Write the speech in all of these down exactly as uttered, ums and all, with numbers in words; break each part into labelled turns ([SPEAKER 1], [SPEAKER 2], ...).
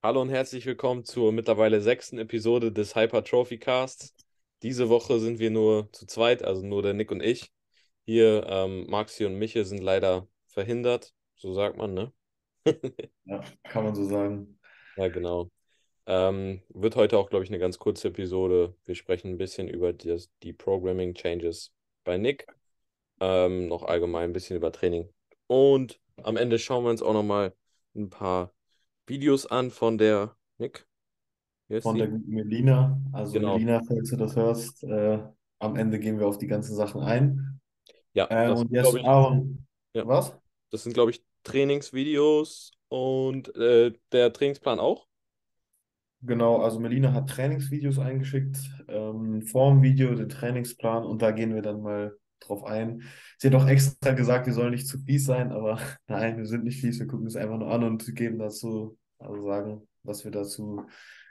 [SPEAKER 1] Hallo und herzlich willkommen zur mittlerweile sechsten Episode des Hypertrophy Casts. Diese Woche sind wir nur zu zweit, also nur der Nick und ich. Hier, ähm, Maxi und Miche sind leider verhindert, so sagt man, ne?
[SPEAKER 2] Ja, kann man so sagen.
[SPEAKER 1] Ja, genau. Ähm, wird heute auch, glaube ich, eine ganz kurze Episode. Wir sprechen ein bisschen über das, die Programming Changes bei Nick, ähm, noch allgemein ein bisschen über Training. Und am Ende schauen wir uns auch nochmal ein paar Videos an von der Nick. Wie heißt
[SPEAKER 2] Von der
[SPEAKER 1] sie?
[SPEAKER 2] guten Melina. Also
[SPEAKER 1] Genau.
[SPEAKER 2] Melina, falls du das hörst, äh, am Ende gehen wir auf die ganzen Sachen ein.
[SPEAKER 1] Ja,
[SPEAKER 2] Ähm,
[SPEAKER 1] das
[SPEAKER 2] und
[SPEAKER 1] glaube
[SPEAKER 2] jetzt
[SPEAKER 1] ich,
[SPEAKER 2] Aaron,
[SPEAKER 1] ja,
[SPEAKER 2] was?
[SPEAKER 1] das sind, glaube ich, Trainingsvideos und äh, der Trainingsplan auch.
[SPEAKER 2] Genau, also Melina hat Trainingsvideos eingeschickt, ähm, vorm Video den Trainingsplan und da gehen wir dann mal drauf ein. Sie hat auch extra gesagt, wir sollen nicht zu fies sein, aber nein, wir sind nicht fies, wir gucken es einfach nur an und geben dazu, also sagen, was wir dazu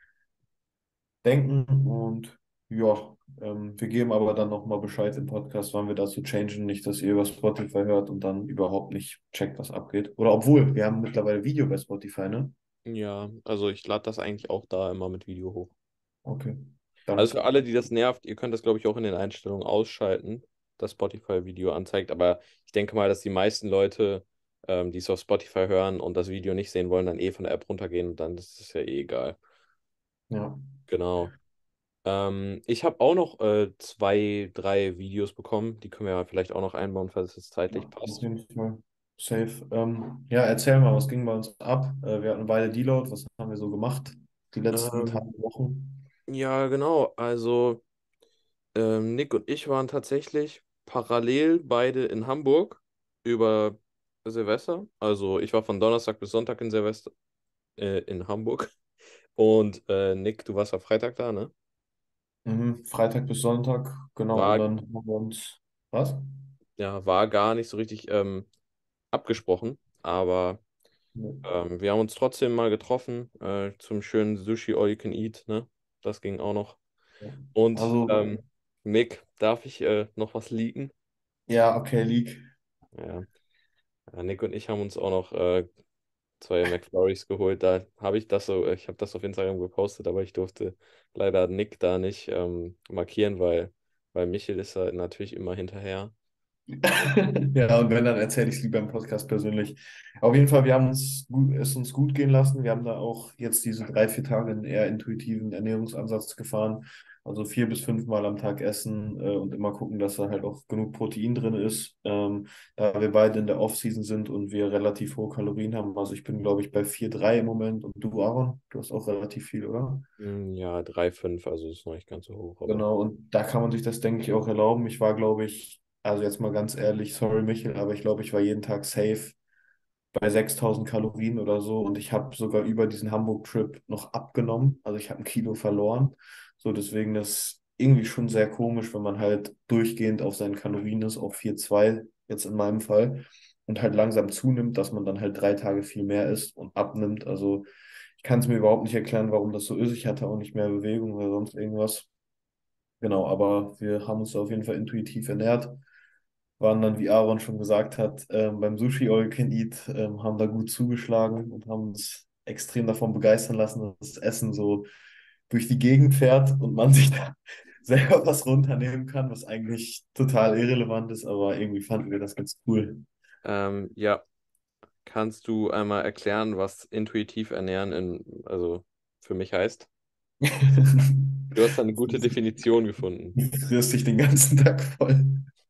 [SPEAKER 2] denken und ja, ähm, wir geben aber dann nochmal Bescheid im Podcast, wann wir dazu changen, nicht, dass ihr über Spotify hört und dann überhaupt nicht checkt, was abgeht. Oder obwohl, wir haben mittlerweile Video bei Spotify, ne?
[SPEAKER 1] Ja, also ich lade das eigentlich auch da immer mit Video hoch.
[SPEAKER 2] Okay,
[SPEAKER 1] Also für
[SPEAKER 2] dann,
[SPEAKER 1] alle, die das nervt, ihr könnt das, glaube ich, auch in den Einstellungen ausschalten, das Spotify-Video anzeigt. Aber ich denke mal, dass die meisten Leute, ähm, die es auf Spotify hören und das Video nicht sehen wollen, dann eh von der App runtergehen und dann ist es ja eh egal.
[SPEAKER 2] ja,
[SPEAKER 1] Genau. Ähm, ich habe auch noch äh, zwei, drei Videos bekommen. Die können wir ja vielleicht auch noch einbauen, falls es zeitlich
[SPEAKER 2] ja, auf
[SPEAKER 1] passt.
[SPEAKER 2] jeden Fall safe. Ähm, ja, erzähl mal, was ging bei uns ab? Äh, wir hatten beide Deload, was haben wir so gemacht die letzten Tage,
[SPEAKER 1] Ähm,
[SPEAKER 2] Wochen?
[SPEAKER 1] ja, genau. Also ähm, Nick und ich waren tatsächlich parallel beide in Hamburg über Silvester. Also ich war von Donnerstag bis Sonntag in Silvester äh, in Hamburg. Und äh, Nick, du warst am Freitag da, ne?
[SPEAKER 2] Mhm, Freitag bis Sonntag, genau, und
[SPEAKER 1] War,
[SPEAKER 2] dann haben wir uns, was?
[SPEAKER 1] ja, war gar nicht so richtig ähm, abgesprochen, aber ähm, wir haben uns trotzdem mal getroffen äh, zum schönen Sushi All You Can Eat, ne? Das ging auch noch.
[SPEAKER 2] Ja.
[SPEAKER 1] Und
[SPEAKER 2] Also,
[SPEAKER 1] ähm, Nick, darf ich äh, noch was leaken?
[SPEAKER 2] ja, okay, League.
[SPEAKER 1] Ja. Ja, Nick und ich haben uns auch noch äh, zwei McFlurries geholt. Da habe ich das so, ich habe das auf Instagram gepostet, aber ich durfte leider Nick da nicht ähm, markieren, weil, weil Michel ist da natürlich immer hinterher.
[SPEAKER 2] Ja, und wenn, dann erzähle ich es lieber im Podcast persönlich. Auf jeden Fall, wir haben uns gut, es uns gut gehen lassen. Wir haben da auch jetzt diese drei, vier Tage einen eher intuitiven Ernährungsansatz gefahren. Also vier bis fünf Mal am Tag essen äh, und immer gucken, dass da halt auch genug Protein drin ist. Ähm, da wir beide in der Off-Season sind und wir relativ hohe Kalorien haben. Also ich bin, glaube ich, bei vier Komma drei im Moment. Und du, Aaron, du hast auch relativ viel, oder?
[SPEAKER 1] Hm, ja, drei fünf, also ist noch nicht ganz so hoch, aber.
[SPEAKER 2] Genau, und da kann man sich das, denke ich, auch erlauben. Ich war, glaube ich, also jetzt mal ganz ehrlich, sorry Michael, aber ich glaube, ich war jeden Tag safe bei sechstausend Kalorien oder so und ich habe sogar über diesen Hamburg-Trip noch abgenommen. Also ich habe ein Kilo verloren. So, deswegen ist irgendwie schon sehr komisch, wenn man halt durchgehend auf seinen Kalorien ist, auf vier Komma zwei jetzt in meinem Fall, und halt langsam zunimmt, dass man dann halt drei Tage viel mehr isst und abnimmt. Also ich kann es mir überhaupt nicht erklären, warum das so ist. Ich hatte auch nicht mehr Bewegung oder sonst irgendwas. Genau, aber wir haben uns auf jeden Fall intuitiv ernährt, waren dann, wie Aaron schon gesagt hat, ähm, beim Sushi All You Can Eat, ähm, haben da gut zugeschlagen und haben uns extrem davon begeistern lassen, dass das Essen so durch die Gegend fährt und man sich da selber was runternehmen kann, was eigentlich total irrelevant ist, aber irgendwie fanden wir das ganz cool.
[SPEAKER 1] Ähm, ja, kannst du einmal erklären, was intuitiv ernähren in, also für mich heißt? Du hast da eine gute Definition gefunden.
[SPEAKER 2] Du frierst dich den ganzen Tag voll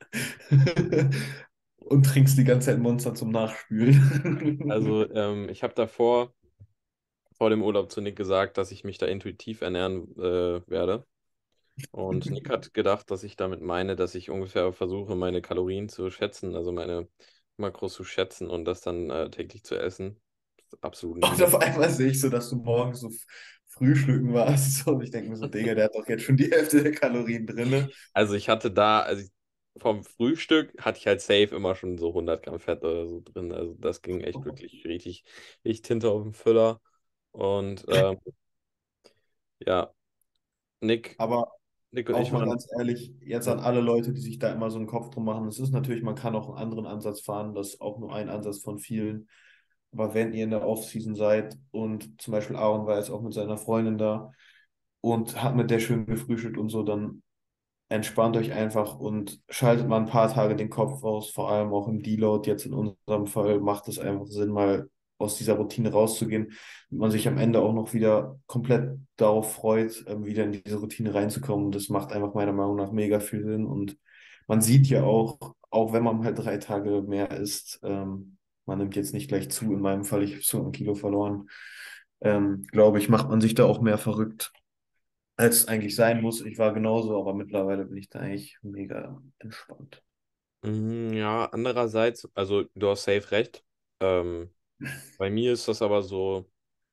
[SPEAKER 2] und trinkst die ganze Zeit Monster zum Nachspülen.
[SPEAKER 1] Also, ähm, ich habe davor, vor dem Urlaub zu Nick gesagt, dass ich mich da intuitiv ernähren äh, werde. Und Nick hat gedacht, dass ich damit meine, dass ich ungefähr versuche, meine Kalorien zu schätzen, also meine Makros zu schätzen und das dann äh, täglich zu essen. Das ist absolut nicht
[SPEAKER 2] Und
[SPEAKER 1] mein.
[SPEAKER 2] auf einmal sehe ich so, dass du morgens so f- Frühstücken warst. So, und ich denke mir so, Digga, der hat doch jetzt schon die Hälfte der Kalorien drin.
[SPEAKER 1] Also ich hatte da, also ich, vom Frühstück hatte ich halt safe immer schon so hundert Gramm Fett oder so drin. Also das ging echt wirklich richtig, richtig Tinte auf dem Füller. Und ähm, ja, Nick,
[SPEAKER 2] Aber
[SPEAKER 1] Nick und
[SPEAKER 2] auch
[SPEAKER 1] ich
[SPEAKER 2] mal
[SPEAKER 1] waren.
[SPEAKER 2] ganz ehrlich, jetzt
[SPEAKER 1] Ja.
[SPEAKER 2] an alle Leute, die sich da immer so einen Kopf drum machen. Es ist natürlich, man kann auch einen anderen Ansatz fahren. Das ist auch nur ein Ansatz von vielen. aber wenn ihr in der Offseason seid und zum Beispiel Aaron war jetzt auch mit seiner Freundin da und hat mit der schön gefrühstückt und so, dann entspannt euch einfach und schaltet mal ein paar Tage den Kopf aus, vor allem auch im Deload. Jetzt in unserem Fall macht es einfach Sinn, mal aus dieser Routine rauszugehen und man sich am Ende auch noch wieder komplett darauf freut, ähm, wieder in diese Routine reinzukommen. Das macht einfach meiner Meinung nach mega viel Sinn und man sieht ja auch, auch wenn man halt drei Tage mehr isst, ähm, man nimmt jetzt nicht gleich zu. In meinem Fall, ich habe so ein Kilo verloren. Ähm, glaube ich, macht man sich da auch mehr verrückt, als es eigentlich sein muss. Ich war genauso, aber mittlerweile bin ich da eigentlich mega entspannt.
[SPEAKER 1] Mhm, ja, andererseits, also du hast safe recht. Ähm, bei mir ist das aber so,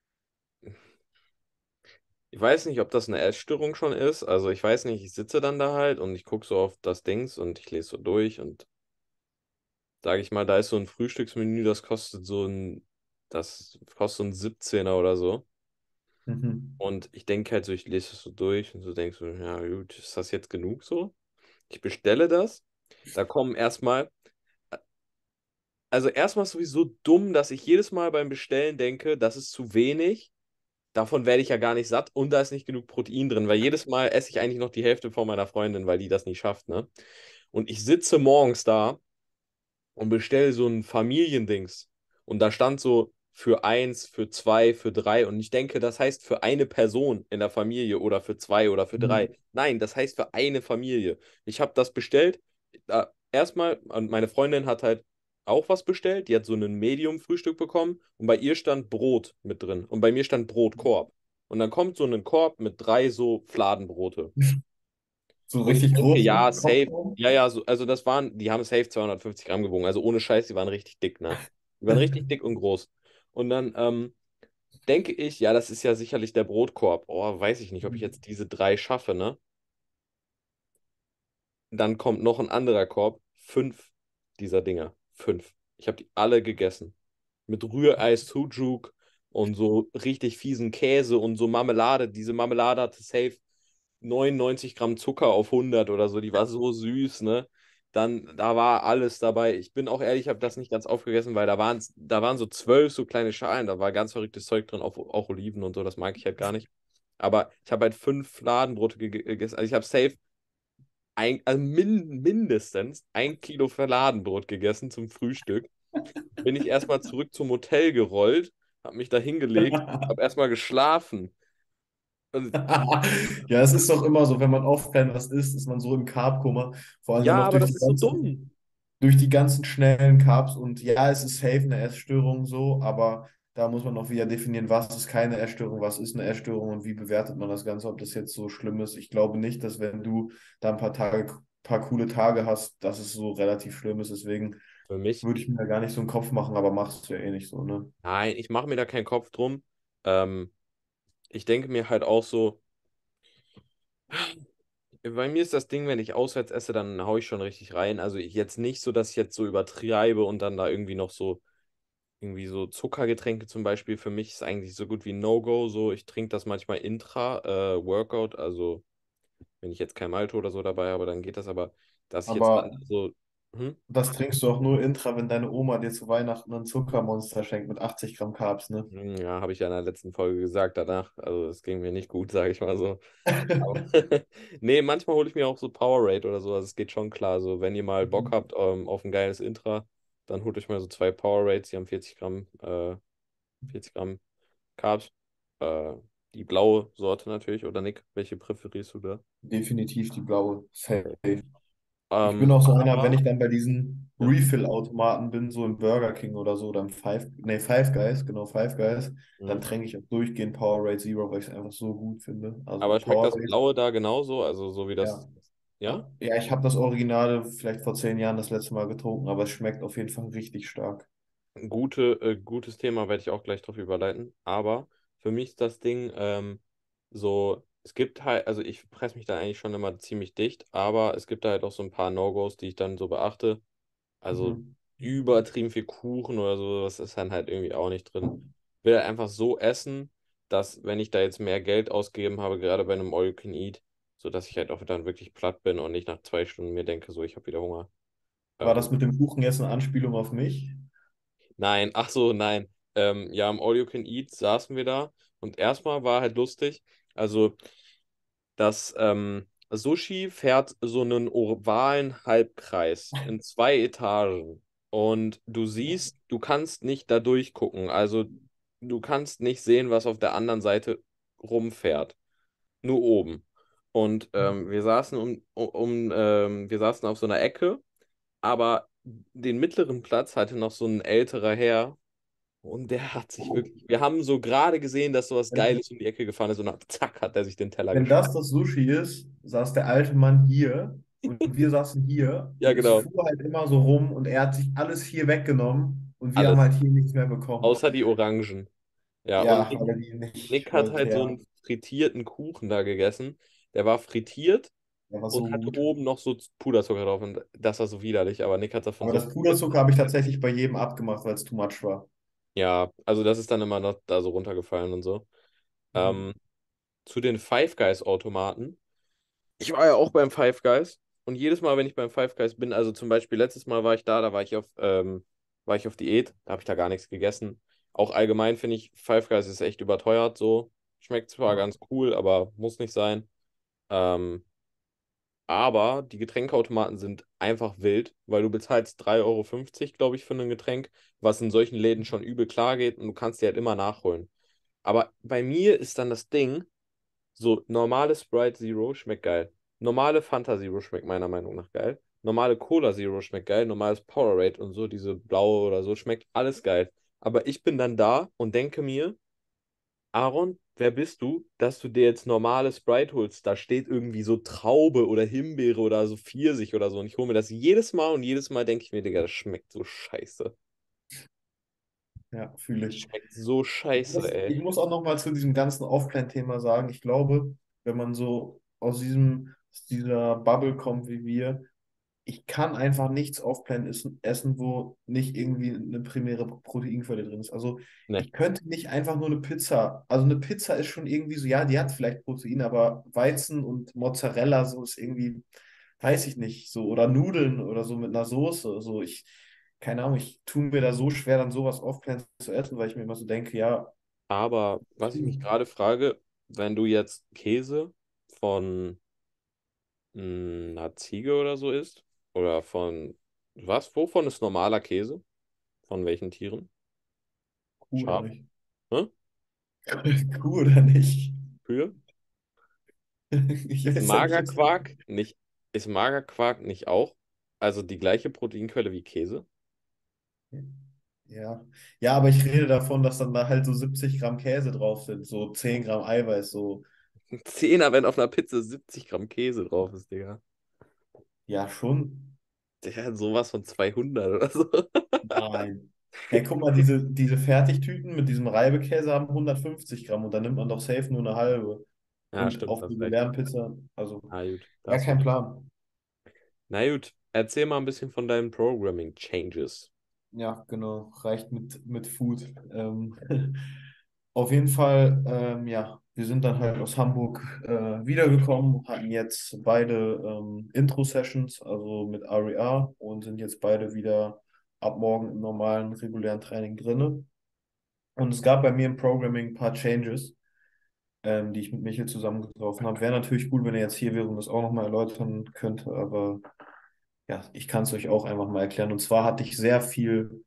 [SPEAKER 1] ich weiß nicht, ob das eine Essstörung schon ist. Also ich weiß nicht, ich sitze dann da halt und ich gucke so auf das Dings und ich lese so durch und sage ich mal, da ist so ein Frühstücksmenü, das kostet so ein, das kostet so ein siebzehner oder so.
[SPEAKER 2] Mhm.
[SPEAKER 1] Und ich denke halt so, ich lese es so durch und so denke so, ja gut, ist das jetzt genug so? Ich bestelle das. Da kommen erstmal, also erstmal ist sowieso dumm, dass ich jedes Mal beim Bestellen denke, das ist zu wenig. Davon werde ich ja gar nicht satt und da ist nicht genug Protein drin, weil jedes Mal esse ich eigentlich noch die Hälfte von meiner Freundin, weil die das nicht schafft, ne? Und ich sitze morgens da und bestelle so ein Familiendings. Und da stand so für eins, für zwei, für drei. Und ich denke, das heißt für eine Person in der Familie oder für zwei oder für drei.
[SPEAKER 2] Mhm.
[SPEAKER 1] Nein, das heißt für eine Familie. Ich habe das bestellt. Da, erstmal, und meine Freundin hat halt auch was bestellt. Die hat so ein Medium-Frühstück bekommen. Und bei ihr stand Brot mit drin. Und bei mir stand Brotkorb. Und dann kommt so ein Korb mit drei so Fladenbrote.
[SPEAKER 2] So
[SPEAKER 1] Und ich
[SPEAKER 2] richtig
[SPEAKER 1] denke,
[SPEAKER 2] groß.
[SPEAKER 1] ja, safe. Ja, ja, so, also das waren, die haben safe zweihundertfünfzig Gramm gewogen. Also ohne Scheiß, die waren richtig dick, ne? Die waren richtig dick und groß. Und dann ähm, denke ich, ja, das ist ja sicherlich der Brotkorb. Oh, weiß ich nicht, ob ich jetzt diese drei schaffe, ne? Dann kommt noch ein anderer Korb. Fünf dieser Dinger. Fünf. Ich habe die alle gegessen. Mit Rührei, Sujuk und so richtig fiesen Käse und so Marmelade. Diese Marmelade hatte safe neunundneunzig Gramm Zucker auf hundert oder so. Die war so süß, ne? Dann, da war alles dabei. Ich bin auch ehrlich, ich habe das nicht ganz aufgegessen, weil da waren, da waren so zwölf so kleine Schalen. Da war ganz verrücktes Zeug drin, auch, auch Oliven und so. Das mag ich halt gar nicht. Aber ich habe halt fünf Fladenbrote ge- gegessen. Also ich habe safe ein, also min, mindestens ein Kilo Fladenbrot gegessen zum Frühstück. Bin ich erstmal zurück zum Hotel gerollt, habe mich da hingelegt, habe erstmal geschlafen. Und,
[SPEAKER 2] Ja, es ist doch immer so, wenn man off-plan was isst, ist man so im Carb-Koma. Vor allem dann
[SPEAKER 1] ja,
[SPEAKER 2] noch
[SPEAKER 1] aber
[SPEAKER 2] durch
[SPEAKER 1] das
[SPEAKER 2] die
[SPEAKER 1] ist so dumm.
[SPEAKER 2] ganzen, durch die ganzen schnellen Carbs. Und ja, es ist safe eine Essstörung so, aber da muss man noch wieder definieren, was ist keine Essstörung, was ist eine Essstörung und wie bewertet man das Ganze, ob das jetzt so schlimm ist. Ich glaube nicht, dass wenn du da ein paar Tage, paar coole Tage hast, dass es so relativ schlimm ist. Deswegen
[SPEAKER 1] Für mich,
[SPEAKER 2] würde ich mir da gar nicht so einen Kopf machen, aber machst du ja eh nicht so, ne?
[SPEAKER 1] nein, ich mache mir da keinen Kopf drum. Ähm, ich denke mir halt auch so, bei mir ist das Ding, wenn ich auswärts esse, dann haue ich schon richtig rein. Also ich jetzt nicht so, dass ich jetzt so übertreibe und dann da irgendwie noch so, irgendwie so Zuckergetränke zum Beispiel. Für mich ist eigentlich so gut wie ein No-Go. So, ich trinke das manchmal intra-Workout. Also wenn ich jetzt kein Malto oder so dabei habe, dann geht das. Aber dass ich jetzt dann
[SPEAKER 2] Aber
[SPEAKER 1] so, hm?
[SPEAKER 2] das trinkst du auch nur intra, wenn deine Oma dir zu Weihnachten ein Zuckermonster schenkt mit achtzig Gramm Carbs, ne?
[SPEAKER 1] Hm, ja, habe ich ja in der letzten Folge gesagt danach. Also es ging mir nicht gut, sage ich mal so. Aber nee, manchmal hole ich mir auch so Powerade oder so. Also es geht schon klar. So, wenn ihr mal Bock habt ähm, auf ein geiles Intra, dann holt euch mal so zwei Powerades. Die haben vierzig Gramm, äh, vierzig Gramm Carbs. Äh, die blaue Sorte natürlich, oder Nick? Welche präferierst du da?
[SPEAKER 2] Definitiv die blaue. Safe.
[SPEAKER 1] Okay.
[SPEAKER 2] Ich bin
[SPEAKER 1] Ähm,
[SPEAKER 2] auch so einer, wenn
[SPEAKER 1] aber,
[SPEAKER 2] ich dann bei diesen
[SPEAKER 1] ja.
[SPEAKER 2] Refill-Automaten bin, so im Burger King oder so, oder im Five, nee, Five Guys, genau, Five Guys, dann
[SPEAKER 1] Mhm.
[SPEAKER 2] trinke ich auch durchgehend Powerade Zero, weil ich es einfach so gut finde. Also
[SPEAKER 1] Aber schmeckt das
[SPEAKER 2] Powerade,
[SPEAKER 1] blaue da genauso? Also so wie
[SPEAKER 2] ja.
[SPEAKER 1] das. Ja?
[SPEAKER 2] Ja, ich habe das Originale vielleicht vor zehn Jahren das letzte Mal getrunken, aber es schmeckt auf jeden Fall richtig stark.
[SPEAKER 1] Gute, äh, gutes Thema, werde ich auch gleich drauf überleiten. Aber für mich ist das Ding ähm, so, es gibt halt, also ich presse mich da eigentlich schon immer ziemlich dicht, aber es gibt da halt auch so ein paar No-Gos, die ich dann so beachte. Also
[SPEAKER 2] Mhm.
[SPEAKER 1] übertrieben viel Kuchen oder so, das ist dann halt irgendwie auch nicht drin. Ich will halt einfach so essen, dass wenn ich da jetzt mehr Geld ausgegeben habe, gerade bei einem All You Can Eat, so dass ich halt auch dann wirklich platt bin und nicht nach zwei Stunden mir denke, so ich habe wieder Hunger.
[SPEAKER 2] War
[SPEAKER 1] Ähm,
[SPEAKER 2] das mit dem Kuchen jetzt eine Anspielung auf mich?
[SPEAKER 1] Nein, ach so, nein. ähm, ja, im All You Can Eat saßen wir da und erstmal war halt lustig. Also, das ähm, Sushi fährt so einen ovalen Halbkreis in zwei Etagen. Und du siehst, du kannst nicht da durchgucken. Also, du kannst nicht sehen, was auf der anderen Seite rumfährt. Nur oben. Und ähm, wir saßen um, um ähm, wir saßen auf so einer Ecke, aber den mittleren Platz hatte noch so ein älterer Herr. Und der hat sich wirklich. Wir haben so gerade gesehen, dass sowas
[SPEAKER 2] Wenn,
[SPEAKER 1] Geiles um die Ecke gefahren ist und dann, zack, hat er sich den Teller
[SPEAKER 2] wenn
[SPEAKER 1] geschnappt.
[SPEAKER 2] das das Sushi ist, saß der alte Mann hier und wir saßen hier
[SPEAKER 1] Ja,
[SPEAKER 2] und es
[SPEAKER 1] genau.
[SPEAKER 2] fuhr halt immer so rum und er hat sich alles hier weggenommen und wir haben
[SPEAKER 1] Alles.
[SPEAKER 2] halt hier nichts mehr bekommen.
[SPEAKER 1] Außer die Orangen. Ja, und
[SPEAKER 2] Ja,
[SPEAKER 1] Nick,
[SPEAKER 2] weil er die nicht
[SPEAKER 1] Nick hat
[SPEAKER 2] wollte,
[SPEAKER 1] halt so
[SPEAKER 2] ja.
[SPEAKER 1] einen frittierten Kuchen da gegessen. Der war frittiert
[SPEAKER 2] Der war
[SPEAKER 1] und
[SPEAKER 2] so
[SPEAKER 1] hatte
[SPEAKER 2] gut.
[SPEAKER 1] oben noch so Puderzucker drauf. Und das war so widerlich, aber Nick hat davon
[SPEAKER 2] Aber
[SPEAKER 1] so
[SPEAKER 2] das
[SPEAKER 1] viel
[SPEAKER 2] Puderzucker
[SPEAKER 1] bekommen.
[SPEAKER 2] habe ich tatsächlich bei jedem abgemacht, weil es too much war.
[SPEAKER 1] Ja, also das ist dann immer noch da so runtergefallen und so.
[SPEAKER 2] Mhm.
[SPEAKER 1] Ähm, zu den Five Guys Automaten. Ich war ja auch beim Five Guys und jedes Mal, wenn ich beim Five Guys bin, also zum Beispiel letztes Mal war ich da, da war ich auf, ähm, war ich auf Diät, da habe ich da gar nichts gegessen. Auch allgemein finde ich, Five Guys ist echt überteuert so. Schmeckt zwar
[SPEAKER 2] Ja.
[SPEAKER 1] ganz cool, aber muss nicht sein. Ähm, aber die Getränkeautomaten sind einfach wild, weil du bezahlst drei Euro fünfzig, glaube ich, für ein Getränk, was in solchen Läden schon übel klar geht und du kannst die halt immer nachholen. Aber bei mir ist dann das Ding, so, normale Sprite Zero schmeckt geil. Normale Fanta Zero schmeckt meiner Meinung nach geil. Normale Cola Zero schmeckt geil. Normales Powerade und so, diese blaue oder so, schmeckt alles geil. Aber ich bin dann da und denke mir, Aaron, wer bist du, dass du dir jetzt normale Sprite holst? Da steht irgendwie so Traube oder Himbeere oder so Pfirsich oder so. Und ich hole mir das jedes Mal und jedes Mal denke ich mir, Digga, das schmeckt so scheiße.
[SPEAKER 2] Ja, fühle
[SPEAKER 1] Das
[SPEAKER 2] ich.
[SPEAKER 1] schmeckt so
[SPEAKER 2] Ich
[SPEAKER 1] scheiße,
[SPEAKER 2] muss,
[SPEAKER 1] ey.
[SPEAKER 2] ich muss auch noch mal zu diesem ganzen Off-Plan-Thema sagen, ich glaube, wenn man so aus diesem, aus dieser Bubble kommt wie wir, ich kann einfach nichts Off-Plan essen, essen, wo nicht irgendwie eine primäre Proteinquelle drin ist. Also
[SPEAKER 1] Ne.
[SPEAKER 2] ich könnte nicht einfach nur eine Pizza, also eine Pizza ist schon irgendwie so, ja, die hat vielleicht Protein, aber Weizen und Mozzarella, so ist irgendwie, weiß ich nicht, so, oder Nudeln oder so mit einer Soße, so ich, keine Ahnung, ich tue mir da so schwer, dann sowas Off-Plan zu essen, weil ich mir immer so denke, ja,
[SPEAKER 1] Aber was ich mich gerade frage, wenn du jetzt Käse von mh, einer Ziege oder so isst, oder von was? Wovon ist normaler Käse? Von welchen Tieren?
[SPEAKER 2] cool oder
[SPEAKER 1] Schaf?
[SPEAKER 2] nicht?
[SPEAKER 1] Ne?
[SPEAKER 2] Cool oder nicht?
[SPEAKER 1] Kühe?
[SPEAKER 2] Ich
[SPEAKER 1] Ist
[SPEAKER 2] weiß ja nicht, was.
[SPEAKER 1] Magerquark nicht, ist Magerquark nicht auch, also die gleiche Proteinquelle wie Käse?
[SPEAKER 2] Ja. Ja, aber ich rede davon, dass dann da halt so siebzig Gramm Käse drauf sind, so zehn Gramm Eiweiß, so.
[SPEAKER 1] Ein Zehner, wenn auf einer Pizza siebzig Gramm Käse drauf ist, Digga.
[SPEAKER 2] Ja, schon.
[SPEAKER 1] Der hat sowas von zweihundert oder so.
[SPEAKER 2] Nein. Hey, guck mal, diese, diese Fertigtüten mit diesem Reibekäse haben hundertfünfzig Gramm und dann nimmt man doch safe nur eine halbe.
[SPEAKER 1] Ja,
[SPEAKER 2] Und
[SPEAKER 1] stimmt,
[SPEAKER 2] auf
[SPEAKER 1] hast recht.
[SPEAKER 2] regulären Pizza, also,
[SPEAKER 1] Na gut, da
[SPEAKER 2] ja,
[SPEAKER 1] hast du
[SPEAKER 2] kein
[SPEAKER 1] recht.
[SPEAKER 2] Plan.
[SPEAKER 1] Na gut, erzähl mal ein bisschen von deinen Programming Changes.
[SPEAKER 2] Ja, genau, reicht mit, mit Food. Ähm, auf jeden Fall, ähm, ja, wir sind dann halt aus Hamburg äh, wiedergekommen, hatten jetzt beide ähm, Intro-Sessions, also mit R E R und sind jetzt beide wieder ab morgen im normalen, regulären Training drinne. Und es gab bei mir im Programming ein paar Changes, ähm, die ich mit Michael zusammen getroffen habe. Wäre natürlich cool, wenn er jetzt hier wäre und das auch nochmal erläutern könnte, aber ja, ich kann es euch auch einfach mal erklären. Und zwar hatte ich sehr viel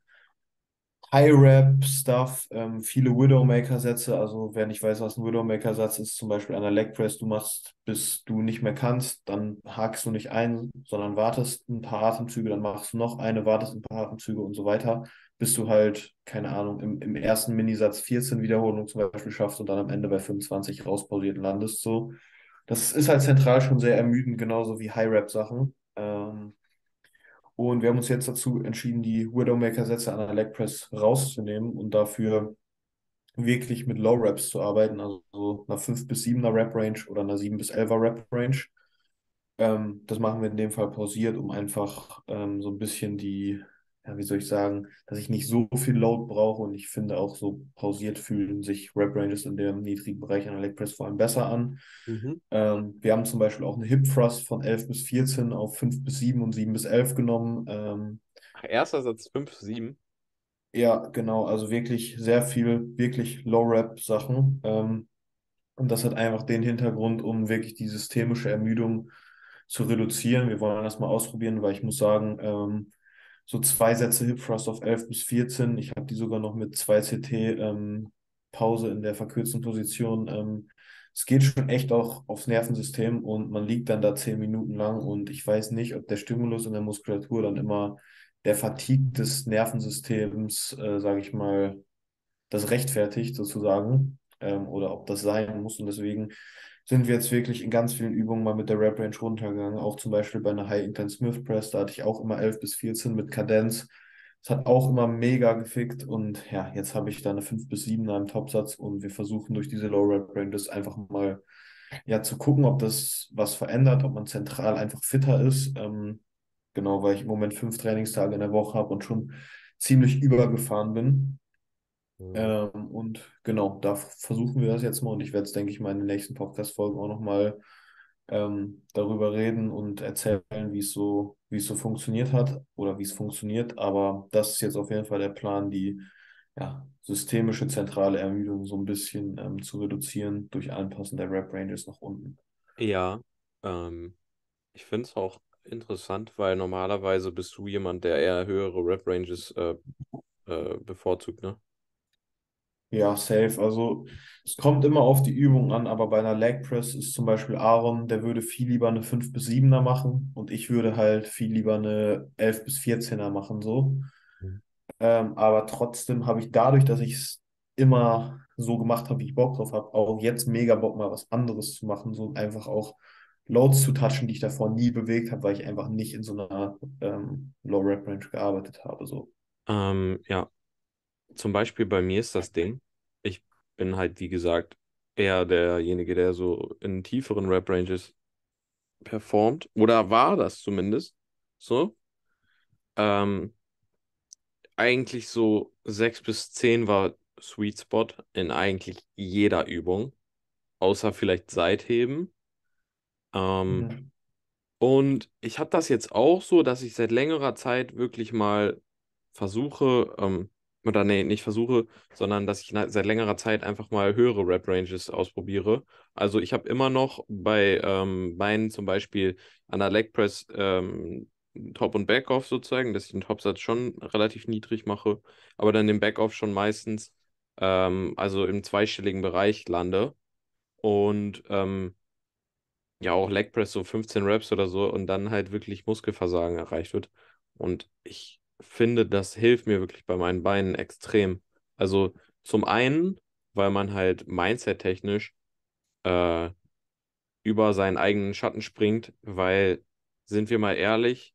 [SPEAKER 2] High-Rep-Stuff, ähm, viele Widowmaker-Sätze. Also, wer nicht weiß, was ein Widowmaker-Satz ist, zum Beispiel an der Leg Press, du machst, bis du nicht mehr kannst, dann hakst du nicht ein, sondern wartest ein paar Atemzüge, dann machst du noch eine, wartest ein paar Atemzüge und so weiter, bis du halt, keine Ahnung, im, im ersten Minisatz vierzehn Wiederholungen zum Beispiel schaffst und dann am Ende bei fünfundzwanzig rauspausiert landest. So. Das ist halt zentral schon sehr ermüdend, genauso wie High-Rep-Sachen. Ähm, und wir haben uns jetzt dazu entschieden, die Widowmaker-Sätze an der Leg Press rauszunehmen und dafür wirklich mit Low Reps zu arbeiten, also so einer fünf bis siebener Rep-Range oder einer sieben bis elfer Rep-Range. Ähm, das machen wir in dem Fall pausiert, um einfach ähm, so ein bisschen die, ja, wie soll ich sagen, dass ich nicht so viel Load brauche und ich finde auch so pausiert fühlen sich Rep-Ranges in dem niedrigen Bereich an der Leg Press vor allem besser an.
[SPEAKER 1] Mhm.
[SPEAKER 2] Ähm, wir haben zum Beispiel auch eine Hip Thrust von elf bis vierzehn auf fünf bis sieben und sieben bis elf genommen. Ähm,
[SPEAKER 1] Ach, erster Satz fünf sieben.
[SPEAKER 2] Ja, genau, also wirklich sehr viel, wirklich Low-Rap-Sachen. Ähm, und das hat einfach den Hintergrund, um wirklich die systemische Ermüdung zu reduzieren. Wir wollen das mal ausprobieren, weil ich muss sagen, ähm, so zwei Sätze Hip Thrust auf elf bis vierzehn. Ich habe die sogar noch mit zwei C T ähm, Pause in der verkürzten Position. Ähm, es geht schon echt auch aufs Nervensystem und man liegt dann da zehn Minuten lang und ich weiß nicht, ob der Stimulus in der Muskulatur dann immer der Fatigue des Nervensystems, äh, sage ich mal, das rechtfertigt sozusagen, ähm, oder ob das sein muss. Und deswegen sind wir jetzt wirklich in ganz vielen Übungen mal mit der Rep-Range runtergegangen. Auch zum Beispiel bei einer High-Intense Smith Press, da hatte ich auch immer elf bis vierzehn mit Kadenz. Das hat auch immer mega gefickt. Und ja, jetzt habe ich da eine fünf bis sieben im Topsatz und wir versuchen durch diese Low-Rep-Ranges einfach mal ja, zu gucken, ob das was verändert, ob man zentral einfach fitter ist. Ähm, genau, weil ich im Moment fünf Trainingstage in der Woche habe und schon ziemlich übergefahren bin.
[SPEAKER 1] Mhm.
[SPEAKER 2] Ähm, und genau, da versuchen wir das jetzt mal und ich werde es, denke ich mal, in den nächsten Podcast-Folgen auch nochmal ähm, darüber reden und erzählen, wie es so, wie es so funktioniert hat oder wie es funktioniert. Aber das ist jetzt auf jeden Fall der Plan, die ja, systemische zentrale Ermüdung so ein bisschen ähm, zu reduzieren durch Anpassen der Rep-Ranges nach unten.
[SPEAKER 1] Ja, ähm, ich finde es auch interessant, weil normalerweise bist du jemand, der eher höhere Rep-Ranges äh, äh, bevorzugt, ne?
[SPEAKER 2] Ja, safe. Also es kommt immer auf die Übung an, aber bei einer Leg Press ist zum Beispiel Aaron, der würde viel lieber eine fünf bis siebener machen und ich würde halt viel lieber eine elf bis vierzehner machen, so.
[SPEAKER 1] Mhm.
[SPEAKER 2] Ähm, aber trotzdem habe ich dadurch, dass ich es immer so gemacht habe, wie ich Bock drauf habe, auch jetzt mega Bock, mal was anderes zu machen, so einfach auch Loads zu touchen, die ich davor nie bewegt habe, weil ich einfach nicht in so einer ähm, Low-Rep-Range gearbeitet habe, so.
[SPEAKER 1] Ähm, ja, zum Beispiel bei mir ist das Ding, ich bin halt, wie gesagt, eher derjenige, der so in tieferen Rap-Ranges performt. Oder war das zumindest so. Ähm, eigentlich so sechs bis zehn war Sweet Spot in eigentlich jeder Übung, außer vielleicht Seitheben. Ähm,
[SPEAKER 2] Mhm.
[SPEAKER 1] und ich habe das jetzt auch so, dass ich seit längerer Zeit wirklich mal versuche, ähm, oder nee, nicht versuche, sondern dass ich na- seit längerer Zeit einfach mal höhere Rep-Ranges ausprobiere. Also ich habe immer noch bei ähm, Beinen zum Beispiel an der Leg Press ähm, Top- und Backoff sozusagen, dass ich den Topsatz schon relativ niedrig mache, aber dann den Backoff schon meistens ähm, also im zweistelligen Bereich lande. Und ähm, ja auch Leg Press so fünfzehn Reps oder so und dann halt wirklich Muskelversagen erreicht wird. Und ich finde, das hilft mir wirklich bei meinen Beinen extrem. Also zum einen, weil man halt mindset-technisch äh, über seinen eigenen Schatten springt, weil, sind wir mal ehrlich,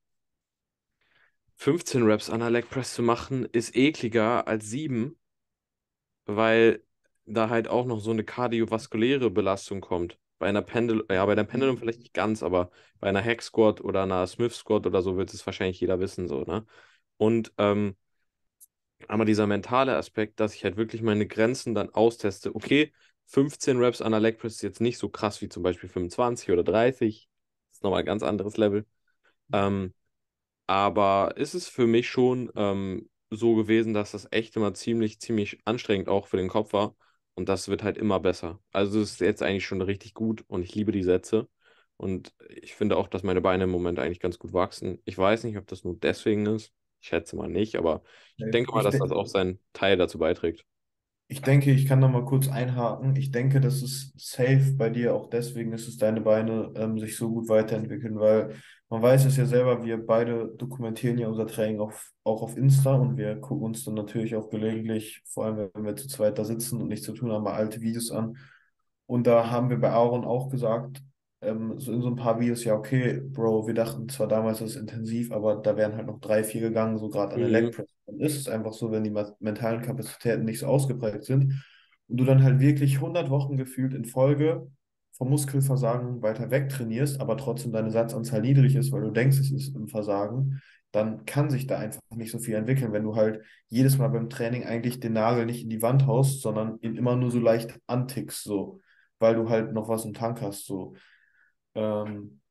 [SPEAKER 1] fünfzehn Reps an der Leg Press zu machen, ist ekliger als sieben, weil da halt auch noch so eine kardiovaskuläre Belastung kommt. Bei einer Pendel, ja, bei einer Pendulum vielleicht nicht ganz, aber bei einer Hack Squat oder einer Smith Squat oder so wird es wahrscheinlich jeder wissen, so, ne? Und ähm, aber dieser mentale Aspekt, dass ich halt wirklich meine Grenzen dann austeste, okay, fünfzehn Reps an der Leg Press ist jetzt nicht so krass wie zum Beispiel fünfundzwanzig oder dreißig, ist nochmal ein ganz anderes Level. Ähm, aber ist es für mich schon ähm, so gewesen, dass das echt immer ziemlich, ziemlich anstrengend auch für den Kopf war. Und das wird halt immer besser. Also es ist jetzt eigentlich schon richtig gut und ich liebe die Sätze. Und ich finde auch, dass meine Beine im Moment eigentlich ganz gut wachsen. Ich weiß nicht, ob das nur deswegen ist. Ich schätze mal nicht, aber ich denke mal,
[SPEAKER 2] Ich,
[SPEAKER 1] dass das
[SPEAKER 2] de
[SPEAKER 1] auch seinen Teil dazu beiträgt.
[SPEAKER 2] Ich denke, ich kann noch mal kurz einhaken. Ich denke, das ist safe bei dir. Auch deswegen ist es deine Beine ähm, sich so gut weiterentwickeln, weil man weiß es ja selber, wir beide dokumentieren ja unser Training auf, auch auf Insta und wir gucken uns dann natürlich auch gelegentlich, vor allem wenn wir zu zweit da sitzen und nichts zu tun haben, mal alte Videos an. Und da haben wir bei Aaron auch gesagt, ähm, so in so ein paar Videos, ja, okay, Bro, wir dachten zwar damals, das ist intensiv, aber da wären halt noch drei, vier gegangen, so gerade an der Leg
[SPEAKER 1] Mhm.
[SPEAKER 2] Press. Dann ist es einfach so, wenn die ma- mentalen Kapazitäten nicht so ausgeprägt sind und du dann halt wirklich hundert Wochen gefühlt in Folge vom Muskelversagen weiter weg trainierst, aber trotzdem deine Satzanzahl niedrig ist, weil du denkst, es ist im Versagen, dann kann sich da einfach nicht so viel entwickeln, wenn du halt jedes Mal beim Training eigentlich den Nagel nicht in die Wand haust, sondern ihn immer nur so leicht antickst, so weil du halt noch was im Tank hast. So. Ähm,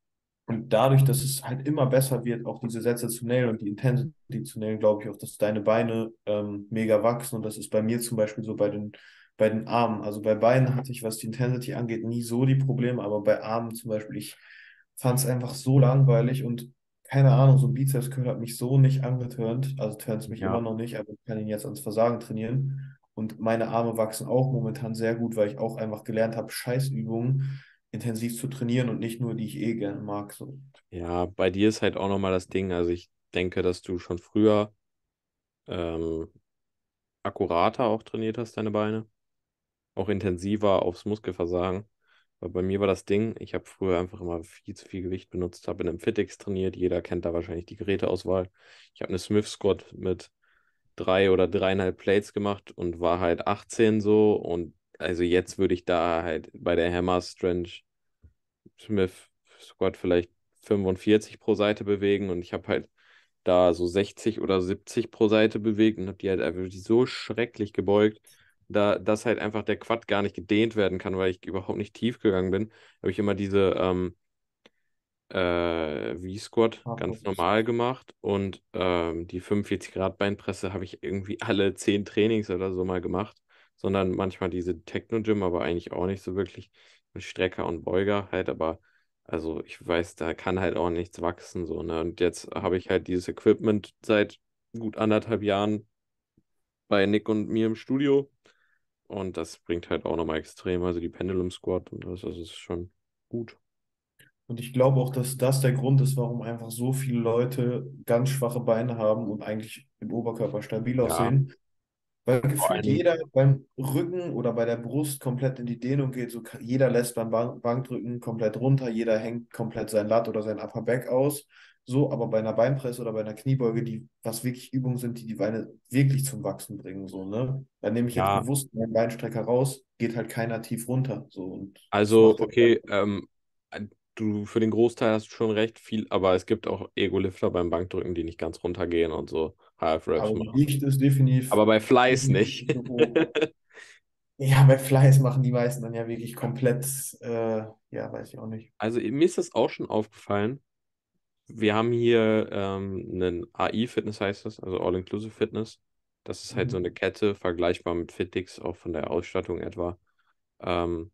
[SPEAKER 2] Und dadurch, dass es halt immer besser wird, auch diese Sätze zu nailen und die Intensity zu nailen, glaube ich auch, dass deine Beine ähm, mega wachsen. Und das ist bei mir zum Beispiel so bei den, bei den Armen. Also bei Beinen hatte ich, was die Intensity angeht, nie so die Probleme, aber bei Armen zum Beispiel, ich fand es einfach so langweilig und keine Ahnung, so ein Bizeps-Curl hat mich so nicht angeturnt. Also turnt es mich immer
[SPEAKER 1] Ja.
[SPEAKER 2] noch nicht, aber ich kann ihn jetzt ans Versagen trainieren. Und meine Arme wachsen auch momentan sehr gut, weil ich auch einfach gelernt habe, Scheißübungen intensiv zu trainieren und nicht nur, die ich eh gerne mag. So.
[SPEAKER 1] Ja, bei dir ist halt auch nochmal das Ding. Also ich denke, dass du schon früher ähm, akkurater auch trainiert hast, deine Beine. Auch intensiver aufs Muskelversagen. Weil bei mir war das Ding, ich habe früher einfach immer viel zu viel Gewicht benutzt, habe in einem Fitix trainiert. Jeder kennt da wahrscheinlich die Geräteauswahl. Ich habe eine Smith Squat mit drei oder dreieinhalb Plates gemacht und war halt achtzehn so. Und also jetzt würde ich da halt bei der Hammer Strength Smith Squat vielleicht fünfundvierzig pro Seite bewegen und ich habe halt da so sechzig oder siebzig pro Seite bewegt und habe die halt einfach so schrecklich gebeugt, da dass halt einfach der Quad gar nicht gedehnt werden kann, weil ich überhaupt nicht tief gegangen bin, habe ich immer diese ähm, äh, V-Squat ganz normal gemacht und ähm, die fünfundvierzig Grad Beinpresse habe ich irgendwie alle zehn Trainings oder so mal gemacht, sondern manchmal diese Techno-Gym, aber eigentlich auch nicht so wirklich mit Strecker und Beuger halt, aber also ich weiß, da kann halt auch nichts wachsen so, ne? Und jetzt habe ich halt dieses Equipment seit gut anderthalb Jahren bei Nick und mir im Studio und das bringt halt auch nochmal extrem, also die Pendulum Squat und das, das ist schon gut.
[SPEAKER 2] Und ich glaube auch, dass das der Grund ist, warum einfach so viele Leute ganz schwache Beine haben und eigentlich im Oberkörper stabil
[SPEAKER 1] Ja,
[SPEAKER 2] aussehen. Weil
[SPEAKER 1] vor
[SPEAKER 2] gefühlt
[SPEAKER 1] allem,
[SPEAKER 2] jeder beim Rücken oder bei der Brust komplett in die Dehnung geht. So ka- jeder lässt beim Bank Bankdrücken komplett runter, jeder hängt komplett sein Lat oder sein Upper Back aus. So, aber bei einer Beinpresse oder bei einer Kniebeuge, die, was wirklich Übungen sind, die die Beine wirklich zum Wachsen bringen, so, ne? Da nehme ich jetzt
[SPEAKER 1] ja,
[SPEAKER 2] bewusst meinen Beinstrecker raus, geht halt keiner tief runter, so, und das
[SPEAKER 1] also,
[SPEAKER 2] macht halt,
[SPEAKER 1] okay, ähm, du für den Großteil hast du schon recht viel, aber es gibt auch Ego-Lifter beim Bankdrücken, die nicht ganz runtergehen und so Half-Reps
[SPEAKER 2] aber
[SPEAKER 1] machen.
[SPEAKER 2] Gewicht ist definitiv,
[SPEAKER 1] Aber bei Fleiß
[SPEAKER 2] definitiv
[SPEAKER 1] nicht.
[SPEAKER 2] zu hoch. Ja, bei Fleiß machen die meisten dann ja wirklich komplett, äh, ja, weiß ich auch nicht.
[SPEAKER 1] Also mir ist das auch schon aufgefallen. Wir haben hier ähm, einen A I-Fitness heißt das, also All-Inclusive Fitness. Das ist halt so eine
[SPEAKER 2] Mhm.
[SPEAKER 1] Kette, vergleichbar mit Fitix, auch von der Ausstattung etwa. Ähm,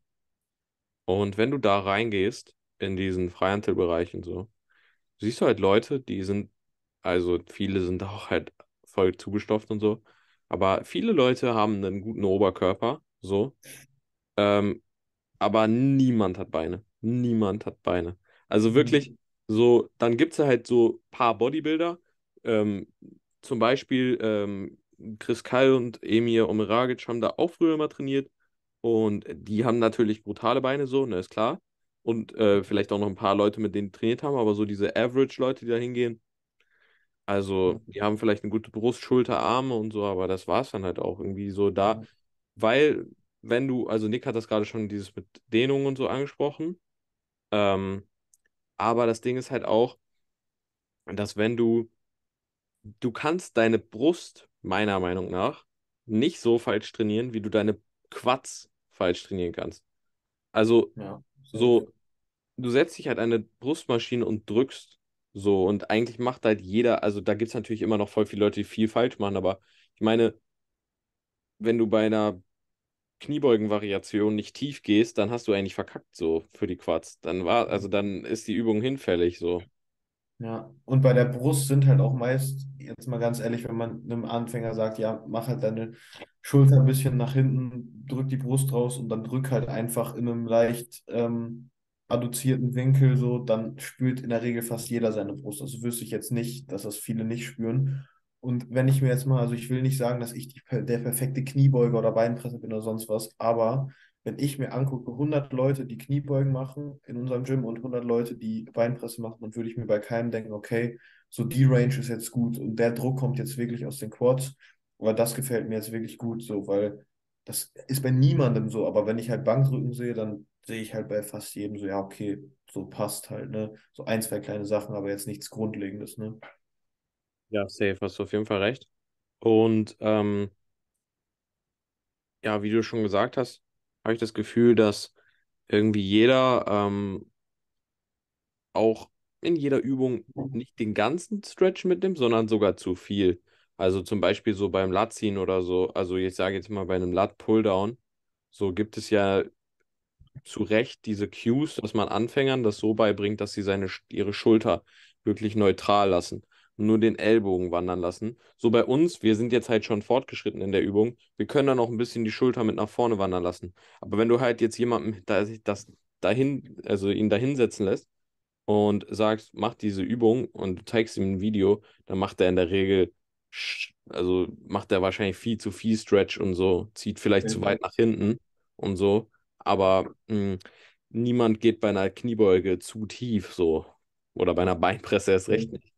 [SPEAKER 1] und wenn du da reingehst, in diesen Freihandelbereich und so, siehst du halt Leute, die sind, also viele sind auch halt voll zugestopft und so, aber viele Leute haben einen guten Oberkörper, so, ähm, aber niemand hat Beine. Niemand hat Beine. Also wirklich,
[SPEAKER 2] Mhm.
[SPEAKER 1] so, dann gibt es halt so ein paar Bodybuilder, ähm, zum Beispiel ähm, Chris Kyle und Emir Omeragic haben da auch früher mal trainiert und die haben natürlich brutale Beine, so, ne, ist klar. Und äh, vielleicht auch noch ein paar Leute, mit denen die trainiert haben, aber so diese Average-Leute, die da hingehen, also, die haben vielleicht eine gute Brust, Schulter, Arme und so, aber das war es dann halt auch irgendwie so da,
[SPEAKER 2] Ja,
[SPEAKER 1] weil, wenn du, also Nick hat das gerade schon dieses mit Dehnung und so angesprochen, ähm, aber das Ding ist halt auch, dass wenn du, du kannst deine Brust, meiner Meinung nach, nicht so falsch trainieren, wie du deine Quads falsch trainieren kannst. Also,
[SPEAKER 2] ja, safe.
[SPEAKER 1] so, du setzt dich halt an eine Brustmaschine und drückst so und eigentlich macht halt jeder, also da gibt es natürlich immer noch voll viele Leute, die viel falsch machen, aber ich meine, wenn du bei einer Kniebeugen-Variation nicht tief gehst, dann hast du eigentlich verkackt so für die Quads. Dann war, also dann ist die Übung hinfällig so.
[SPEAKER 2] Ja, und bei der Brust sind halt auch meist, jetzt mal ganz ehrlich, wenn man einem Anfänger sagt, ja, mach halt deine Schulter ein bisschen nach hinten, drück die Brust raus und dann drück halt einfach in einem leicht ähm, adduzierten Winkel so, dann spürt in der Regel fast jeder seine Brust. Also wüsste ich jetzt nicht, dass das viele nicht spüren. Und wenn ich mir jetzt mal, also ich will nicht sagen, dass ich die, der perfekte Kniebeuger oder Beinpresser bin oder sonst was, aber wenn ich mir angucke, hundert Leute, die Kniebeugen machen in unserem Gym und hundert Leute, die Beinpresse machen, dann würde ich mir bei keinem denken, okay, so die Range ist jetzt gut und der Druck kommt jetzt wirklich aus den Quads. Aber das gefällt mir jetzt wirklich gut so, weil das ist bei niemandem so. Aber wenn ich halt Bankdrücken sehe, dann sehe ich halt bei fast jedem so, ja, okay, so passt halt, ne? So ein, zwei kleine Sachen, aber jetzt nichts Grundlegendes, ne?
[SPEAKER 1] Ja, safe, hast du auf jeden Fall recht. Und ähm, ja, wie du schon gesagt hast, habe ich das Gefühl, dass irgendwie jeder ähm, auch in jeder Übung nicht den ganzen Stretch mitnimmst, sondern sogar zu viel. Also zum Beispiel so beim Lat-Ziehen oder so, also ich sage jetzt mal bei einem Lat-Pulldown, so gibt es ja zu Recht diese Cues, dass man Anfängern das so beibringt, dass sie seine, ihre Schulter wirklich neutral lassen und nur den Ellbogen wandern lassen. So bei uns, wir sind jetzt halt schon fortgeschritten in der Übung, wir können dann auch ein bisschen die Schulter mit nach vorne wandern lassen. Aber wenn du halt jetzt jemandem da, das dahin, also ihn da hinsetzen lässt und sagst, mach diese Übung und du zeigst ihm ein Video, dann macht er in der Regel, sch- also macht er wahrscheinlich viel zu viel Stretch und so, zieht vielleicht zu weit nach hinten und so. Aber mh, niemand geht bei einer Kniebeuge zu tief so. Oder bei einer Beinpresse erst recht nicht.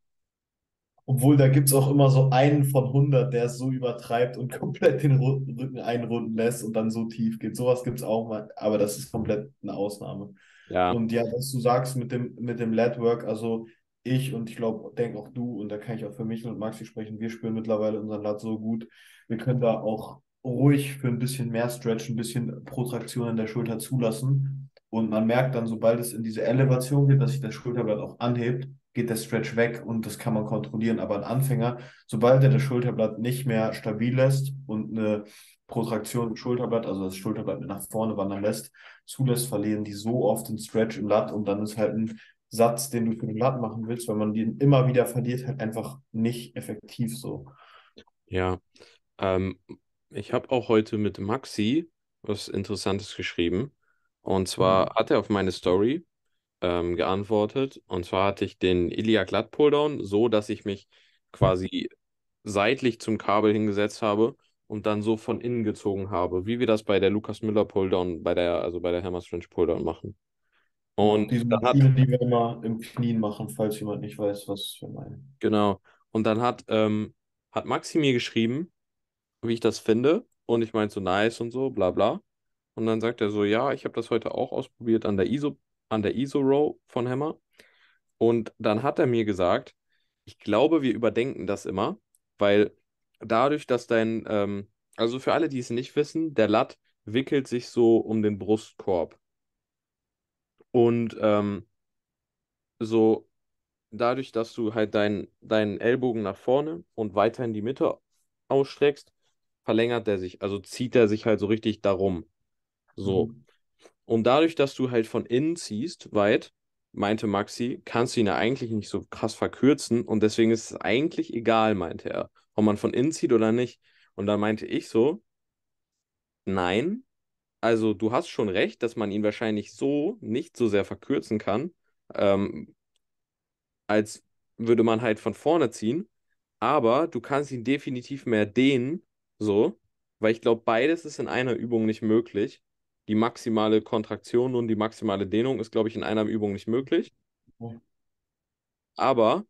[SPEAKER 2] Obwohl, da gibt es auch immer so einen von hundert, der es so übertreibt und komplett den Ru- Rücken einrunden lässt und dann so tief geht. Sowas gibt es auch mal, aber das ist komplett eine Ausnahme.
[SPEAKER 1] Ja,
[SPEAKER 2] Und ja, was du sagst mit dem, mit dem Lat-Work, also ich und ich glaube, denke auch du, und da kann ich auch für mich und Maxi sprechen, wir spüren mittlerweile unseren Lat so gut. Wir können da auch ruhig für ein bisschen mehr Stretch, ein bisschen Protraktion in der Schulter zulassen. Und man merkt dann, sobald es in diese Elevation geht, dass sich das Schulterblatt auch anhebt, geht der Stretch weg und das kann man kontrollieren. Aber ein Anfänger, sobald er das Schulterblatt nicht mehr stabil lässt und eine Protraktion im Schulterblatt, also das Schulterblatt mit nach vorne wandern lässt, zulässt, verlieren die so oft den Stretch im Lat und dann ist halt ein Satz, den du für den Lat machen willst, wenn man den immer wieder verliert, halt einfach nicht effektiv so.
[SPEAKER 1] ja. Ähm, Ich habe auch heute mit Maxi was Interessantes geschrieben. Und zwar
[SPEAKER 2] Mhm.
[SPEAKER 1] hat er auf meine Story ähm, geantwortet. Und zwar hatte ich den Iliak Lat Pulldown so, dass ich mich quasi seitlich zum Kabel hingesetzt habe und dann so von innen gezogen habe, wie wir das bei der Lukas Müller Pulldown, bei der, also bei der Hammer Strength Pulldown machen.
[SPEAKER 2] Genau,
[SPEAKER 1] Und
[SPEAKER 2] diese
[SPEAKER 1] dann hat,
[SPEAKER 2] Maschine, die wir immer im Knien machen, falls jemand nicht weiß, was wir meinen.
[SPEAKER 1] genau, und dann hat, ähm, hat Maxi mir geschrieben, wie ich das finde. Und ich meinte so nice und so, bla bla. Und dann sagt er so, ja, ich habe das heute auch ausprobiert an der I S O, an der I S O Row von Hammer. Und dann hat er mir gesagt, ich glaube, wir überdenken das immer, weil dadurch, dass dein, ähm, also für alle, die es nicht wissen, der Lat wickelt sich so um den Brustkorb. Und ähm, so dadurch, dass du halt deinen deinen Ellbogen nach vorne und weiter in die Mitte ausstreckst, verlängert er sich, also zieht er sich halt so richtig darum. So.
[SPEAKER 2] Mhm.
[SPEAKER 1] Und dadurch, dass du halt von innen ziehst, weit, meinte Maxi, kannst du ihn ja eigentlich nicht so krass verkürzen und deswegen ist es eigentlich egal, meinte er, ob man von innen zieht oder nicht. Und dann meinte ich so, nein, also du hast schon recht, dass man ihn wahrscheinlich so nicht so sehr verkürzen kann, ähm, als würde man halt von vorne ziehen, aber du kannst ihn definitiv mehr dehnen, so, weil ich glaube, beides ist in einer Übung nicht möglich. Die maximale Kontraktion und die maximale Dehnung ist, glaube ich, in einer Übung nicht möglich. Aber,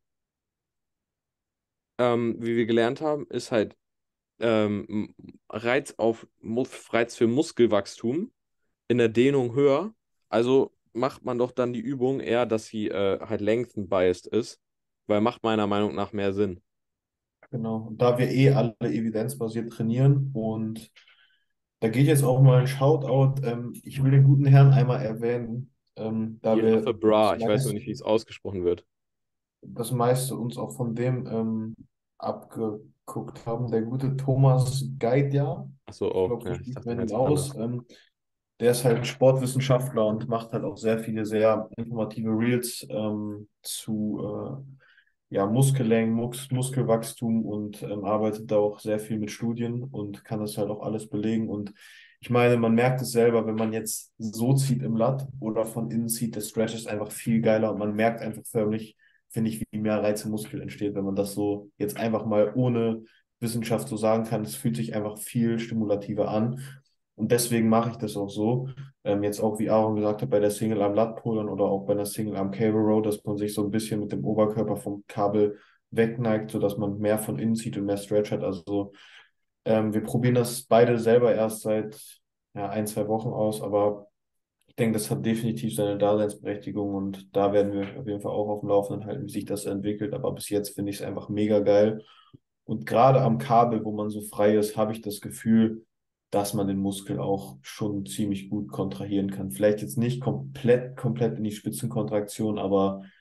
[SPEAKER 1] ähm, wie wir gelernt haben, ist halt ähm, Reiz auf Mu- Reiz für Muskelwachstum in der Dehnung höher. Also macht man doch dann die Übung eher, dass sie äh, halt lengthen-biased ist, weil macht meiner Meinung nach mehr Sinn.
[SPEAKER 2] Genau. Und da wir eh alle evidenzbasiert trainieren und da geht jetzt auch mal ein Shoutout. Ähm, ich will den guten Herrn einmal erwähnen, ähm, da
[SPEAKER 1] Ja, für
[SPEAKER 2] wir
[SPEAKER 1] Bra,
[SPEAKER 2] das
[SPEAKER 1] ich weiß nur
[SPEAKER 2] meiste,
[SPEAKER 1] nicht, wie es ausgesprochen wird.
[SPEAKER 2] das meiste uns auch von dem ähm, abgeguckt haben. Der gute Thomas Geidja,
[SPEAKER 1] Achso,
[SPEAKER 2] ich
[SPEAKER 1] oh,
[SPEAKER 2] glaube, so
[SPEAKER 1] ja, ich
[SPEAKER 2] spricht
[SPEAKER 1] dachte, du
[SPEAKER 2] man ihn
[SPEAKER 1] meinst
[SPEAKER 2] aus.
[SPEAKER 1] anders.
[SPEAKER 2] Ähm, der ist halt Sportwissenschaftler und macht halt auch sehr viele sehr informative Reels ähm, zu äh, ja, Muskellängen, Mus Muskelwachstum und ähm, arbeitet da auch sehr viel mit Studien und kann das halt auch alles belegen. Und ich meine, man merkt es selber, wenn man jetzt so zieht im Lat oder von innen zieht, der Stretch ist einfach viel geiler und man merkt einfach förmlich, finde ich, wie mehr Reiz im Muskel entsteht, wenn man das so jetzt einfach mal ohne Wissenschaft so sagen kann. Es fühlt sich einfach viel stimulativer an. Und deswegen mache ich das auch so. Ähm, jetzt auch, wie Aaron gesagt hat, bei der Single Arm Lat Pullern oder auch bei der Single Arm Cable Row, dass man sich so ein bisschen mit dem Oberkörper vom Kabel wegneigt, sodass man mehr von innen zieht und mehr Stretch hat. Also ähm, wir probieren das beide selber erst seit ja, ein, zwei Wochen aus, aber ich denke, das hat definitiv seine Daseinsberechtigung und da werden wir auf jeden Fall auch auf dem Laufenden halten, wie sich das entwickelt. Aber bis jetzt finde ich es einfach mega geil. Und gerade am Kabel, wo man so frei ist, habe ich das Gefühl, dass man den Muskel auch schon ziemlich gut kontrahieren kann. Vielleicht jetzt nicht komplett, komplett in die Spitzenkontraktion, aber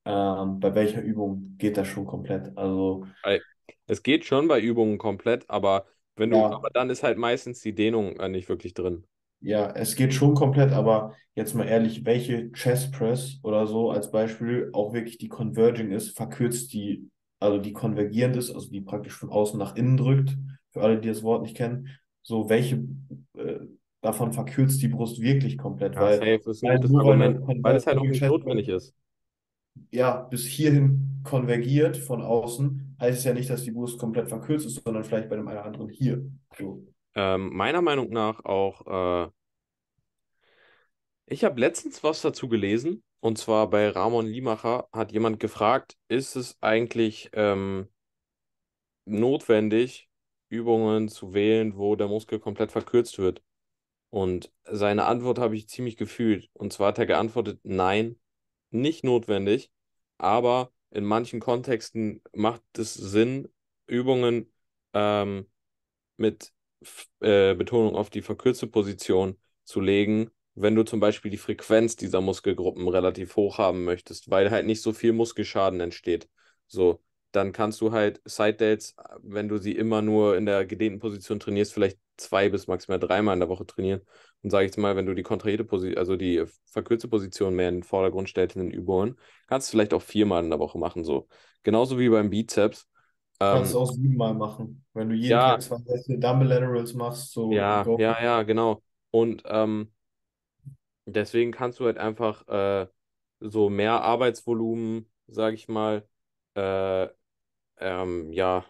[SPEAKER 2] ähm, bei welcher Übung geht das schon komplett? Also,
[SPEAKER 1] Weil es geht schon bei Übungen komplett, aber wenn du,
[SPEAKER 2] ja,
[SPEAKER 1] aber dann ist halt meistens die Dehnung äh, nicht wirklich drin.
[SPEAKER 2] ja, es geht schon komplett, aber jetzt mal ehrlich, welche Chest Press oder so als Beispiel auch wirklich die converging ist, verkürzt die, also die konvergierend ist, also die praktisch von außen nach innen drückt, für alle, die das Wort nicht kennen, so welche äh, davon verkürzt die Brust wirklich komplett,
[SPEAKER 1] Ja,
[SPEAKER 2] weil
[SPEAKER 1] safe ist ein
[SPEAKER 2] nein,
[SPEAKER 1] gutes
[SPEAKER 2] nur weil
[SPEAKER 1] Argument,
[SPEAKER 2] eine
[SPEAKER 1] weil es halt auch
[SPEAKER 2] converging
[SPEAKER 1] nicht
[SPEAKER 2] Chest Press
[SPEAKER 1] notwendig ist.
[SPEAKER 2] ja bis hierhin konvergiert von außen, heißt es ja nicht, dass die Brust komplett verkürzt ist, sondern vielleicht bei dem einen oder anderen hier. So.
[SPEAKER 1] Ähm, meiner Meinung nach auch, äh, ich habe letztens was dazu gelesen, und zwar bei Ramon Limacher hat jemand gefragt, ist es eigentlich ähm, notwendig, Übungen zu wählen, wo der Muskel komplett verkürzt wird? Und seine Antwort habe ich ziemlich gefühlt. Und zwar hat er geantwortet, nein, nicht notwendig, aber in manchen Kontexten macht es Sinn, Übungen ähm, mit F- äh, Betonung auf die verkürzte Position zu legen, wenn du zum Beispiel die Frequenz dieser Muskelgruppen relativ hoch haben möchtest, weil halt nicht so viel Muskelschaden entsteht. So, dann kannst du halt Side Delts, wenn du sie immer nur in der gedehnten Position trainierst, vielleicht zwei bis maximal dreimal in der Woche trainieren. Und sage ich jetzt mal, wenn du die kontrahierte Position, also die verkürzte Position mehr in den Vordergrund stellst in den Übungen, kannst du vielleicht auch viermal in der Woche machen. So, genauso wie beim Bizeps.
[SPEAKER 2] Kannst
[SPEAKER 1] Ähm,
[SPEAKER 2] du auch siebenmal machen. Wenn du jeden
[SPEAKER 1] ja,
[SPEAKER 2] Tag zwei Sätze Dumbbell Laterals machst, so
[SPEAKER 1] Ja,
[SPEAKER 2] go.
[SPEAKER 1] ja, ja, genau. Und ähm, deswegen kannst du halt einfach äh, so mehr Arbeitsvolumen, sag ich mal, äh, ähm, ja,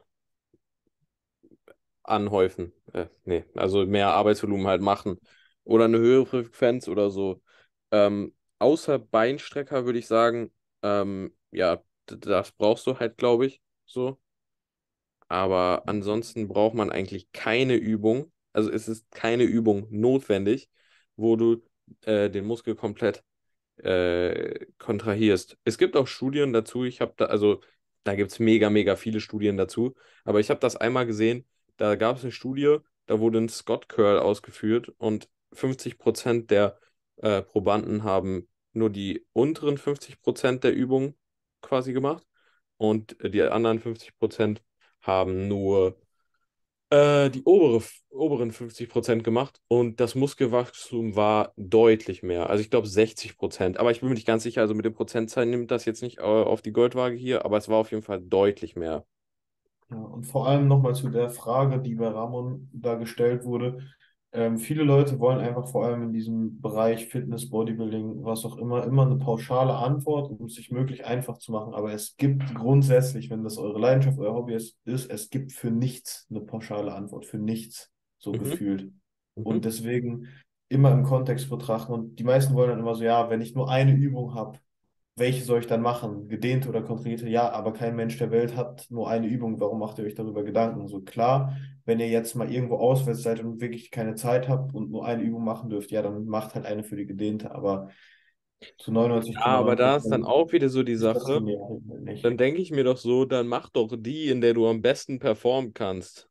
[SPEAKER 1] anhäufen. Äh, nee, also mehr Arbeitsvolumen halt machen. Oder eine höhere Frequenz oder so. Ähm, außer Beinstrecker würde ich sagen, ähm, ja, d- das brauchst du halt, glaube ich, so. Aber ansonsten braucht man eigentlich keine Übung. Also es ist keine Übung notwendig, wo du äh, den Muskel komplett äh, kontrahierst. Es gibt auch Studien dazu. Ich habe da, also da gibt es mega, mega viele Studien dazu. Aber ich habe das einmal gesehen. Da gab es eine Studie, da wurde ein Scott Curl ausgeführt und fünfzig Prozent der äh, Probanden haben nur die unteren fünfzig Prozent der Übung quasi gemacht und die anderen fünfzig Prozent haben nur äh, die obere, oberen fünfzig Prozent gemacht und das Muskelwachstum war deutlich mehr. Also ich glaube sechzig Prozent. Aber ich bin mir nicht ganz sicher, also mit den Prozentzahlen nimmt das jetzt nicht äh, auf die Goldwaage hier, aber es war auf jeden Fall deutlich mehr.
[SPEAKER 2] Ja, und vor allem nochmal zu der Frage, die bei Ramon da gestellt wurde. Ähm, viele Leute wollen einfach vor allem in diesem Bereich Fitness, Bodybuilding, was auch immer, immer eine pauschale Antwort, um es sich möglich einfach zu machen. Aber es gibt grundsätzlich, wenn das eure Leidenschaft, euer Hobby ist, ist, es gibt für nichts eine pauschale Antwort, für nichts so
[SPEAKER 1] Mhm,
[SPEAKER 2] gefühlt.
[SPEAKER 1] mhm.
[SPEAKER 2] Und deswegen immer im Kontext betrachten. Und die meisten wollen dann immer so, ja, wenn ich nur eine Übung habe, welche soll ich dann machen? Gedehnte oder kontrahierte? Ja, aber kein Mensch der Welt hat nur eine Übung. Warum macht ihr euch darüber Gedanken? So klar, wenn ihr jetzt mal irgendwo auswärts seid und wirklich keine Zeit habt und nur eine Übung machen dürft, ja, dann macht halt eine für die Gedehnte. Aber zu
[SPEAKER 1] Ja, aber
[SPEAKER 2] neunundneunzig Komma neun
[SPEAKER 1] da ist dann
[SPEAKER 2] Prozent
[SPEAKER 1] auch wieder so die
[SPEAKER 2] ist das die
[SPEAKER 1] Sache.
[SPEAKER 2] Mehrheit halt nicht.
[SPEAKER 1] Dann denke ich mir doch so, dann mach doch die, in der du am besten performen kannst.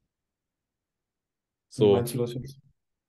[SPEAKER 2] Wie
[SPEAKER 1] So,
[SPEAKER 2] meinst du das jetzt?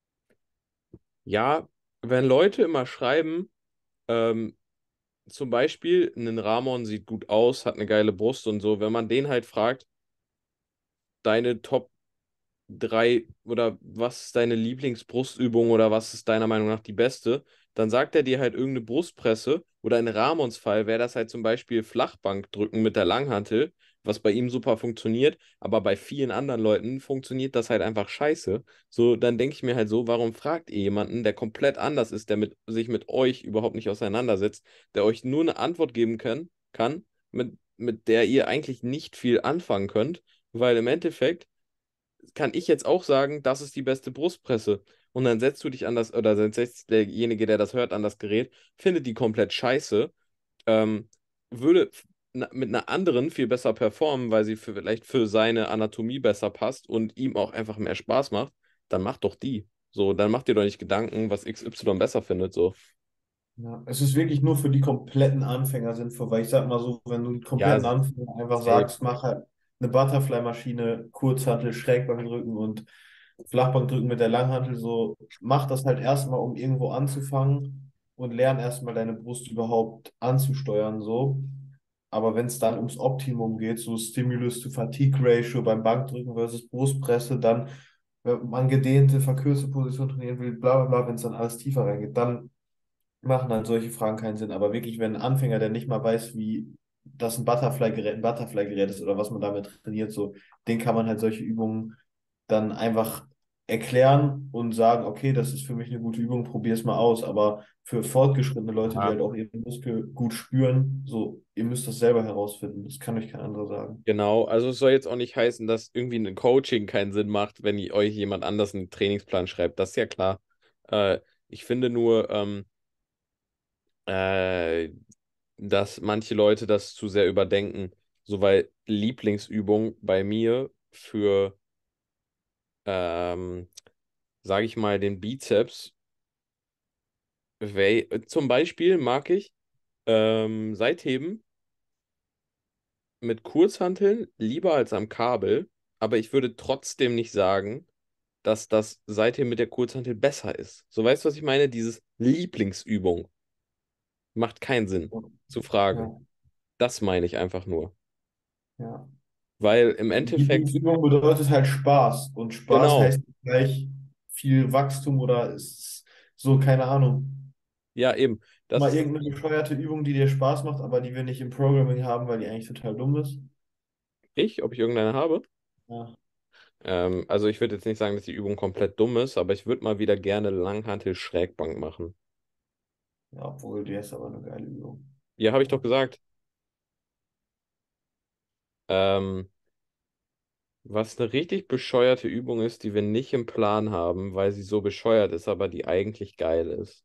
[SPEAKER 1] ja, wenn Leute immer schreiben, ähm, zum Beispiel, ein Ramon sieht gut aus, hat eine geile Brust und so, wenn man den halt fragt, deine Top drei oder was ist deine Lieblingsbrustübung oder was ist deiner Meinung nach die beste, dann sagt er dir halt irgendeine Brustpresse oder in Ramons Fall wäre das halt zum Beispiel Flachbankdrücken mit der Langhantel, was bei ihm super funktioniert, aber bei vielen anderen Leuten funktioniert das halt einfach scheiße. So, dann denke ich mir halt so, warum fragt ihr jemanden, der komplett anders ist, der mit, sich mit euch überhaupt nicht auseinandersetzt, der euch nur eine Antwort geben kann, kann mit, mit der ihr eigentlich nicht viel anfangen könnt, weil im Endeffekt kann ich jetzt auch sagen, das ist die beste Brustpresse. Und dann setzt du dich an das, oder dann setzt derjenige, der das hört, an das Gerät, findet die komplett scheiße, ähm, würde f- na- mit einer anderen viel besser performen, weil sie für, vielleicht für seine Anatomie besser passt und ihm auch einfach mehr Spaß macht, dann macht doch die. So, dann macht ihr doch nicht Gedanken, was X Y besser findet, so.
[SPEAKER 2] Ja, es ist wirklich nur für die kompletten Anfänger sinnvoll, weil ich sag mal so, wenn du einen
[SPEAKER 1] Ja,
[SPEAKER 2] kompletten Anfänger einfach
[SPEAKER 1] safe.
[SPEAKER 2] sagst, mach halt eine Butterfly-Maschine, Kurzhantel, Schrägbankdrücken und Flachbankdrücken mit der Langhantel, so mach das halt erstmal, um irgendwo anzufangen. und lern erstmal deine Brust überhaupt anzusteuern, so. Aber wenn es dann ums Optimum geht, so Stimulus-to-Fatigue-Ratio beim Bankdrücken versus Brustpresse, dann, wenn man gedehnte, verkürzte Position trainieren will, bla bla bla, wenn es dann alles tiefer reingeht, dann machen dann solche Fragen keinen Sinn. Aber wirklich, wenn ein Anfänger, der nicht mal weiß, wie das ein Butterfly-Gerät ein Butterfly-Gerät ist oder was man damit trainiert, so, den kann man halt solche Übungen dann einfach erklären und sagen, okay, das ist für mich eine gute Übung, probier es mal aus. Aber für fortgeschrittene Leute, die
[SPEAKER 1] Ja,
[SPEAKER 2] halt auch ihren Muskel gut spüren, so, ihr müsst das selber herausfinden. Das kann euch kein anderer sagen.
[SPEAKER 1] genau. Also es soll jetzt auch nicht heißen, dass irgendwie ein Coaching keinen Sinn macht, wenn ihr euch jemand anders einen Trainingsplan schreibt. Das ist ja klar. Äh, ich finde nur, ähm, äh, dass manche Leute das zu sehr überdenken. So, weil Lieblingsübung bei mir für, ähm, sage ich mal, den Bizeps, wär, zum Beispiel mag ich ähm, Seitheben mit Kurzhanteln lieber als am Kabel, aber ich würde trotzdem nicht sagen, dass das Seitheben mit der Kurzhantel besser ist. So, weißt du, was ich meine? Dieses Lieblingsübung macht keinen Sinn zu fragen.
[SPEAKER 2] Ja,
[SPEAKER 1] Das meine ich einfach nur.
[SPEAKER 2] ja.
[SPEAKER 1] Weil im Endeffekt,
[SPEAKER 2] Lieblingsübung bedeutet halt Spaß. Und Spaß
[SPEAKER 1] genau,
[SPEAKER 2] heißt gleich viel Wachstum oder ist so, keine Ahnung.
[SPEAKER 1] ja, eben, das
[SPEAKER 2] Mal
[SPEAKER 1] ist das.
[SPEAKER 2] irgendeine bescheuerte Übung, die dir Spaß macht, aber die wir nicht im Programming haben, weil die eigentlich total dumm ist.
[SPEAKER 1] Ich, ob ich irgendeine habe.
[SPEAKER 2] Ja,
[SPEAKER 1] Ähm, also ich würde jetzt nicht sagen, dass die Übung komplett dumm ist, aber ich würde mal wieder gerne Langhantel-Schrägbank machen.
[SPEAKER 2] ja, obwohl, die ist aber eine geile Übung.
[SPEAKER 1] Ja, habe ich doch
[SPEAKER 2] Ja.
[SPEAKER 1] gesagt. Ähm, was eine richtig bescheuerte Übung ist, die wir nicht im Plan haben, weil sie so bescheuert ist, aber die eigentlich geil ist.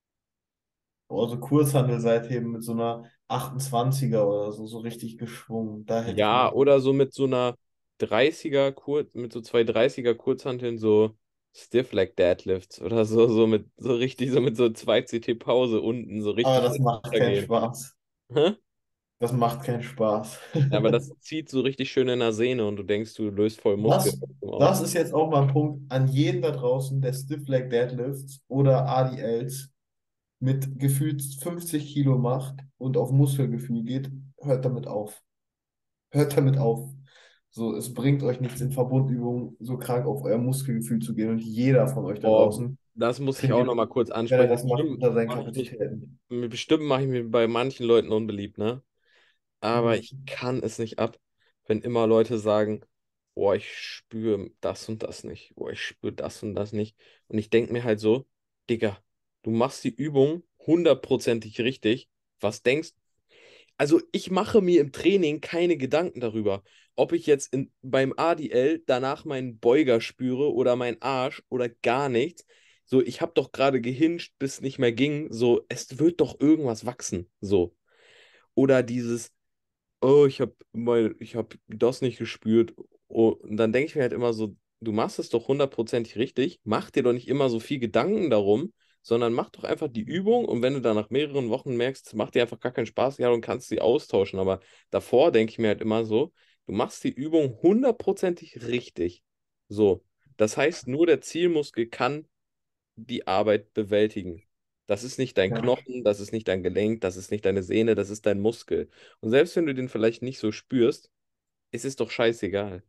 [SPEAKER 2] Also Kurzhandel seitdem mit so einer achtundzwanziger oder so, so richtig geschwungen. Da hätte ich mal
[SPEAKER 1] Ja,
[SPEAKER 2] Bock.
[SPEAKER 1] oder so mit so einer dreißiger Kur mit so zwei dreißiger Kurzhanteln so Stiff Leg Deadlifts oder so, so mit so richtig, so mit so zwei C T Pause unten, so
[SPEAKER 2] Aber
[SPEAKER 1] richtig
[SPEAKER 2] das macht keinen
[SPEAKER 1] runtergehen.
[SPEAKER 2] Spaß.
[SPEAKER 1] Hä?
[SPEAKER 2] Das macht keinen Spaß.
[SPEAKER 1] Ja, aber das zieht so richtig schön in der Sehne und du denkst, du löst voll Muskeln
[SPEAKER 2] Das,
[SPEAKER 1] aus.
[SPEAKER 2] das ist jetzt auch mal ein Punkt an jeden da draußen, der Stiff Leg Deadlifts oder A D Ls mit gefühlt fünfzig Kilo macht und auf Muskelgefühl geht, hört damit auf. Hört damit auf. So, es bringt euch nichts in Verbundübungen so krank auf euer Muskelgefühl zu gehen. Und jeder von euch da
[SPEAKER 1] Oh,
[SPEAKER 2] draußen
[SPEAKER 1] das muss ich auch
[SPEAKER 2] trainiert,
[SPEAKER 1] nochmal kurz
[SPEAKER 2] wenn er
[SPEAKER 1] ansprechen.
[SPEAKER 2] das macht,
[SPEAKER 1] Bestimmt
[SPEAKER 2] unter seinen
[SPEAKER 1] mache ich mich,
[SPEAKER 2] Kapazitäten.
[SPEAKER 1] bestimmt mache ich mich bei manchen Leuten unbeliebt, ne? Aber
[SPEAKER 2] Ja.
[SPEAKER 1] ich kann es nicht ab, wenn immer Leute sagen, boah, ich spüre das und das nicht, boah, ich spüre das und das nicht. Und ich denke mir halt so, Digga, du machst die Übung hundertprozentig richtig. Was denkst, also ich mache mir im Training keine Gedanken darüber, ob ich jetzt in, beim A D L danach meinen Beuger spüre oder meinen Arsch oder gar nichts. So, ich habe doch gerade gehinscht, bis es nicht mehr ging. So, es wird doch irgendwas wachsen. So. Oder dieses, oh, ich habe mal, ich habe das nicht gespürt. Oh, und dann denke ich mir halt immer so, du machst es doch hundertprozentig richtig, mach dir doch nicht immer so viel Gedanken darum, sondern mach doch einfach die Übung und wenn du dann nach mehreren Wochen merkst, es macht dir einfach gar keinen Spaß, ja, dann kannst du sie austauschen. Aber davor denke ich mir halt immer so, du machst die Übung hundertprozentig richtig. So. Das heißt, nur der Zielmuskel kann die Arbeit bewältigen. Das ist nicht dein
[SPEAKER 2] Ja.
[SPEAKER 1] Knochen, das ist nicht dein Gelenk, das ist nicht deine Sehne, das ist dein Muskel. Und selbst wenn du den vielleicht nicht so spürst, ist es doch scheißegal.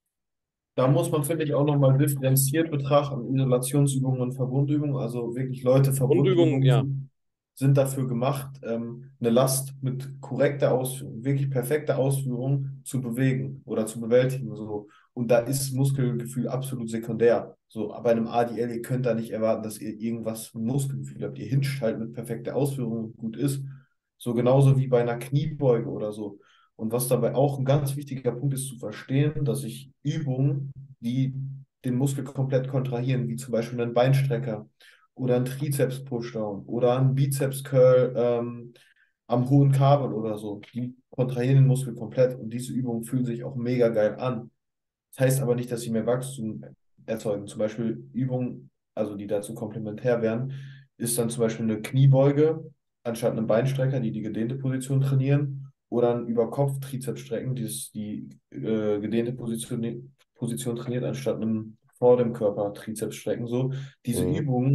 [SPEAKER 2] Da muss man, finde ich, auch nochmal differenziert betrachten, Isolationsübungen und Verbundübungen. Also wirklich Leute,
[SPEAKER 1] Grundübungen,
[SPEAKER 2] Verbundübungen
[SPEAKER 1] ja.
[SPEAKER 2] sind, sind dafür gemacht, ähm, eine Last mit korrekter Ausführung, wirklich perfekter Ausführung zu bewegen oder zu bewältigen. So. Und da ist Muskelgefühl absolut sekundär. So, bei einem A D L, ihr könnt da nicht erwarten, dass ihr irgendwas ein Muskelgefühl habt. Ihr hinscht halt mit perfekter Ausführung und gut ist. So genauso wie bei einer Kniebeuge oder so. Und was dabei auch ein ganz wichtiger Punkt ist, zu verstehen, dass ich Übungen, die den Muskel komplett kontrahieren, wie zum Beispiel einen Beinstrecker oder ein Trizeps-Pushdown oder ein Bizeps-Curl ähm, am hohen Kabel oder so, die kontrahieren den Muskel komplett und diese Übungen fühlen sich auch mega geil an. Das heißt aber nicht, dass sie mehr Wachstum erzeugen. Zum Beispiel Übungen, also die dazu komplementär wären, ist dann zum Beispiel eine Kniebeuge anstatt einem Beinstrecker, die die gedehnte Position trainieren, oder ein Überkopf-Trizepsstrecken, die die äh, gedehnte Position, Position trainiert, anstatt einem vor dem Körper Trizepsstrecken. So, diese
[SPEAKER 1] Mhm.
[SPEAKER 2] Übungen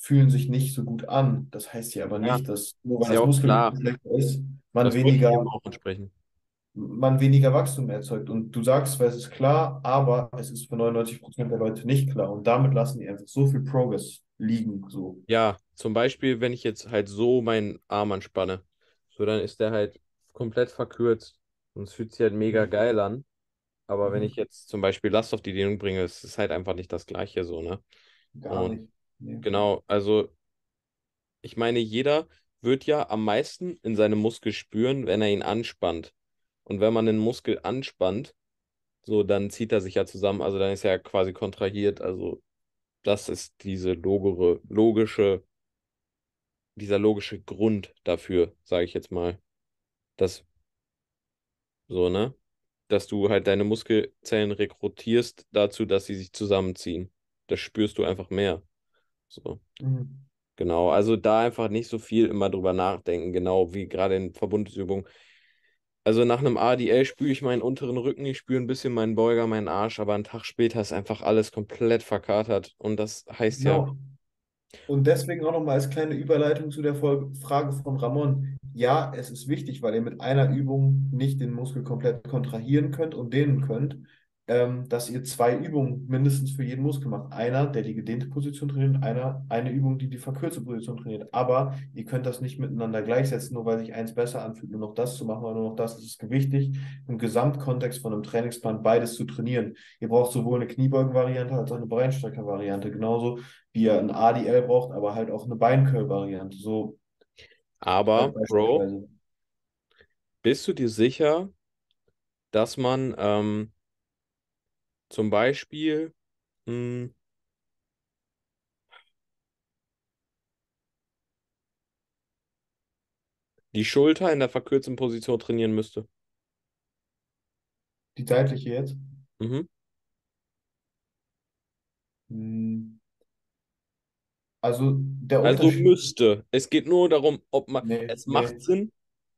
[SPEAKER 2] fühlen sich nicht so gut an. Das heißt ja aber
[SPEAKER 1] Ja,
[SPEAKER 2] nicht, dass nur weil
[SPEAKER 1] ist ja
[SPEAKER 2] das
[SPEAKER 1] auch
[SPEAKER 2] Muskelgewebe
[SPEAKER 1] klar.
[SPEAKER 2] schlechter ist, man
[SPEAKER 1] Das wollte ich eben
[SPEAKER 2] weniger,
[SPEAKER 1] auch ansprechen.
[SPEAKER 2] man weniger Wachstum erzeugt. Und du sagst, weil es ist klar, aber es ist für neunundneunzig Prozent der Leute nicht klar. Und damit lassen die einfach so viel Progress liegen. So.
[SPEAKER 1] Ja, zum Beispiel, wenn ich jetzt halt so meinen Arm anspanne, so dann ist der halt komplett verkürzt und es fühlt sich halt mega
[SPEAKER 2] Mhm.
[SPEAKER 1] geil an. Aber wenn ich
[SPEAKER 2] Mhm.
[SPEAKER 1] jetzt zum Beispiel Last auf die Dehnung bringe, ist es halt einfach nicht das Gleiche so, ne?
[SPEAKER 2] Gar
[SPEAKER 1] Und
[SPEAKER 2] nicht. Nee.
[SPEAKER 1] genau, also ich meine, jeder wird ja am meisten in seinem Muskel spüren, wenn er ihn anspannt. Und wenn man den Muskel anspannt, so dann zieht er sich ja zusammen, also dann ist er ja quasi kontrahiert. Also das ist diese logere, logische, dieser logische Grund dafür, sage ich jetzt mal, dass so, ne? Dass du halt deine Muskelzellen rekrutierst dazu, dass sie sich zusammenziehen. Das spürst du einfach mehr. So.
[SPEAKER 2] Mhm.
[SPEAKER 1] Genau, also da einfach nicht so viel immer drüber nachdenken, genau wie gerade in Verbundübungen. Also nach einem A D L spüre ich meinen unteren Rücken, ich spüre ein bisschen meinen Beuger, meinen Arsch, aber einen Tag später ist einfach alles komplett verkatert. Und das heißt ja,
[SPEAKER 2] Genau. Und deswegen auch nochmal als kleine Überleitung zu der Folge, Frage von Ramon. Ja, es ist wichtig, weil ihr mit einer Übung nicht den Muskel komplett kontrahieren könnt und dehnen könnt, ähm, dass ihr zwei Übungen mindestens für jeden Muskel macht. Einer, der die gedehnte Position trainiert, einer, eine Übung, die die verkürzte Position trainiert. Aber ihr könnt das nicht miteinander gleichsetzen, nur weil sich eins besser anfühlt, nur noch das zu machen oder nur noch das. Es ist wichtig, im Gesamtkontext von einem Trainingsplan beides zu trainieren. Ihr braucht sowohl eine Kniebeugen-Variante als auch eine Beinstrecker-Variante. Genauso wie er ein A D L braucht, aber halt auch eine Beincurl-Variante. So als
[SPEAKER 1] aber, Bro,
[SPEAKER 2] beispielsweise.
[SPEAKER 1] bist du dir sicher, dass man ähm, zum Beispiel mh, die Schulter in der verkürzten Position trainieren müsste?
[SPEAKER 2] Die seitliche jetzt.
[SPEAKER 1] Mhm.
[SPEAKER 2] Hm, Also der
[SPEAKER 1] Also
[SPEAKER 2] Unterschied,
[SPEAKER 1] müsste. Es geht nur darum, ob man,
[SPEAKER 2] nee,
[SPEAKER 1] es macht
[SPEAKER 2] nee.
[SPEAKER 1] Sinn,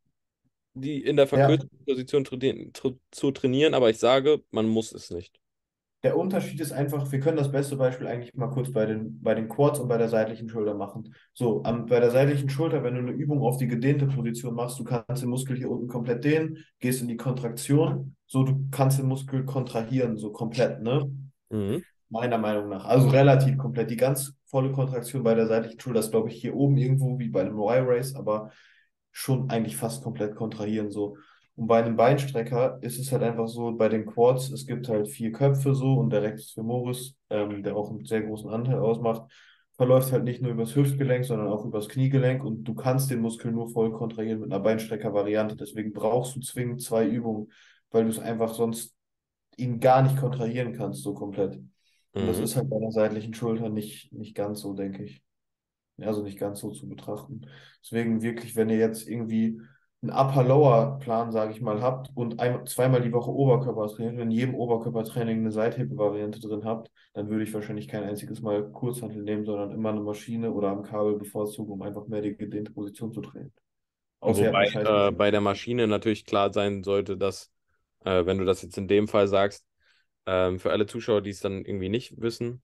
[SPEAKER 1] die in der
[SPEAKER 2] Der,
[SPEAKER 1] verkürzten Position trainieren, tra zu trainieren, aber ich sage, man muss es nicht.
[SPEAKER 2] der Unterschied ist einfach, wir können das beste Beispiel eigentlich mal kurz bei den, bei den Quads und bei der seitlichen Schulter machen. So, am, bei der seitlichen Schulter, wenn du eine Übung auf die gedehnte Position machst, du kannst den Muskel hier unten komplett dehnen, gehst in die Kontraktion, so du kannst den Muskel kontrahieren, so komplett, ne?
[SPEAKER 1] Mhm.
[SPEAKER 2] Meiner Meinung nach. Also relativ komplett. Die ganz volle Kontraktion bei der seitlichen Schulter ist, glaube ich, hier oben irgendwo wie bei einem Y-Race, aber schon eigentlich fast komplett kontrahieren so. Und bei einem Beinstrecker ist es halt einfach so, bei den Quads, es gibt halt vier Köpfe so und der Rectus femoris, ähm, der auch einen sehr großen Anteil ausmacht, verläuft halt nicht nur übers Hüftgelenk, sondern auch übers Kniegelenk und du kannst den Muskel nur voll kontrahieren mit einer Beinstrecker-Variante. Deswegen brauchst du zwingend zwei Übungen, weil du es einfach sonst ihn gar nicht kontrahieren kannst, so komplett. Und das
[SPEAKER 1] Mhm.
[SPEAKER 2] ist halt bei der seitlichen Schulter nicht, nicht ganz so, denke ich. Also nicht ganz so zu betrachten. Deswegen wirklich, wenn ihr jetzt irgendwie einen Upper-Lower-Plan, sage ich mal, habt und ein, zweimal die Woche Oberkörper trainiert und in jedem Oberkörpertraining eine Seithebe-Variante drin habt, dann würde ich wahrscheinlich kein einziges Mal Kurzhantel nehmen, sondern immer eine Maschine oder am Kabel bevorzugen, um einfach mehr die gedehnte Position zu trainieren. Außer ihr habt
[SPEAKER 1] Wobei
[SPEAKER 2] eine scheiß
[SPEAKER 1] äh, bei
[SPEAKER 2] Maschine.
[SPEAKER 1] der Maschine natürlich klar sein sollte, dass, äh, wenn du das jetzt in dem Fall sagst, ähm, für alle Zuschauer, die es dann irgendwie nicht wissen,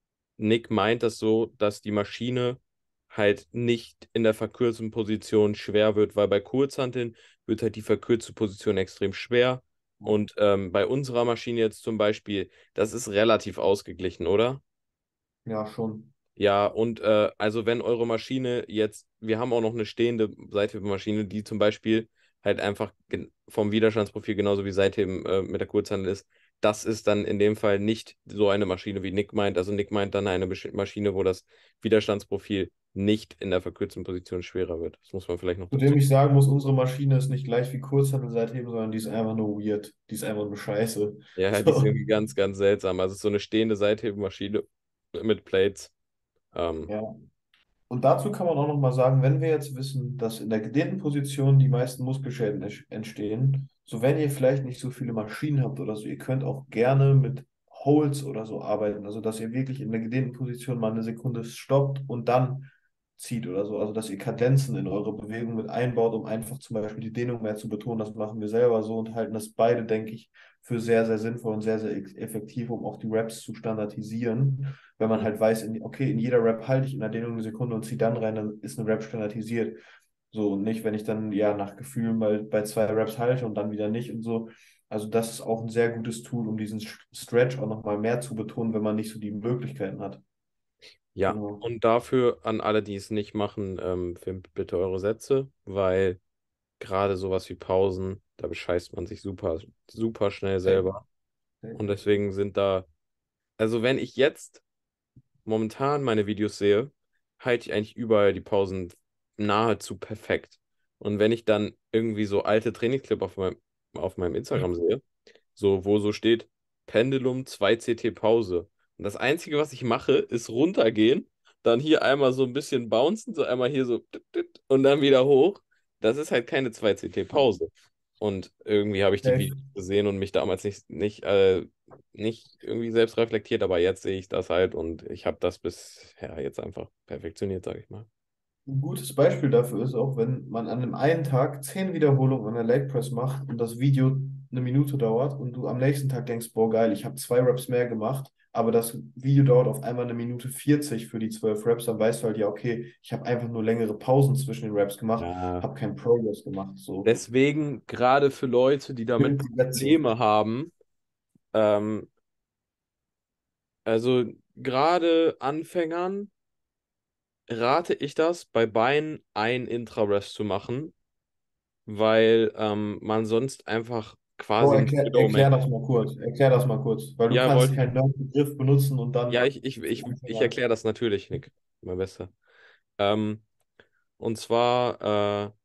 [SPEAKER 1] Nick meint das so, dass die Maschine halt nicht in der verkürzten Position schwer wird, weil bei Kurzhanteln wird halt die verkürzte Position extrem schwer. Und ähm, bei unserer Maschine jetzt zum Beispiel, das ist relativ ausgeglichen, oder?
[SPEAKER 2] Ja, schon.
[SPEAKER 1] Ja, und äh, also wenn eure Maschine jetzt, wir haben auch noch eine stehende Seithebemaschine, die zum Beispiel halt einfach gen- vom Widerstandsprofil genauso wie Seitheben äh, mit der Kurzhantel ist. Das ist dann in dem Fall nicht so eine Maschine, wie Nick meint. Also Nick meint dann eine Besch- Maschine, wo das Widerstandsprofil nicht in der verkürzten Position schwerer wird. Das muss man vielleicht noch
[SPEAKER 2] Zu
[SPEAKER 1] dazu.
[SPEAKER 2] dem ich sagen muss, unsere Maschine ist nicht gleich wie Kurzhantel seitheben, sondern die ist einfach nur weird. Die ist einfach nur scheiße.
[SPEAKER 1] Ja, die ist
[SPEAKER 2] So.
[SPEAKER 1] irgendwie ganz, ganz seltsam. Also es ist so eine stehende Seithebemaschine mit Plates. Ähm,
[SPEAKER 2] Ja. Und dazu kann man auch noch mal sagen, wenn wir jetzt wissen, dass in der gedehnten Position die meisten Muskelschäden ent- entstehen, so wenn ihr vielleicht nicht so viele Maschinen habt oder so, ihr könnt auch gerne mit Holds oder so arbeiten, also dass ihr wirklich in der gedehnten Position mal eine Sekunde stoppt und dann zieht oder so, also dass ihr Kadenzen in eure Bewegung mit einbaut, um einfach zum Beispiel die Dehnung mehr zu betonen. Das machen wir selber so und halten das beide, denke ich, für sehr, sehr sinnvoll und sehr, sehr ex- effektiv, um auch die Reps zu standardisieren. Wenn man
[SPEAKER 1] Mhm.
[SPEAKER 2] halt weiß, in, okay, in jeder Rep halte ich in der Dehnung eine Sekunde und ziehe dann rein, dann ist eine Rep standardisiert. So, und nicht, wenn ich dann ja nach Gefühl mal bei zwei Reps halte und dann wieder nicht und so. Also das ist auch ein sehr gutes Tool, um diesen Stretch auch nochmal mehr zu betonen, wenn man nicht so die Möglichkeiten hat.
[SPEAKER 1] Ja,
[SPEAKER 2] Genau.
[SPEAKER 1] und dafür an alle, die es nicht machen, ähm, filmt bitte eure Sätze, weil gerade sowas wie Pausen, da bescheißt man sich super, super schnell
[SPEAKER 2] Safe,
[SPEAKER 1] selber.
[SPEAKER 2] safe.
[SPEAKER 1] Und deswegen sind da, also wenn ich jetzt momentan meine Videos sehe, halte ich eigentlich überall die Pausen nahezu perfekt. Und wenn ich dann irgendwie so alte Trainingsclip auf meinem, auf meinem Instagram sehe, so wo so steht, Pendulum zwei C T Pause. Und das Einzige, was ich mache, ist runtergehen, dann hier einmal so ein bisschen bouncen, so einmal hier so tüt, tüt, und dann wieder hoch. Das ist halt keine zwei C T Pause. Und irgendwie habe ich die
[SPEAKER 2] Safe.
[SPEAKER 1] Videos gesehen und mich damals nicht, nicht, äh, nicht irgendwie selbst reflektiert, aber jetzt sehe ich das halt und ich habe das bisher jetzt einfach perfektioniert, sage ich mal.
[SPEAKER 2] Ein gutes Beispiel dafür ist auch, wenn man an einem einen Tag zehn Wiederholungen an der Leg Press macht und das Video eine Minute dauert und du am nächsten Tag denkst, boah, geil, ich habe zwei Reps mehr gemacht, aber das Video dauert auf einmal eine Minute vierzig für die zwölf Reps, dann weißt du halt, ja, okay, ich habe einfach nur längere Pausen zwischen den Reps gemacht,
[SPEAKER 1] Ja,
[SPEAKER 2] habe keinen Progress gemacht. So,
[SPEAKER 1] deswegen gerade für Leute, die damit
[SPEAKER 2] Bild die Sätze.
[SPEAKER 1] Probleme haben, ähm, also gerade Anfängern rate ich das, bei Beinen ein Intra-Rest zu machen, weil ähm, man sonst einfach
[SPEAKER 2] Bro,
[SPEAKER 1] quasi ein
[SPEAKER 2] erklär, erklär
[SPEAKER 1] Widowmaker.
[SPEAKER 2] das mal kurz. Erklär das mal kurz, weil du
[SPEAKER 1] Ja,
[SPEAKER 2] kannst
[SPEAKER 1] wollte ich.
[SPEAKER 2] keinen neuen Begriff benutzen und
[SPEAKER 1] Ja,
[SPEAKER 2] dann
[SPEAKER 1] ich, ich,
[SPEAKER 2] für
[SPEAKER 1] ich, ich
[SPEAKER 2] Anfänger.
[SPEAKER 1] erkläre das natürlich, Nick, mein Bester. Ähm, und zwar äh,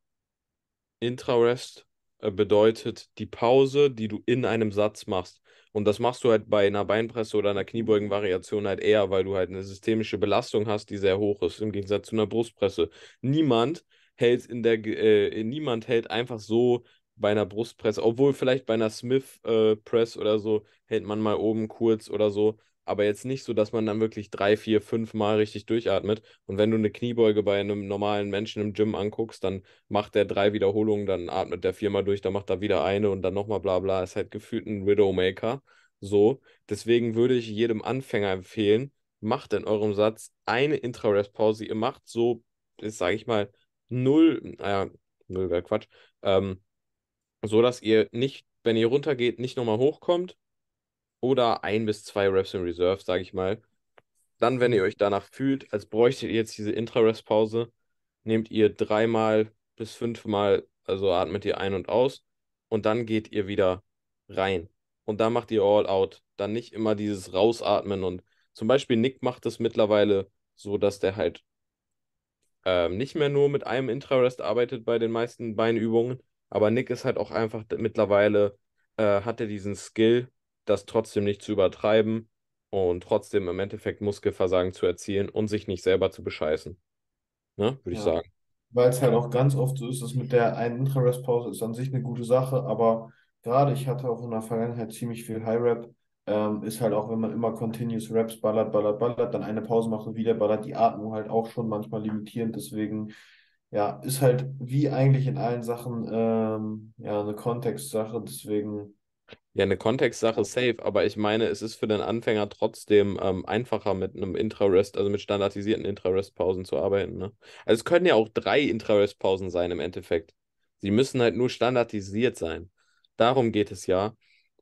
[SPEAKER 1] Intra-Rest äh, bedeutet die Pause, die du in einem Satz machst. Und das machst du halt bei einer Beinpresse oder einer Kniebeugenvariation halt eher, weil du halt eine systemische Belastung hast, die sehr hoch ist, im Gegensatz zu einer Brustpresse. Niemand hält in der, Ge- äh, niemand hält einfach so bei einer Brustpresse, obwohl vielleicht bei einer Smith äh, Press oder so hält man mal oben kurz oder so, aber jetzt nicht so, dass man dann wirklich drei, vier, fünf Mal richtig durchatmet. Und wenn du eine Kniebeuge bei einem normalen Menschen im Gym anguckst, dann macht der drei Wiederholungen, dann atmet der viermal durch, dann macht er wieder eine und dann nochmal bla bla. Ist halt gefühlt ein Widowmaker. So. Deswegen würde ich jedem Anfänger empfehlen, macht in eurem Satz eine Intra-Rest-Pause. Ihr macht so, ist, sage ich mal, null, naja, null wäre Quatsch, ähm, so dass ihr nicht, wenn ihr runtergeht, nicht nochmal hochkommt oder ein bis zwei Reps in Reserve, sage ich mal. Dann, wenn ihr euch danach fühlt, als bräuchtet ihr jetzt diese Intra-Rest-Pause, nehmt ihr dreimal bis fünfmal, also atmet ihr ein und aus und dann geht ihr wieder rein. Und dann macht ihr All out. Dann nicht immer dieses Rausatmen und zum Beispiel Nick macht es mittlerweile so, dass der halt ähm, nicht mehr nur mit einem Intra-Rest arbeitet bei den meisten Beinübungen, aber Nick ist halt auch einfach mittlerweile, äh, hat er diesen Skill, das trotzdem nicht zu übertreiben und trotzdem im Endeffekt Muskelversagen zu erzielen und sich nicht selber zu bescheißen. Ne, würde ich
[SPEAKER 2] Ja.
[SPEAKER 1] sagen.
[SPEAKER 2] Weil es halt auch ganz oft so ist, dass mit der einen Intra-Rest-Pause ist an sich eine gute Sache, aber gerade ich hatte auch in der Vergangenheit ziemlich viel High-Rep, ähm, ist halt auch, wenn man immer Continuous Reps ballert, ballert, ballert, dann eine Pause macht und wieder ballert, die Atmung halt auch schon manchmal limitierend, deswegen, ja, ist halt wie eigentlich in allen Sachen, ähm, ja, eine Kontextsache, deswegen,
[SPEAKER 1] Ja, eine Kontextsache safe, aber ich meine, es ist für den Anfänger trotzdem ähm, einfacher mit einem Intra-Rest, also mit standardisierten Intra-Rest-Pausen zu arbeiten. Ne? Also es können ja auch drei Intra-Rest-Pausen sein im Endeffekt. Sie müssen halt nur standardisiert sein. Darum geht es ja,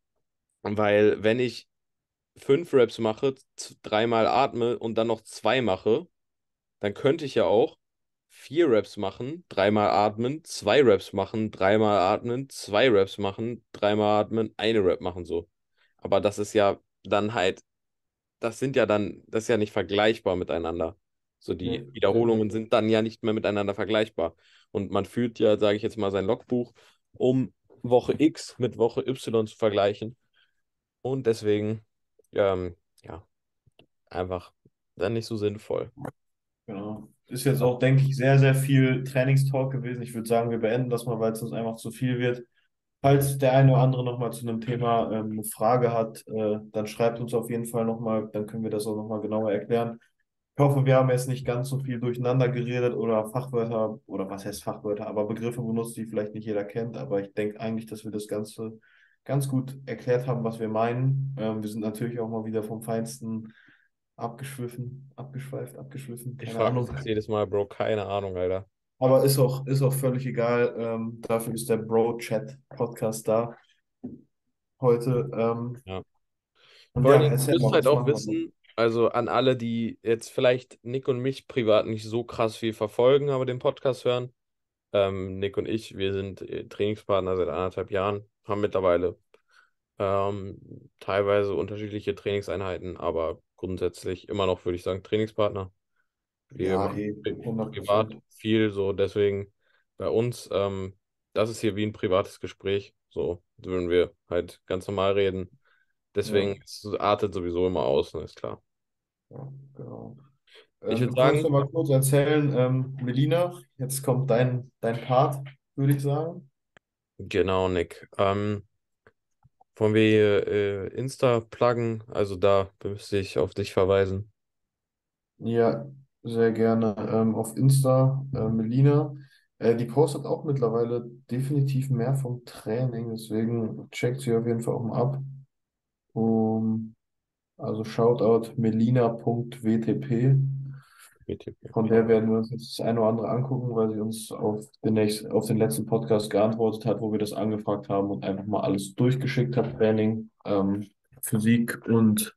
[SPEAKER 1] weil wenn ich fünf Reps mache, z- dreimal atme und dann noch zwei mache, dann könnte ich ja auch vier Reps machen, dreimal atmen, zwei Reps machen, dreimal atmen, zwei Reps machen, dreimal atmen, eine Rep machen so. Aber das ist ja dann halt, das sind ja dann, das ist ja nicht vergleichbar miteinander. So die
[SPEAKER 2] ne,
[SPEAKER 1] Wiederholungen sind dann ja nicht mehr miteinander vergleichbar. Und man führt ja, sage ich jetzt mal, sein Logbuch, um Woche X mit Woche Y zu vergleichen. Und deswegen, ähm, ja, einfach dann nicht so sinnvoll.
[SPEAKER 2] genau. Ist jetzt auch, denke ich, sehr, sehr viel Trainingstalk gewesen. Ich würde sagen, wir beenden das mal, weil es uns einfach zu viel wird. Falls der eine oder andere nochmal zu einem Thema ähm, eine Frage hat, äh, dann schreibt uns auf jeden Fall nochmal, dann können wir das auch nochmal genauer erklären. Ich hoffe, wir haben jetzt nicht ganz so viel durcheinander geredet oder Fachwörter, oder was heißt Fachwörter, aber Begriffe benutzt, die vielleicht nicht jeder kennt. Aber ich denke eigentlich, dass wir das Ganze ganz gut erklärt haben, was wir meinen. Ähm, wir sind natürlich auch mal wieder vom Feinsten abgeschwiffen, abgeschweift, abgeschwiffen,
[SPEAKER 1] Ich
[SPEAKER 2] keine
[SPEAKER 1] frage mich
[SPEAKER 2] Ahnung.
[SPEAKER 1] das jedes Mal, Bro, keine Ahnung, Alter.
[SPEAKER 2] Aber ist auch, ist auch völlig egal. Ähm, dafür ist der Bro-Chat-Podcast da heute. Ähm,
[SPEAKER 1] Ja.
[SPEAKER 2] und
[SPEAKER 1] Vor allen
[SPEAKER 2] ja,
[SPEAKER 1] Dingen, ihr
[SPEAKER 2] erzähl
[SPEAKER 1] müsst
[SPEAKER 2] mal,
[SPEAKER 1] halt
[SPEAKER 2] was
[SPEAKER 1] auch
[SPEAKER 2] machen wir so?
[SPEAKER 1] wissen, also an alle, die jetzt vielleicht Nick und mich privat nicht so krass viel verfolgen, aber den Podcast hören. Ähm, Nick und ich, wir sind äh, Trainingspartner seit anderthalb Jahren, haben mittlerweile ähm, teilweise unterschiedliche Trainingseinheiten, aber grundsätzlich immer noch, würde ich sagen, Trainingspartner. Wir
[SPEAKER 2] Ja,
[SPEAKER 1] machen
[SPEAKER 2] eh,
[SPEAKER 1] pri-
[SPEAKER 2] hundert
[SPEAKER 1] privat
[SPEAKER 2] Prozent.
[SPEAKER 1] viel, so deswegen bei uns, ähm, das ist hier wie ein privates Gespräch, so würden wir halt ganz normal reden.
[SPEAKER 2] Ja,
[SPEAKER 1] Deswegen es artet sowieso immer aus, ne, ist klar.
[SPEAKER 2] ja, genau.
[SPEAKER 1] Ich
[SPEAKER 2] Ähm,
[SPEAKER 1] würde
[SPEAKER 2] du kannst
[SPEAKER 1] sagen,
[SPEAKER 2] ja mal kurz erzählen, ähm, Melina, jetzt kommt dein, dein Part, würde ich sagen.
[SPEAKER 1] genau, Nick. Ähm, wollen wir hier, äh, Insta pluggen? Also da müsste ich auf dich verweisen.
[SPEAKER 2] Ja, sehr gerne. Ähm, auf Insta, äh, Melina. Äh, die postet auch mittlerweile definitiv mehr vom Training, deswegen checkt sie auf jeden Fall auch mal ab. Um, also Shoutout melina.wtp. Von der
[SPEAKER 1] Okay.
[SPEAKER 2] werden wir uns jetzt das eine oder andere angucken, weil sie uns auf den nächsten, auf den letzten Podcast geantwortet hat, wo wir das angefragt haben und einfach mal alles durchgeschickt hat, Training, ähm, Physik und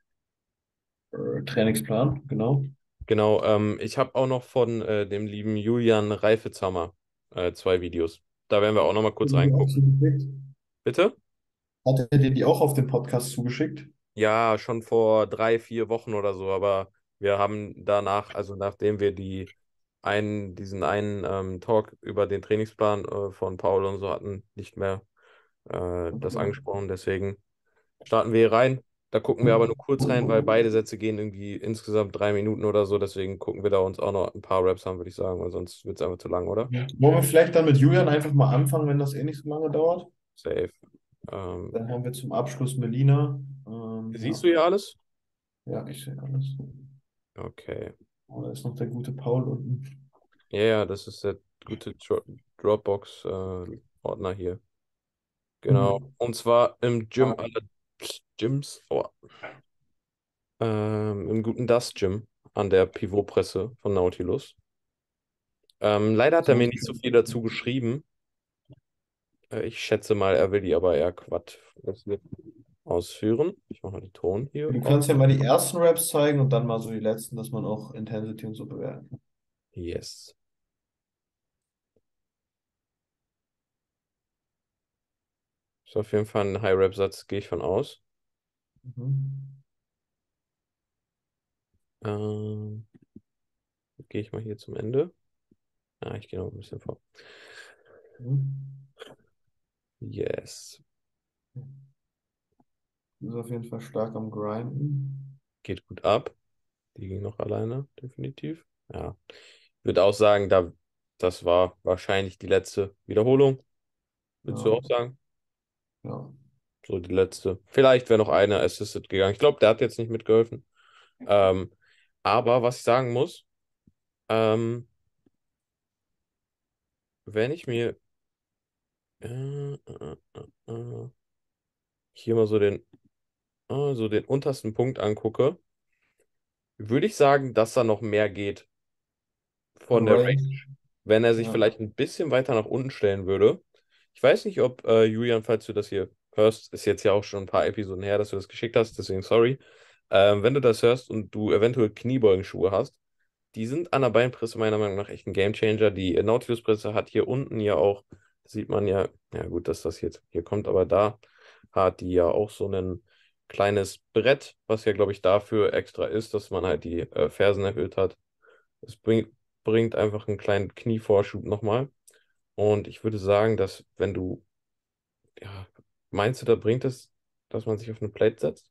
[SPEAKER 2] äh, Trainingsplan, genau.
[SPEAKER 1] Genau, ähm, ich habe auch noch von äh, dem lieben Julian Reifezammer äh, zwei Videos. Da werden wir auch noch mal kurz
[SPEAKER 2] Hat er die auch
[SPEAKER 1] reingucken.
[SPEAKER 2] zugeschickt?
[SPEAKER 1] Bitte?
[SPEAKER 2] Hat er dir die auch auf den Podcast zugeschickt?
[SPEAKER 1] Ja, schon vor drei, vier Wochen oder so, aber wir haben danach, also nachdem wir die einen, diesen einen ähm, Talk über den Trainingsplan äh, von Paul und so hatten, nicht mehr äh, das
[SPEAKER 2] Okay.
[SPEAKER 1] angesprochen. Deswegen starten wir hier rein. Da gucken wir aber nur kurz rein, weil beide Sätze gehen irgendwie insgesamt drei Minuten oder so. Deswegen gucken wir da uns auch noch ein paar Raps haben, würde ich sagen, weil sonst wird es einfach zu lang, oder?
[SPEAKER 2] Wollen wir vielleicht dann mit Julian einfach mal anfangen, wenn das eh nicht so lange dauert?
[SPEAKER 1] Safe. Ähm,
[SPEAKER 2] Dann haben wir zum Abschluss Melina. Ähm,
[SPEAKER 1] siehst
[SPEAKER 2] ja.
[SPEAKER 1] du hier alles?
[SPEAKER 2] Ja, ich sehe alles.
[SPEAKER 1] Okay.
[SPEAKER 2] Oh, da ist noch der gute Paul unten.
[SPEAKER 1] Ja, ja, das ist der gute Dro Dropbox-Ordner hier. Genau.
[SPEAKER 2] Hm.
[SPEAKER 1] Und zwar im Gym
[SPEAKER 2] Ah,
[SPEAKER 1] aller Gyms. Oh. Ähm, im guten Dust Gym an der Pivotpresse von Nautilus. Ähm, leider hat er
[SPEAKER 2] sehr
[SPEAKER 1] mir nicht so viel dazu geschrieben. Äh, ich schätze mal, er will die aber eher Quatsch ausführen. Ich mache mal den Ton hier
[SPEAKER 2] Du
[SPEAKER 1] auf.
[SPEAKER 2] kannst ja mal die ersten Raps zeigen und dann mal so die letzten, dass man auch Intensity und so bewerten kann.
[SPEAKER 1] Yes. Ist auf jeden Fall ein High-Rap-Satz, gehe ich von aus.
[SPEAKER 2] Mhm.
[SPEAKER 1] Ähm, gehe ich mal hier zum Ende. Ah, ich gehe noch ein bisschen vor.
[SPEAKER 2] Mhm.
[SPEAKER 1] Yes.
[SPEAKER 2] Du bist auf jeden Fall stark am Grinden.
[SPEAKER 1] Geht gut ab. Die ging noch alleine, definitiv. Ja. Ich würde auch sagen, da, das war wahrscheinlich die letzte Wiederholung. Würdest du
[SPEAKER 2] Ja,
[SPEAKER 1] auch sagen?
[SPEAKER 2] ja.
[SPEAKER 1] So die letzte. Vielleicht wäre noch eine Assisted gegangen. Ich glaube, der hat jetzt nicht mitgeholfen. Ähm, aber was ich sagen muss, ähm, wenn ich mir äh, äh, äh, äh, hier mal so den, äh, so den untersten Punkt angucke, würde ich sagen, dass da noch mehr geht von
[SPEAKER 2] Von
[SPEAKER 1] der Range,
[SPEAKER 2] Range.
[SPEAKER 1] wenn er sich
[SPEAKER 2] Ja.
[SPEAKER 1] vielleicht ein bisschen weiter nach unten stellen würde. Ich weiß nicht, ob äh, Julian, falls du das hier hörst, ist jetzt ja auch schon ein paar Episoden her, dass du das geschickt hast, deswegen sorry. Ähm, wenn du das hörst und du eventuell Kniebeugenschuhe hast, die sind an der Beinpresse meiner Meinung nach echt ein Gamechanger. Die Nautilus-Presse hat hier unten ja auch, sieht man ja, ja gut, dass das jetzt hier kommt, aber da hat die ja auch so ein kleines Brett, was ja, glaube ich, dafür extra ist, dass man halt die äh, Fersen erhöht hat. Es bringt, bringt einfach einen kleinen Knievorschub nochmal. Und ich würde sagen, dass wenn du, ja, meinst du, da bringt es, dass man sich auf eine Plate setzt?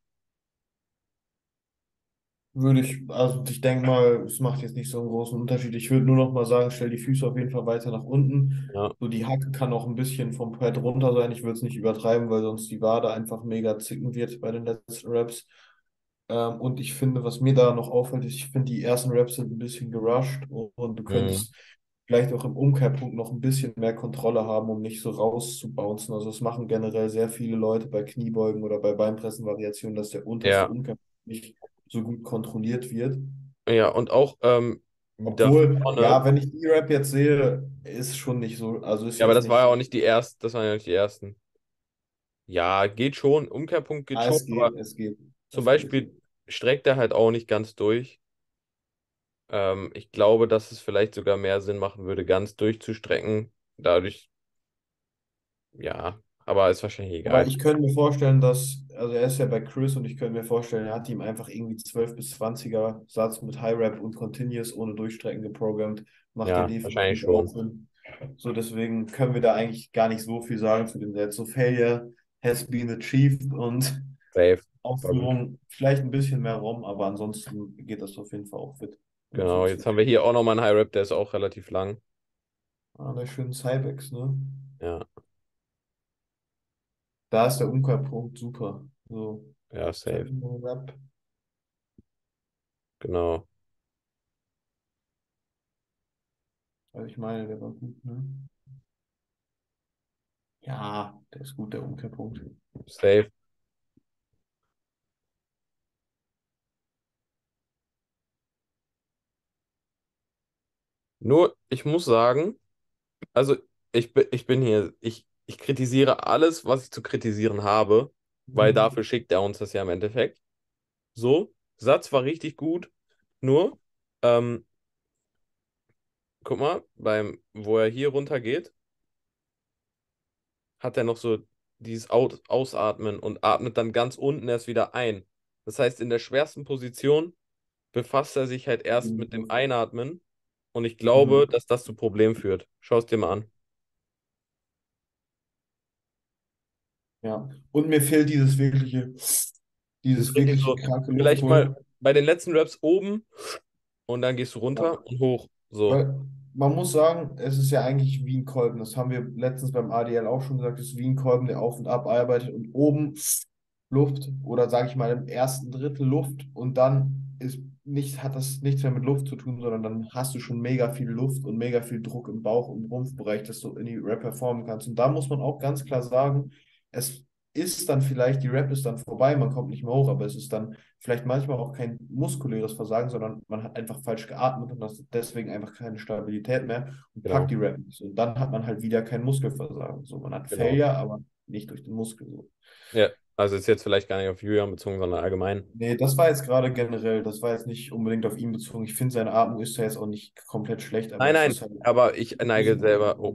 [SPEAKER 2] Würde ich, also ich denke mal, es macht jetzt nicht so einen großen Unterschied. Ich würde nur noch mal sagen, stell die Füße auf jeden Fall weiter nach unten.
[SPEAKER 1] Ja.
[SPEAKER 2] So die Hacke kann auch ein bisschen vom Pad runter sein. Ich würde es nicht übertreiben, weil sonst die Wade einfach mega zicken wird bei den letzten Reps. Ähm, und ich finde, was mir da noch auffällt, ist, ich finde, die ersten Reps sind ein bisschen gerusht und du
[SPEAKER 1] Mhm.
[SPEAKER 2] könntest vielleicht auch im Umkehrpunkt noch ein bisschen mehr Kontrolle haben, um nicht so rauszubouncen. Also das machen generell sehr viele Leute bei Kniebeugen oder bei Beinpressenvariationen, dass der unterste
[SPEAKER 1] Ja,
[SPEAKER 2] Umkehrpunkt nicht so gut kontrolliert wird.
[SPEAKER 1] ja, und auch ähm, da
[SPEAKER 2] Obwohl,
[SPEAKER 1] vorne,
[SPEAKER 2] ja, wenn ich E-Rap jetzt sehe, ist schon nicht so, also ist
[SPEAKER 1] ja, aber
[SPEAKER 2] jetzt
[SPEAKER 1] das war ja
[SPEAKER 2] nicht,
[SPEAKER 1] auch nicht die erste, das waren ja nicht die ersten. Ja, geht schon, Umkehrpunkt geht
[SPEAKER 2] ah,
[SPEAKER 1] schon,
[SPEAKER 2] es
[SPEAKER 1] aber
[SPEAKER 2] geht, es geht,
[SPEAKER 1] zum
[SPEAKER 2] es geht.
[SPEAKER 1] Beispiel streckt er halt auch nicht ganz durch. Ähm, ich glaube, dass es vielleicht sogar mehr Sinn machen würde, ganz durchzustrecken. Dadurch, ja, aber ist wahrscheinlich
[SPEAKER 2] Aber
[SPEAKER 1] egal.
[SPEAKER 2] ich könnte mir vorstellen, dass, also er ist ja bei Chris und ich könnte mir vorstellen, er hat ihm einfach irgendwie zwölf bis zwanziger Satz mit High Rep und Continuous ohne Durchstrecken geprogrammt. Macht ja
[SPEAKER 1] Ja, wahrscheinlich
[SPEAKER 2] definitiv auch
[SPEAKER 1] schon.
[SPEAKER 2] Sinn. So, deswegen können wir da eigentlich gar nicht so viel sagen zu dem Set. So, Failure has been achieved und
[SPEAKER 1] Safe. War gut.
[SPEAKER 2] Ausführung vielleicht ein bisschen mehr Raum, aber ansonsten geht das auf jeden Fall auch fit und
[SPEAKER 1] Genau,
[SPEAKER 2] fix
[SPEAKER 1] jetzt
[SPEAKER 2] fit.
[SPEAKER 1] haben wir hier auch nochmal einen High Rep, der ist auch relativ lang.
[SPEAKER 2] Ah, der schöne Cybex, ne?
[SPEAKER 1] Ja,
[SPEAKER 2] Da ist der Umkehrpunkt super. So,
[SPEAKER 1] ja, safe.
[SPEAKER 2] seven Rep.
[SPEAKER 1] Genau,
[SPEAKER 2] Also ich meine, der war gut, ne? Ja, der ist gut, der Umkehrpunkt.
[SPEAKER 1] safe. Nur, ich muss sagen, also ich, bin- ich bin hier, ich, ich kritisiere alles, was ich zu kritisieren habe, weil dafür
[SPEAKER 2] Mhm.
[SPEAKER 1] schickt er uns das ja im Endeffekt. So, Satz war richtig gut, nur, ähm, guck mal, beim, wo er hier runter geht, hat er noch so dieses Out Ausatmen und atmet dann ganz unten erst wieder ein. Das heißt, in der schwersten Position befasst er sich halt erst mit dem Einatmen und ich glaube,
[SPEAKER 2] Mhm.
[SPEAKER 1] dass das zu Problemen führt. Schau es dir mal an.
[SPEAKER 2] Ja. Und mir fehlt dieses wirkliche,
[SPEAKER 1] Das ist
[SPEAKER 2] dieses
[SPEAKER 1] richtig
[SPEAKER 2] wirkliche
[SPEAKER 1] so,
[SPEAKER 2] kranke
[SPEAKER 1] vielleicht mal
[SPEAKER 2] Luftholen.
[SPEAKER 1] bei den letzten Raps oben und dann gehst du
[SPEAKER 2] Ja.
[SPEAKER 1] runter und hoch. So,
[SPEAKER 2] Weil man muss sagen, es ist ja eigentlich wie ein Kolben. Das haben wir letztens beim A D L auch schon gesagt. Es ist wie ein Kolben, der auf und ab arbeitet und oben Luft oder sage ich mal im ersten Drittel Luft und dann ist nicht, hat das nichts mehr mit Luft zu tun, sondern dann hast du schon mega viel Luft und mega viel Druck im Bauch- und Rumpfbereich, dass du in die Rap performen kannst. Und da muss man auch ganz klar sagen, es ist dann vielleicht, die Rap ist dann vorbei, man kommt nicht mehr hoch, aber es ist dann vielleicht manchmal auch kein muskuläres Versagen, sondern man hat einfach falsch geatmet und hat deswegen einfach keine Stabilität mehr und packt
[SPEAKER 1] genau,
[SPEAKER 2] die Rap nicht. Und dann hat man halt wieder kein Muskelversagen. So, man hat
[SPEAKER 1] genau.
[SPEAKER 2] Failure, aber nicht durch den Muskel. So.
[SPEAKER 1] Ja, also ist jetzt vielleicht gar nicht auf Julian bezogen, sondern allgemein.
[SPEAKER 2] Nee, das war jetzt gerade generell, das war jetzt nicht unbedingt auf ihn bezogen. Ich finde, seine Atmung ist ja jetzt auch nicht komplett schlecht, aber
[SPEAKER 1] Nein,
[SPEAKER 2] es
[SPEAKER 1] nein,
[SPEAKER 2] ist halt
[SPEAKER 1] aber ich neige selber, oh.
[SPEAKER 2] Muskelversagen.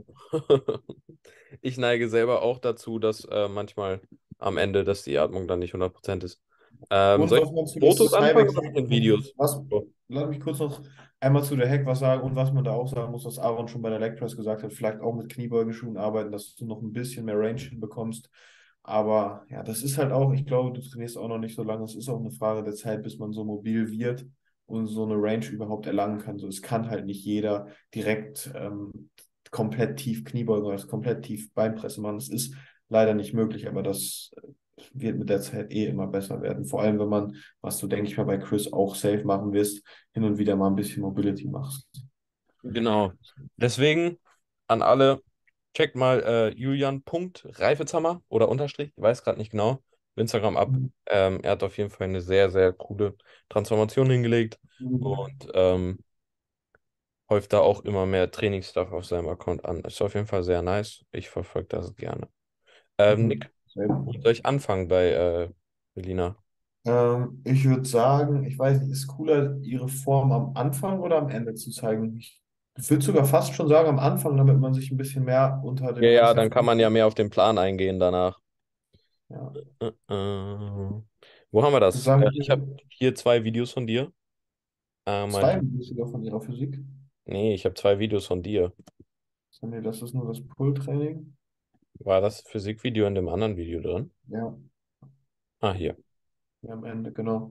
[SPEAKER 1] Ich neige selber auch dazu, dass äh, manchmal am Ende, dass die Atmung dann nicht hundert Prozent ist. Ähm,
[SPEAKER 2] Und
[SPEAKER 1] soll ich
[SPEAKER 2] was
[SPEAKER 1] mit
[SPEAKER 2] meinst du, dass
[SPEAKER 1] Fotos
[SPEAKER 2] das
[SPEAKER 1] anfangen
[SPEAKER 2] Cybex,
[SPEAKER 1] oder mit den Videos?
[SPEAKER 2] was,
[SPEAKER 1] So.
[SPEAKER 2] lass mich kurz noch einmal zu der Hack was sagen und was man da auch sagen muss, was Aaron schon bei der Leg Press gesagt hat, vielleicht auch mit Kniebeugenschuhen arbeiten, dass du noch ein bisschen mehr Range hinbekommst. Aber ja, das ist halt auch, ich glaube, du trainierst auch noch nicht so lange. Es ist auch eine Frage der Zeit, bis man so mobil wird und so eine Range überhaupt erlangen kann. So, es kann halt nicht jeder direkt ähm, komplett tief Kniebeugen oder komplett tief Beinpresse machen. Das ist leider nicht möglich, aber das wird mit der Zeit eh immer besser werden. Vor allem, wenn man, was du, denke ich mal, bei Chris auch safe machen wirst, hin und wieder mal ein bisschen Mobility machst.
[SPEAKER 1] Genau. Deswegen an alle, checkt mal äh, Julian.reifezammer oder Unterstrich, ich weiß gerade nicht genau, auf Instagram ab.
[SPEAKER 2] Mhm.
[SPEAKER 1] Ähm, er hat auf jeden Fall eine sehr, sehr coole Transformation hingelegt und ähm, häuft da auch immer mehr Trainingsstuff auf seinem Account an. Ist auf jeden Fall sehr nice. Ich verfolge das gerne. Ähm,
[SPEAKER 2] Mhm.
[SPEAKER 1] Nick,
[SPEAKER 2] Safe.
[SPEAKER 1] wo soll ich anfangen bei äh, Melina?
[SPEAKER 2] Ähm, ich würde sagen, ich weiß nicht, ist cooler, ihre Form am Anfang oder am Ende zu zeigen? Ich würde sogar fast schon sagen am Anfang, damit man sich ein bisschen mehr unter
[SPEAKER 1] Ja,
[SPEAKER 2] dem
[SPEAKER 1] ja,
[SPEAKER 2] Ganzen
[SPEAKER 1] dann kann man ja
[SPEAKER 2] vorstellt.
[SPEAKER 1] mehr auf den Plan eingehen danach.
[SPEAKER 2] Ja.
[SPEAKER 1] Äh, äh, wo haben wir
[SPEAKER 2] Ich würde
[SPEAKER 1] das? Äh,
[SPEAKER 2] sagen,
[SPEAKER 1] ich habe hier zwei Videos von dir. Einmal
[SPEAKER 2] zwei
[SPEAKER 1] die.
[SPEAKER 2] Minuten sogar von ihrer Physik.
[SPEAKER 1] Nee, ich habe zwei Videos von dir.
[SPEAKER 2] Nee, das ist nur das Pull-Training.
[SPEAKER 1] War das Physikvideo in dem anderen Video drin?
[SPEAKER 2] Ja,
[SPEAKER 1] Ah, hier.
[SPEAKER 2] ja, am Ende, genau.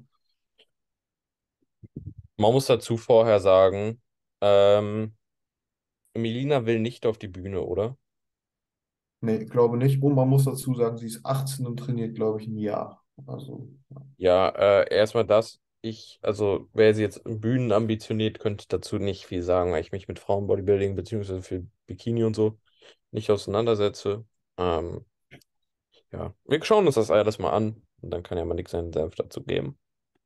[SPEAKER 1] Man muss dazu vorher sagen, ähm, Melina will nicht auf die Bühne, oder?
[SPEAKER 2] Nee, ich glaube nicht. Und man muss dazu sagen, sie ist achtzehn und trainiert, glaube ich, ein Jahr. Also, ja.
[SPEAKER 1] Ja, äh, erstmal das. ich, also wäre sie jetzt bühnenambitioniert, könnte ich dazu nicht viel sagen, weil ich mich mit Frauenbodybuilding beziehungsweise für Bikini und so nicht auseinandersetze. Ähm, ja, wir schauen uns das alles mal an und dann kann ja mal Nick seinen Senf dazu geben.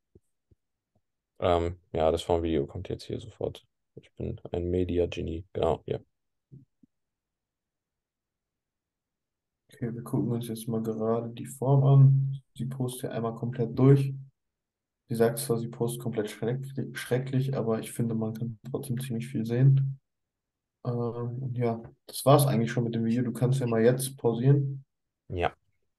[SPEAKER 1] Ähm, ja, das Frauenvideo kommt jetzt hier sofort. Ich bin ein Media-Genie. Genau, hier.
[SPEAKER 2] Okay, wir gucken uns jetzt mal gerade die Form an. Sie postet ja einmal komplett durch. Sie sagt zwar, sie postet komplett schrecklich, schrecklich, aber ich finde, man kann trotzdem ziemlich viel sehen. Ähm, und ja, das war's eigentlich schon mit dem Video. Du kannst ja mal jetzt pausieren.
[SPEAKER 1] Ja.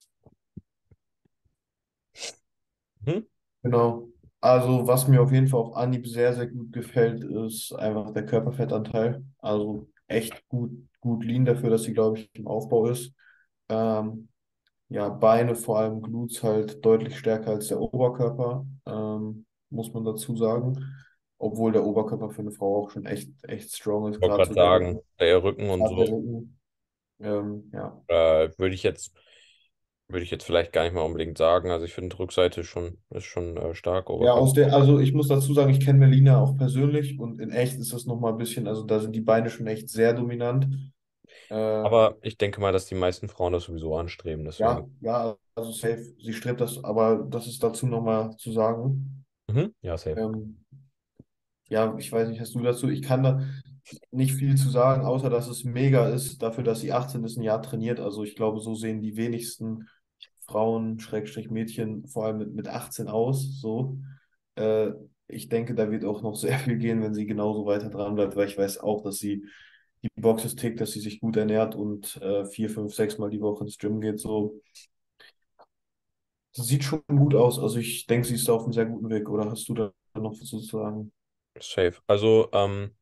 [SPEAKER 1] Hm?
[SPEAKER 2] Genau. Also, was mir auf jeden Fall auf Anhieb sehr, sehr gut gefällt, ist einfach der Körperfettanteil. Also echt gut, gut lean dafür, dass sie, glaube ich, im Aufbau ist. Ähm, ja, Beine, vor allem Glutes, halt deutlich stärker als der Oberkörper, ähm, muss man dazu sagen. Obwohl der Oberkörper für eine Frau auch schon echt, echt strong ist,
[SPEAKER 1] Ich wollte
[SPEAKER 2] gerade
[SPEAKER 1] gerade
[SPEAKER 2] so der
[SPEAKER 1] sagen,
[SPEAKER 2] Rücken.
[SPEAKER 1] der Rücken und
[SPEAKER 2] Gerade der
[SPEAKER 1] so,
[SPEAKER 2] Rücken. Ähm, ja.
[SPEAKER 1] äh, würde ich jetzt, würde ich jetzt vielleicht gar nicht mal unbedingt sagen. Also ich finde Rückseite schon, ist schon äh, stark,
[SPEAKER 2] Ja,
[SPEAKER 1] Oberkörper.
[SPEAKER 2] aus der, also ich muss dazu sagen, ich kenne Melina auch persönlich und in echt ist das nochmal ein bisschen, also da sind die Beine schon echt sehr dominant. Äh,
[SPEAKER 1] Aber ich denke mal, dass die meisten Frauen das sowieso anstreben, deswegen.
[SPEAKER 2] ja, ja, also safe, sie strebt das, aber das ist dazu nochmal zu sagen.
[SPEAKER 1] Mhm. Ja, safe.
[SPEAKER 2] Ähm, ja, ich weiß nicht, hast du dazu? Ich kann da nicht viel zu sagen, außer dass es mega ist, dafür, dass sie achtzehn ist, ein Jahr trainiert. Also ich glaube, so sehen die wenigsten Frauen, Schrägstrich Mädchen, vor allem mit, mit achtzehn aus. So. Äh, ich denke, da wird auch noch sehr viel gehen, wenn sie genauso weiter dran bleibt, weil ich weiß auch, dass sie die Boxes tickt, dass sie sich gut ernährt und äh, vier, fünf, sechs Mal die Woche ins Gym geht. So. Das sieht schon gut aus. Also ich denke, sie ist da auf einem sehr guten Weg. Oder hast du da noch was zu sagen?
[SPEAKER 1] Safe. Also, ähm,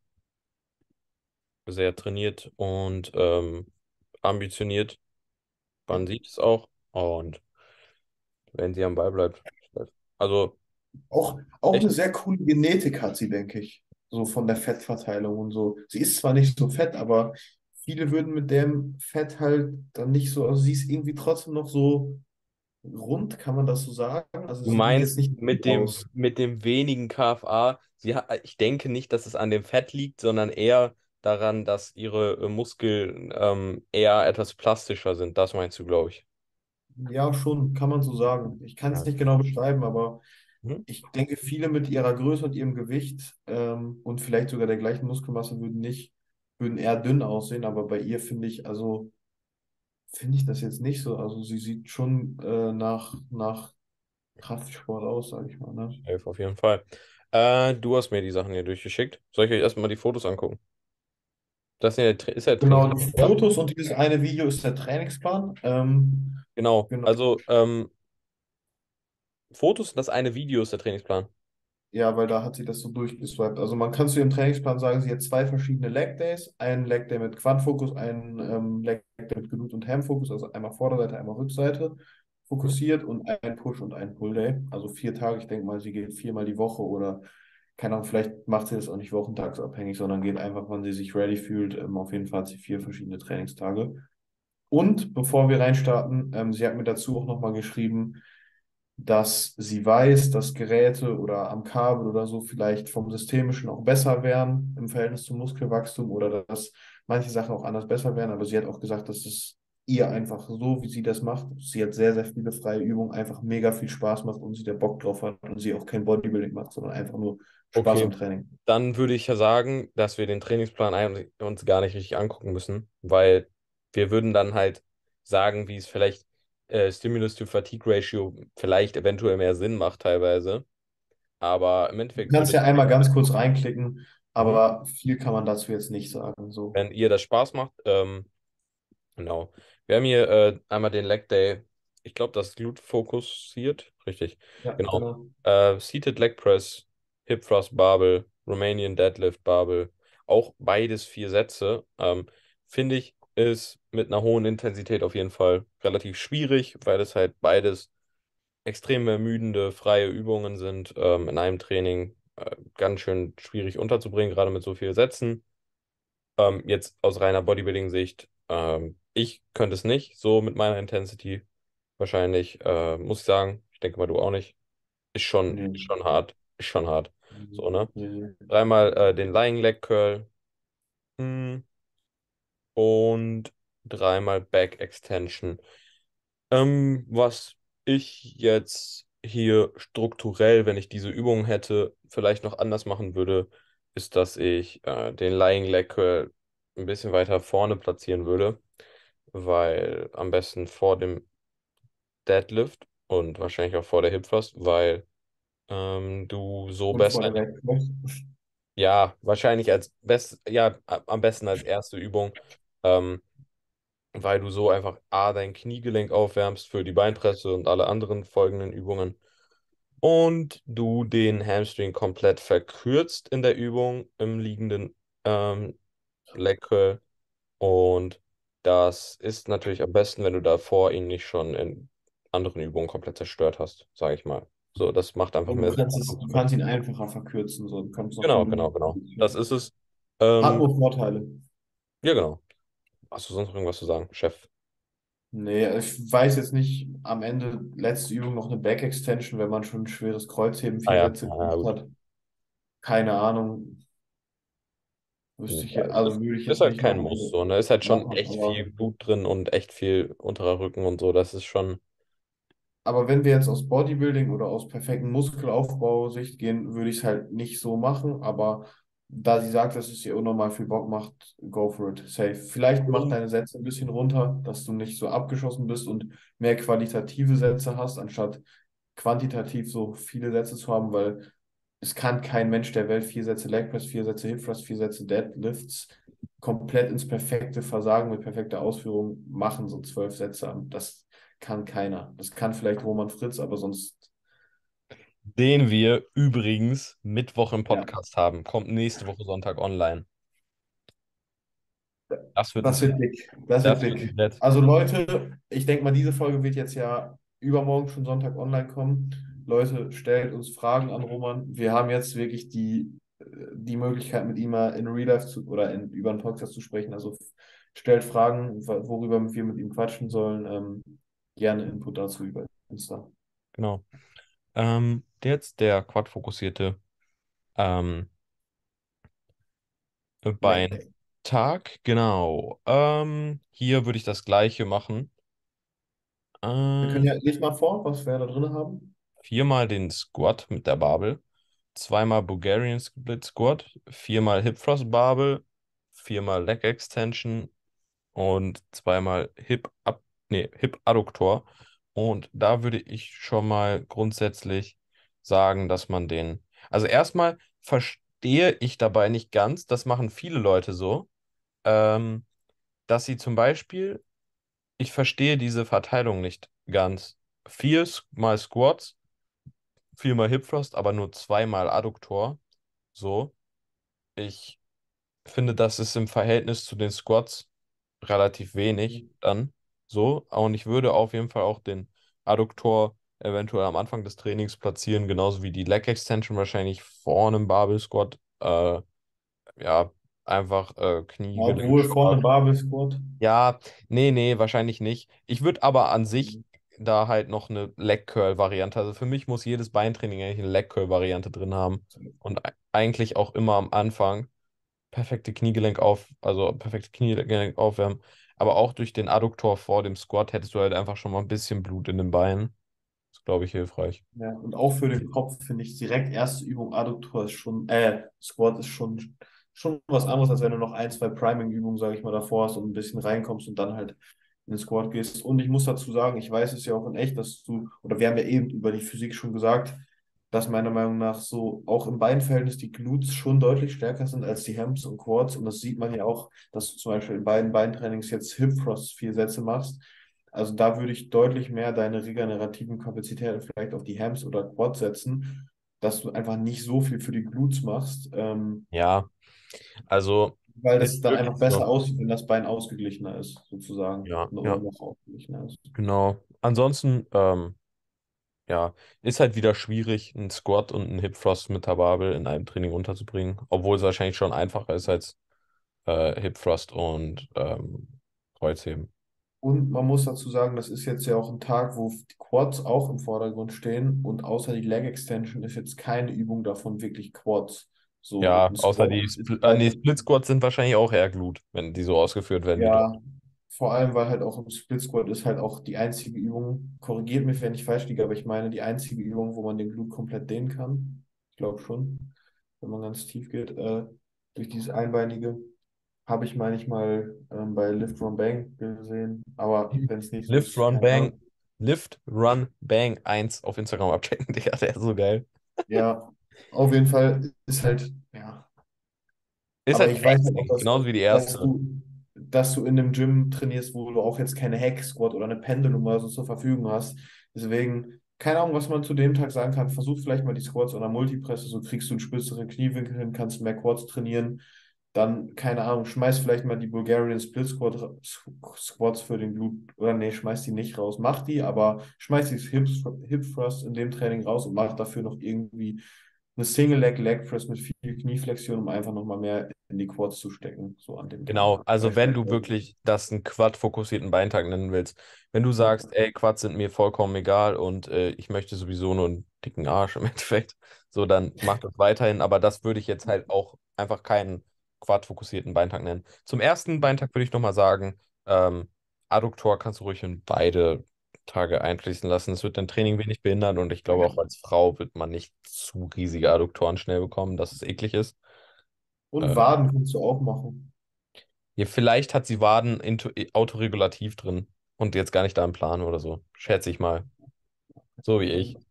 [SPEAKER 1] sehr trainiert und ähm, ambitioniert. Man sieht es auch. Und wenn sie am Ball bleibt. Also,
[SPEAKER 2] Auch, auch
[SPEAKER 1] echt,
[SPEAKER 2] eine sehr coole Genetik hat sie, denke ich. So von der Fettverteilung und so. Sie ist zwar nicht so fett, aber viele würden mit dem Fett halt dann nicht so, also sie ist irgendwie trotzdem noch so rund, kann man das so sagen? Also
[SPEAKER 1] du
[SPEAKER 2] sie sieht jetzt
[SPEAKER 1] meinst
[SPEAKER 2] nicht
[SPEAKER 1] mit dem,
[SPEAKER 2] aus.
[SPEAKER 1] mit dem wenigen K F A, sie hat, ich denke nicht, dass es an dem Fett liegt, sondern eher daran, dass ihre äh, Muskeln ähm, eher etwas plastischer sind. Das meinst du, glaube ich.
[SPEAKER 2] Ja, schon, kann man so sagen. Ich kann es
[SPEAKER 1] Ja.
[SPEAKER 2] nicht genau beschreiben, aber
[SPEAKER 1] Mhm.
[SPEAKER 2] ich denke, viele mit ihrer Größe und ihrem Gewicht ähm, und vielleicht sogar der gleichen Muskelmasse würden nicht, würden eher dünn aussehen, aber bei ihr finde ich, also finde ich das jetzt nicht so. Also sie sieht schon äh, nach, nach Kraftsport aus, sage ich mal, ne?
[SPEAKER 1] Safe, auf jeden Fall. Äh, du hast mir die Sachen hier durchgeschickt. Soll ich euch erstmal die Fotos angucken? Das ist ja der, Tra- ist ja der
[SPEAKER 2] Genau,
[SPEAKER 1] Trainingsplan,
[SPEAKER 2] die
[SPEAKER 1] oder?
[SPEAKER 2] Fotos und dieses eine Video ist der Trainingsplan. Ähm,
[SPEAKER 1] Genau.
[SPEAKER 2] genau.
[SPEAKER 1] Also, ähm, Fotos und das eine Video ist der Trainingsplan.
[SPEAKER 2] Ja, weil da hat sie das so durchgeswiped. Also man kann zu ihrem Trainingsplan sagen, sie hat zwei verschiedene Leg Days. Einen Leg Day mit Quad-Fokus, einen ähm, Leg Day mit Glut- und Ham-Fokus, also einmal Vorderseite, einmal Rückseite
[SPEAKER 1] Mhm.
[SPEAKER 2] fokussiert und ein Push- und ein Pull-Day. Also vier Tage. Ich denke mal, sie geht viermal die Woche oder keine Ahnung, vielleicht macht sie das auch nicht wochentagsabhängig, sondern geht einfach, wann sie sich ready fühlt. Ähm, auf jeden Fall hat sie vier verschiedene Trainingstage. Und bevor wir reinstarten, ähm, sie hat mir dazu auch nochmal geschrieben, dass sie weiß, dass Geräte oder am Kabel oder so vielleicht vom Systemischen auch besser wären im Verhältnis zum Muskelwachstum oder dass manche Sachen auch anders besser wären. Aber sie hat auch gesagt, dass es ihr einfach so, wie sie das macht, sie hat sehr, sehr viele freie Übungen, einfach mega viel Spaß macht und sie da Bock drauf hat und sie auch kein Bodybuilding macht, sondern einfach nur Spaß am
[SPEAKER 1] Okay,
[SPEAKER 2] Training.
[SPEAKER 1] dann würde ich ja sagen, dass wir den Trainingsplan eigentlich uns gar nicht richtig angucken müssen, weil wir würden dann halt sagen, wie es vielleicht äh, Stimulus-to-Fatigue-Ratio vielleicht eventuell mehr Sinn macht teilweise. Aber im
[SPEAKER 2] Du
[SPEAKER 1] Endeffekt würde
[SPEAKER 2] kannst
[SPEAKER 1] ich
[SPEAKER 2] ja einmal ganz kurz reinklicken,
[SPEAKER 1] Mhm.
[SPEAKER 2] aber viel kann man dazu jetzt nicht sagen. So.
[SPEAKER 1] Wenn ihr das Spaß macht, ähm, genau. Wir haben hier äh, einmal den Leg Day. Ich glaube, das ist Glute fokussiert. Richtig.
[SPEAKER 2] Ja,
[SPEAKER 1] Genau.
[SPEAKER 2] genau.
[SPEAKER 1] Äh, Seated Leg Press, Hip Thrust Barbell, Romanian Deadlift Barbell. Auch beides vier Sätze. Ähm, finde ich, ist mit einer hohen Intensität auf jeden Fall relativ schwierig, weil es halt beides extrem ermüdende, freie Übungen sind. Ähm, in einem Training äh, ganz schön schwierig unterzubringen, gerade mit so vielen Sätzen. Ähm, jetzt aus reiner Bodybuilding-Sicht, ähm, ich könnte es nicht, so mit meiner Intensity wahrscheinlich, äh, muss ich sagen. Ich denke mal, du auch nicht. Ist schon,
[SPEAKER 2] Nee.
[SPEAKER 1] ist schon hart. Ist schon hart. So, ne?
[SPEAKER 2] Mhm.
[SPEAKER 1] Dreimal äh, den Lying Leg Curl. mm, und dreimal Back Extension. Ähm, was ich jetzt hier strukturell, wenn ich diese Übung hätte, vielleicht noch anders machen würde, ist, dass ich äh, den Lying Leg Curl ein bisschen weiter vorne platzieren würde, weil am besten vor dem Deadlift und wahrscheinlich auch vor der Hip Thrust, weil ähm, du so
[SPEAKER 2] Und vor
[SPEAKER 1] besser,
[SPEAKER 2] der Backpress.
[SPEAKER 1] ja, wahrscheinlich als best, ja, a- am besten als erste Übung. Ähm, weil du so einfach A, dein Kniegelenk aufwärmst für die Beinpresse und alle anderen folgenden Übungen und du den Hamstring komplett verkürzt in der Übung im liegenden ähm, Leg Curl und das ist natürlich am besten, wenn du davor ihn nicht schon in anderen Übungen komplett zerstört hast, sage ich mal. So, das macht einfach
[SPEAKER 2] Und du
[SPEAKER 1] mehr Sinn.
[SPEAKER 2] kannst es, du kannst ihn einfacher verkürzen, so du kommst auf
[SPEAKER 1] Genau,
[SPEAKER 2] viele
[SPEAKER 1] genau, genau. Das
[SPEAKER 2] Positionen.
[SPEAKER 1] ist es.
[SPEAKER 2] Hat
[SPEAKER 1] Ähm,
[SPEAKER 2] nur Vorteile.
[SPEAKER 1] ja, genau. Hast du sonst noch irgendwas zu sagen, Chef?
[SPEAKER 2] Nee, ich weiß jetzt nicht, am Ende, letzte Übung noch eine Back Extension, wenn man schon ein schweres Kreuzheben,
[SPEAKER 1] Ah
[SPEAKER 2] vier
[SPEAKER 1] ja,
[SPEAKER 2] Sätze
[SPEAKER 1] ja,
[SPEAKER 2] gemacht
[SPEAKER 1] gut.
[SPEAKER 2] hat. Keine Ahnung, wüsste ich,
[SPEAKER 1] Ja,
[SPEAKER 2] je- also
[SPEAKER 1] ist,
[SPEAKER 2] würde ich
[SPEAKER 1] ist
[SPEAKER 2] jetzt
[SPEAKER 1] halt
[SPEAKER 2] nicht
[SPEAKER 1] kein Muss,
[SPEAKER 2] machen,
[SPEAKER 1] so, ne? Ist halt schon
[SPEAKER 2] machen,
[SPEAKER 1] echt
[SPEAKER 2] aber
[SPEAKER 1] viel Blut drin und echt viel unterer Rücken und so. Das ist schon.
[SPEAKER 2] Aber wenn wir jetzt aus Bodybuilding oder aus perfekten Muskelaufbau-Sicht gehen, würde ich es halt nicht so machen. Aber da sie sagt, dass es ihr unnormal viel Bock macht, go for it. Safe. Vielleicht mach deine Sätze ein bisschen runter, dass du nicht so abgeschossen bist und mehr qualitative Sätze hast, anstatt quantitativ so viele Sätze zu haben, weil es kann kein Mensch der Welt vier Sätze Leg Press, vier Sätze Hip Thrust, vier Sätze Deadlifts komplett ins perfekte Versagen mit perfekter Ausführung machen, so zwölf Sätze. Das kann keiner. Das kann vielleicht Roman Fritz, aber sonst,
[SPEAKER 1] Den wir übrigens Mittwoch im
[SPEAKER 2] ja,
[SPEAKER 1] Podcast haben. Kommt nächste Woche Sonntag online. Das wird ein
[SPEAKER 2] das
[SPEAKER 1] Set.
[SPEAKER 2] wird dick. Das wird
[SPEAKER 1] Das wird ein
[SPEAKER 2] dick.
[SPEAKER 1] Set.
[SPEAKER 2] Also Leute, ich denke mal, diese Folge wird jetzt ja übermorgen schon Sonntag online kommen. Leute, stellt uns Fragen an Roman. Wir haben jetzt wirklich die, die Möglichkeit, mit ihm mal in Real Life zu, oder in, über einen Podcast zu sprechen. Also stellt Fragen, worüber wir mit ihm quatschen sollen. Ähm, gerne Input dazu über Insta.
[SPEAKER 1] Genau. Ähm, jetzt der quad-fokussierte ähm,
[SPEAKER 2] Leg Day.
[SPEAKER 1] Beintag. Genau. Ähm, hier würde ich das gleiche machen.
[SPEAKER 2] Wir
[SPEAKER 1] Äh,
[SPEAKER 2] können ja, lies mal vor, was wir da drin haben.
[SPEAKER 1] viermal den Squat mit der Barbel. Zweimal Bulgarian Split Squat. Viermal Hip Thrust Barbel. Viermal Leg Extension. Und zweimal Hip Ab nee, Hip Adduktor. Und da würde ich schon mal grundsätzlich sagen, dass man den. Also erstmal verstehe ich dabei nicht ganz, das machen viele Leute so, ähm, dass sie zum Beispiel, ich verstehe diese Verteilung nicht ganz. Viermal Squats, viermal Hip Thrust, aber nur zweimal Adduktor. So. Ich finde, das ist im Verhältnis zu den Squats relativ wenig dann so. Und ich würde auf jeden Fall auch den Adduktor eventuell am Anfang des Trainings platzieren, genauso wie die Leg Extension wahrscheinlich vor einem Barbell Squat. Äh, ja, einfach äh, Kniegelenk
[SPEAKER 2] Obwohl vorne
[SPEAKER 1] sparen.
[SPEAKER 2] Barbell Squat.
[SPEAKER 1] Ja, nee, nee, wahrscheinlich nicht. Ich würde aber an sich da halt noch eine Leg Curl Variante. Also für mich muss jedes Beintraining eigentlich eine Leg Curl Variante drin haben. Und e- eigentlich auch immer am Anfang perfekte Kniegelenk auf, also perfekte Kniegelenk aufwärmen. Aber auch durch den Adduktor vor dem Squat hättest du halt einfach schon mal ein bisschen Blut in den Beinen. Das ist, glaube ich, hilfreich.
[SPEAKER 2] Ja, und auch für den Kopf finde ich direkt erste Übung Adduktor ist schon, äh, Squat ist schon, schon was anderes, als wenn du noch ein, zwei Priming-Übungen, sage ich mal, davor hast und ein bisschen reinkommst und dann halt in den Squat gehst. Und ich muss dazu sagen, ich weiß es ja auch in echt, dass du, oder wir haben ja eben über die Physik schon gesagt, dass meiner Meinung nach so auch im Beinverhältnis die Glutes schon deutlich stärker sind als die Hams und Quads. Und das sieht man ja auch, dass du zum Beispiel in beiden Beintrainings jetzt Hip Thrust vier Sätze machst. Also da würde ich deutlich mehr deine regenerativen Kapazitäten vielleicht auf die Hams oder Quads setzen, dass du einfach nicht so viel für die Glutes machst, ähm,
[SPEAKER 1] Ja, also
[SPEAKER 2] weil
[SPEAKER 1] ist
[SPEAKER 2] das dann einfach
[SPEAKER 1] wirklich
[SPEAKER 2] besser
[SPEAKER 1] so.
[SPEAKER 2] aussieht, wenn das Bein ausgeglichener ist, sozusagen.
[SPEAKER 1] Ja,
[SPEAKER 2] Oder
[SPEAKER 1] ja,
[SPEAKER 2] noch ausgeglichener ist.
[SPEAKER 1] genau. Ansonsten, ähm, ja, ist halt wieder schwierig, einen Squat und einen Hip Thrust mit der Barbel in einem Training unterzubringen, obwohl es wahrscheinlich schon einfacher ist als äh, Hip Thrust und ähm, Kreuzheben.
[SPEAKER 2] Und man muss dazu sagen, das ist jetzt ja auch ein Tag, wo die Quads auch im Vordergrund stehen und außer die Leg Extension ist jetzt keine Übung davon wirklich Quads. So
[SPEAKER 1] Ja,
[SPEAKER 2] ein
[SPEAKER 1] außer
[SPEAKER 2] Squat
[SPEAKER 1] die,
[SPEAKER 2] ist
[SPEAKER 1] Spl äh, nee,
[SPEAKER 2] halt,
[SPEAKER 1] Split Squats sind wahrscheinlich auch eher Glut, wenn die so ausgeführt werden wie dort.
[SPEAKER 2] ja, vor allem, weil halt auch im Split Squat ist halt auch die einzige Übung, korrigiert mich, wenn ich falsch liege, aber ich meine die einzige Übung, wo man den Glut komplett dehnen kann. Ich glaube schon, wenn man ganz tief geht, äh, durch dieses Einbeinige. Habe ich manchmal ähm, bei Lift Run Bang gesehen, aber wenn es nicht so
[SPEAKER 1] Lift,
[SPEAKER 2] ist,
[SPEAKER 1] Run,
[SPEAKER 2] keine
[SPEAKER 1] Bang.
[SPEAKER 2] Ahnung.
[SPEAKER 1] Lift, Run, Bang eins auf Instagram abchecken, Digga, der ist so geil.
[SPEAKER 2] Ja, auf jeden Fall ist halt, ja.
[SPEAKER 1] Ist
[SPEAKER 2] Aber
[SPEAKER 1] halt
[SPEAKER 2] ich weiß halt auch,
[SPEAKER 1] taxing,
[SPEAKER 2] dass,
[SPEAKER 1] genauso wie die
[SPEAKER 2] dass
[SPEAKER 1] erste.
[SPEAKER 2] du, dass du in einem Gym trainierst, wo du auch jetzt keine Hack Squat oder eine Pendulum oder so zur Verfügung hast. Deswegen, keine Ahnung, was man zu dem Tag sagen kann. Versuch vielleicht mal die Squats oder Multipresse, so kriegst du einen spitzeren Kniewinkel hin, kannst mehr Quads trainieren. Dann, keine Ahnung, schmeiß vielleicht mal die Bulgarian Split Squat, Squats für den Glut, oder nee, schmeiß die nicht raus. Mach die, aber schmeiß die Hip, Hip Thrust in dem Training raus und mach dafür noch irgendwie eine Single Leg Leg Press mit viel Knieflexion, um einfach nochmal mehr in die Quads zu stecken, so an dem Tag.
[SPEAKER 1] Genau, also wenn du
[SPEAKER 2] Beispielsweise.
[SPEAKER 1] wirklich das einen Quad-fokussierten Beintag nennen willst, wenn du
[SPEAKER 2] Ja.
[SPEAKER 1] sagst, ey, Quads sind mir vollkommen egal und äh, ich möchte sowieso nur einen dicken Arsch im Endeffekt, so dann mach das weiterhin, aber das würde ich jetzt halt auch einfach keinen Quad-fokussierten Beintag nennen. Zum ersten Beintag würde ich nochmal sagen, ähm, Adduktor kannst du ruhig in beide Tage einfließen lassen. Es wird dein Training wenig behindern und ich glaube auch als Frau wird man nicht zu riesige Adduktoren schnell bekommen, dass es eklig ist.
[SPEAKER 2] Und
[SPEAKER 1] Ähm,
[SPEAKER 2] Waden kannst du auch machen.
[SPEAKER 1] Ja, vielleicht hat sie Waden into, autoregulativ drin und jetzt gar nicht da im Plan oder so. Schätze ich mal. So wie ich.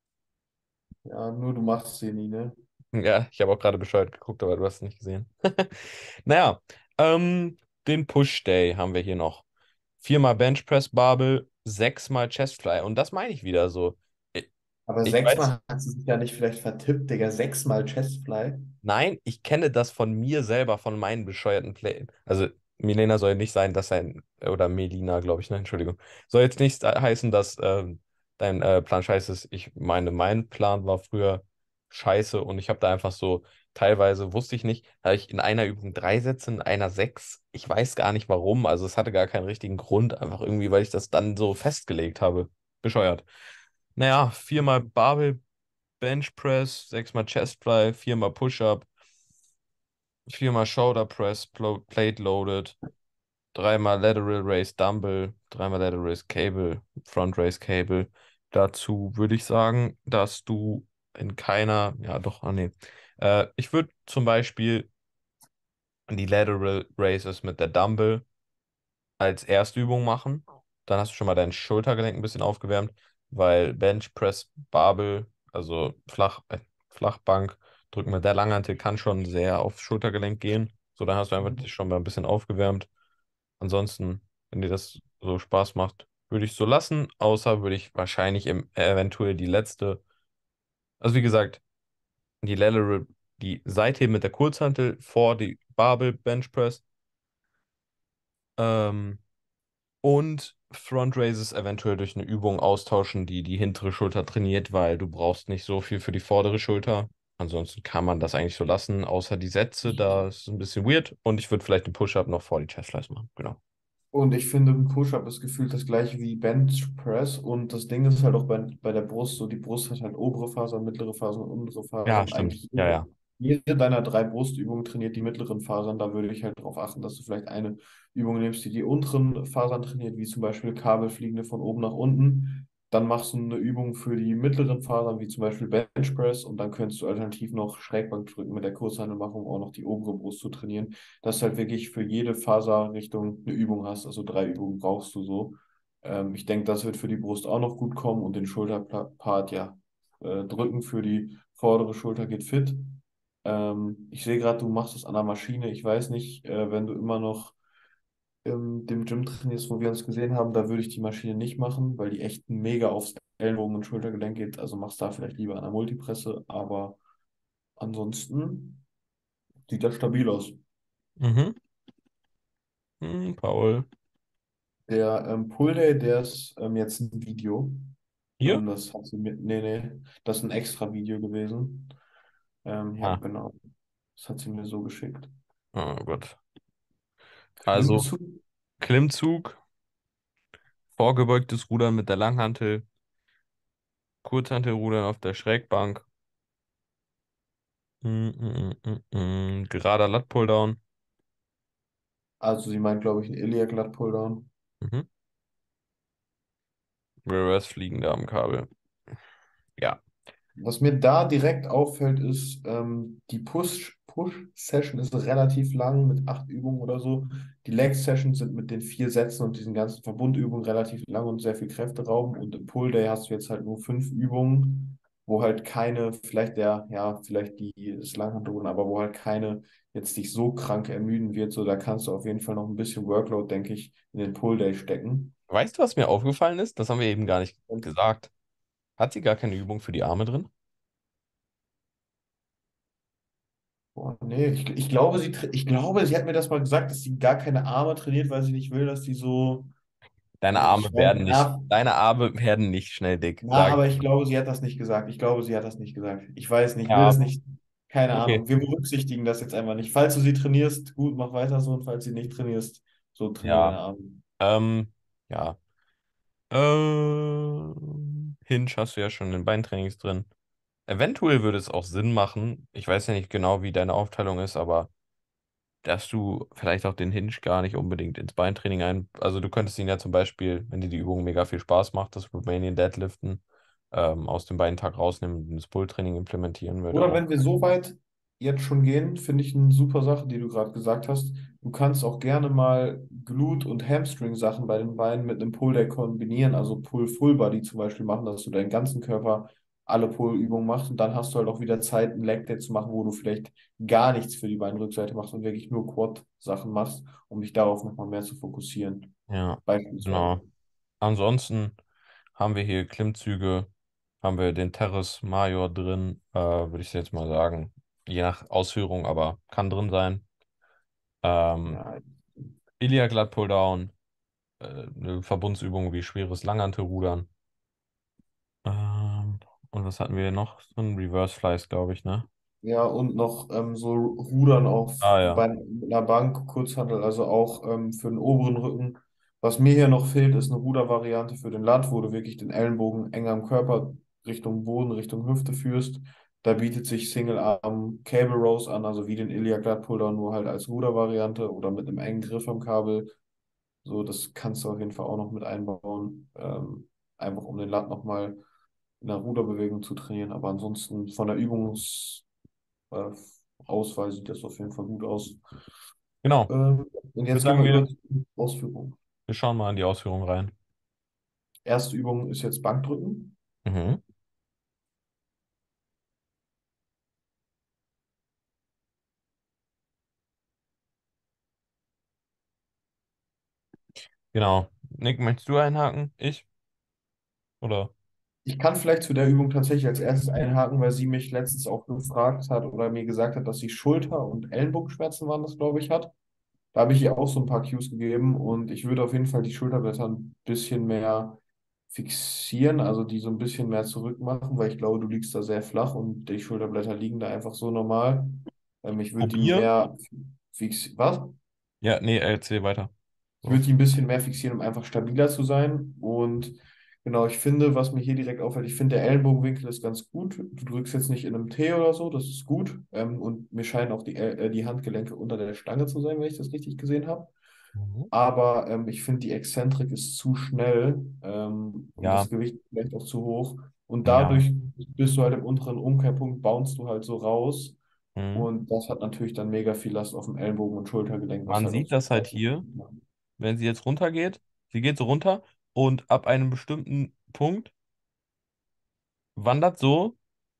[SPEAKER 2] Ja, nur du machst sie nie, ne?
[SPEAKER 1] Ja, ich habe auch gerade bescheuert geguckt, aber du hast es nicht gesehen. Naja, ähm, den Push Day haben wir hier noch. Viermal Bench Press Barbell, sechsmal Chest Fly. Und das meine ich wieder so. Ich,
[SPEAKER 2] Aber
[SPEAKER 1] ich weiß,
[SPEAKER 2] sechsmal hat sie sich ja nicht vielleicht vertippt, Digga. Sechsmal Chestfly.
[SPEAKER 1] nein, ich kenne das von mir selber, von meinen bescheuerten Plänen. Also, Milena soll nicht sein, dass sein, oder Melina, glaube ich, ne, Entschuldigung. Soll jetzt nicht heißen, dass ähm, dein äh, Plan scheiße ist. Ich meine, mein Plan war früher scheiße und ich habe da einfach so, teilweise wusste ich nicht, da habe ich in einer Übung drei Sätze, in einer sechs. Ich weiß gar nicht warum, also es hatte gar keinen richtigen Grund, einfach irgendwie, weil ich das dann so festgelegt habe. Bescheuert. Naja, viermal Barbell Bench Press, sechsmal Chest Fly, viermal Push-Up, viermal Shoulder Press, Plo- Plate Loaded, dreimal Lateral Raise Dumbbell, dreimal Lateral Raise Cable, Front Raise Cable. Dazu würde ich sagen, dass du in keiner, ja doch, ah nee. Äh, ich würde zum Beispiel die Lateral Raises mit der Dumbbell als erste Übung machen. Dann hast du schon mal dein Schultergelenk ein bisschen aufgewärmt, weil Bench Press, Barbell, also Flach, äh, Flachbank, drücken mit der Langhantel kann schon sehr aufs Schultergelenk gehen. So, dann hast du einfach dich schon mal ein bisschen aufgewärmt. Ansonsten, wenn dir das so Spaß macht, würde ich so lassen, außer würde ich wahrscheinlich im, äh, eventuell die letzte, also wie gesagt, die Lateral, die Seitheben mit der Kurzhantel vor die Barbell Bench Press. Ähm, Und Front Raises eventuell durch eine Übung austauschen, die die hintere Schulter trainiert, weil du brauchst nicht so viel für die vordere Schulter. Ansonsten kann man das eigentlich so lassen, außer die Sätze, da ist es ein bisschen weird. Und ich würde vielleicht einen Push-Up noch vor die Chest Flies machen. Genau.
[SPEAKER 2] Und ich finde, ein Push-Up ist gefühlt das gleiche wie Bench Press. Und das Ding ist halt auch bei, bei der Brust so, die Brust hat halt obere Fasern, mittlere Fasern und untere
[SPEAKER 1] Ja,
[SPEAKER 2] Fasern.
[SPEAKER 1] stimmt.
[SPEAKER 2] Eigentlich
[SPEAKER 1] Ja,
[SPEAKER 2] jede,
[SPEAKER 1] ja.
[SPEAKER 2] jede deiner drei Brustübungen trainiert die mittleren Fasern. Da würde ich halt darauf achten, dass du vielleicht eine Übung nimmst, die die unteren Fasern trainiert, wie zum Beispiel Kabelfliegende von oben nach unten. Dann machst du eine Übung für die mittleren Fasern, wie zum Beispiel Bench Press. Und dann könntest du alternativ noch Schrägbank drücken mit der Kurzhantelmachung, um auch noch die obere Brust zu trainieren, dass du halt wirklich für jede Faserrichtung eine Übung hast. Also drei Übungen brauchst du so. Ähm, ich denke, das wird für die Brust auch noch gut kommen und den Schulterpart, ja, äh, drücken für die vordere Schulter geht fit. Ähm, ich sehe gerade, du machst das an der Maschine. Ich weiß nicht, äh, wenn du immer noch in dem Gym trainierst, wo wir uns gesehen haben, da würde ich die Maschine nicht machen, weil die echt mega aufs Ellenbogen- und Schultergelenk geht. Also machst da vielleicht lieber an der Multipresse, aber ansonsten sieht das stabil aus.
[SPEAKER 1] Mhm. Hm, Paul.
[SPEAKER 2] Der ähm, Pull Day, der ist ähm, jetzt ein Video.
[SPEAKER 1] Hier?
[SPEAKER 2] Ähm, das hat sie mit, nee, nee, das ist ein extra Video gewesen. Ähm, ja,
[SPEAKER 1] Ah,
[SPEAKER 2] genau. Das hat sie mir so geschickt.
[SPEAKER 1] oh Gott. Also
[SPEAKER 2] Klimmzug,
[SPEAKER 1] Klimmzug. Vorgebeugtes Rudern mit der Langhantel, Kurzhantelrudern auf der Schrägbank, mm, mm, mm, mm, mm, gerader Lat-Pulldown.
[SPEAKER 2] Also sie meint, glaube ich, ein Iliac Lat Pulldown.
[SPEAKER 1] Mhm. Reverse fliegende am Kabel. Ja.
[SPEAKER 2] Was mir da direkt auffällt, ist, ähm, die Push, Push-Session ist relativ lang mit acht Übungen oder so. Die Leg-Sessions sind mit den vier Sätzen und diesen ganzen Verbundübungen relativ lang und sehr viel Kräfteraum. Und im Pull-Day hast du jetzt halt nur fünf Übungen, wo halt keine, vielleicht der, ja, vielleicht die das Langhantelrudern, aber wo halt keine jetzt dich so krank ermüden wird. So, da kannst du auf jeden Fall noch ein bisschen Workload, denke ich, in den Pull-Day stecken.
[SPEAKER 1] Weißt du, was mir aufgefallen ist? Das haben wir eben gar nicht gesagt. Hat sie gar keine Übung für die Arme drin?
[SPEAKER 2] Boah, nee, ich, ich glaube, sie, tra- ich glaube, sie hat mir das mal gesagt, dass sie gar keine Arme trainiert, weil sie nicht will, dass die so.
[SPEAKER 1] Deine
[SPEAKER 2] Also ich
[SPEAKER 1] Arme
[SPEAKER 2] weiß,
[SPEAKER 1] werden nicht,
[SPEAKER 2] ja,
[SPEAKER 1] deine Arme werden nicht schnell dick,
[SPEAKER 2] na,
[SPEAKER 1] sage
[SPEAKER 2] aber
[SPEAKER 1] ich.
[SPEAKER 2] ich glaube, sie hat das nicht gesagt. Ich glaube, sie hat das nicht gesagt. Ich weiß nicht, ich will
[SPEAKER 1] Ja,
[SPEAKER 2] das nicht. Keine
[SPEAKER 1] okay.
[SPEAKER 2] Ahnung. Wir berücksichtigen das jetzt einfach nicht. Falls du sie trainierst, gut, mach weiter so. Und falls sie nicht trainierst, so trainiere deine
[SPEAKER 1] Ja.
[SPEAKER 2] Arme.
[SPEAKER 1] Ähm, ja. Ähm, Hinge hast du ja schon in Beintrainings drin. Eventuell würde es auch Sinn machen. Ich weiß ja nicht genau, wie deine Aufteilung ist, aber dass du vielleicht auch den Hinge gar nicht unbedingt ins Beintraining ein. Also du könntest ihn ja zum Beispiel, wenn dir die Übung mega viel Spaß macht, das Romanian Deadliften, ähm, aus dem Beintag rausnehmen und ins Pull-Training implementieren würde
[SPEAKER 2] Oder
[SPEAKER 1] auch.
[SPEAKER 2] wenn wir so weit jetzt schon gehen, finde ich eine super Sache, die du gerade gesagt hast. Du kannst auch gerne mal Glut- und Hamstring-Sachen bei den Beinen mit einem Pull-Day kombinieren, also Pull-Full-Body zum Beispiel machen, dass du deinen ganzen Körper alle Pull-Übungen machst und dann hast du halt auch wieder Zeit, einen Leg-Day zu machen, wo du vielleicht gar nichts für die Beinrückseite machst und wirklich nur Quad-Sachen machst, um dich darauf nochmal mehr zu fokussieren.
[SPEAKER 1] Ja,
[SPEAKER 2] Beispielsweise.
[SPEAKER 1] genau. Ansonsten haben wir hier Klimmzüge, haben wir den Terrace Major drin, äh, würde ich jetzt mal sagen. Je nach Ausführung, aber kann drin sein. Ähm,
[SPEAKER 2] Ja,
[SPEAKER 1] Iliac Lat Pulldown, äh, eine Verbundsübung wie schweres Langhantelrudern. Ähm, und was hatten wir noch? So ein Reverse Flies, glaube ich, ne?
[SPEAKER 2] ja, und noch ähm, so Rudern auf
[SPEAKER 1] Ah ja.
[SPEAKER 2] bei einer Bank, Kurzhantel, also auch ähm, für den oberen Rücken. Was mir hier noch fehlt, ist eine Rudervariante für den Lat, wo du wirklich den Ellenbogen eng am Körper Richtung Boden, Richtung Hüfte führst. Da bietet sich Single Arm Cable Rows an, also wie den Iliac Lat Pulldown, nur halt als Rudervariante oder mit einem engen Griff am Kabel. So, das kannst du auf jeden Fall auch noch mit einbauen. Ähm, einfach um den Lat nochmal in der Ruderbewegung zu trainieren. Aber ansonsten von der Übungs äh, Auswahl sieht das auf jeden Fall gut aus.
[SPEAKER 1] Genau.
[SPEAKER 2] Ähm, und
[SPEAKER 1] Ich würde
[SPEAKER 2] jetzt gehen
[SPEAKER 1] sagen,
[SPEAKER 2] wir über
[SPEAKER 1] wir,
[SPEAKER 2] die Ausführung.
[SPEAKER 1] wir schauen mal in die Ausführung rein.
[SPEAKER 2] Erste Übung ist jetzt Bankdrücken.
[SPEAKER 1] Mhm. Genau. Nick, möchtest du einhaken? Ich? Oder?
[SPEAKER 2] Ich kann vielleicht zu der Übung tatsächlich als erstes einhaken, weil sie mich letztens auch gefragt hat oder mir gesagt hat, dass sie Schulter- und Ellenbogenschmerzen waren, das glaube ich hat. Da habe ich ihr auch so ein paar Cues gegeben und ich würde auf jeden Fall die Schulterblätter ein bisschen mehr fixieren, also die so ein bisschen mehr zurück machen, weil ich glaube, du liegst da sehr flach und die Schulterblätter liegen da einfach so normal. Ähm, ich würde die
[SPEAKER 1] Probier.
[SPEAKER 2] mehr fixieren. Was?
[SPEAKER 1] Ja, nee, erzähl weiter.
[SPEAKER 2] Ich
[SPEAKER 1] So.
[SPEAKER 2] würde die ein bisschen mehr fixieren, um einfach stabiler zu sein. Und genau, ich finde, was mir hier direkt auffällt, ich finde, der Ellenbogenwinkel ist ganz gut. Du drückst jetzt nicht in einem T oder so, das ist gut. Ähm, und mir scheinen auch die, El- äh, die Handgelenke unter der Stange zu sein, wenn ich das richtig gesehen habe.
[SPEAKER 1] Mhm.
[SPEAKER 2] Aber ähm, ich finde, die Exzentrik ist zu schnell ähm, und
[SPEAKER 1] Ja,
[SPEAKER 2] das Gewicht vielleicht auch zu hoch. Und
[SPEAKER 1] ja.
[SPEAKER 2] dadurch bist du halt im unteren Umkehrpunkt, bounce du halt so raus.
[SPEAKER 1] Mhm.
[SPEAKER 2] Und das hat natürlich dann mega viel Last auf dem Ellbogen und Schultergelenk, was
[SPEAKER 1] Man
[SPEAKER 2] halt auch
[SPEAKER 1] sieht
[SPEAKER 2] so
[SPEAKER 1] das halt
[SPEAKER 2] scheiße
[SPEAKER 1] hier,
[SPEAKER 2] ist.
[SPEAKER 1] wenn sie jetzt runtergeht. Sie geht so runter und ab einem bestimmten Punkt wandert so.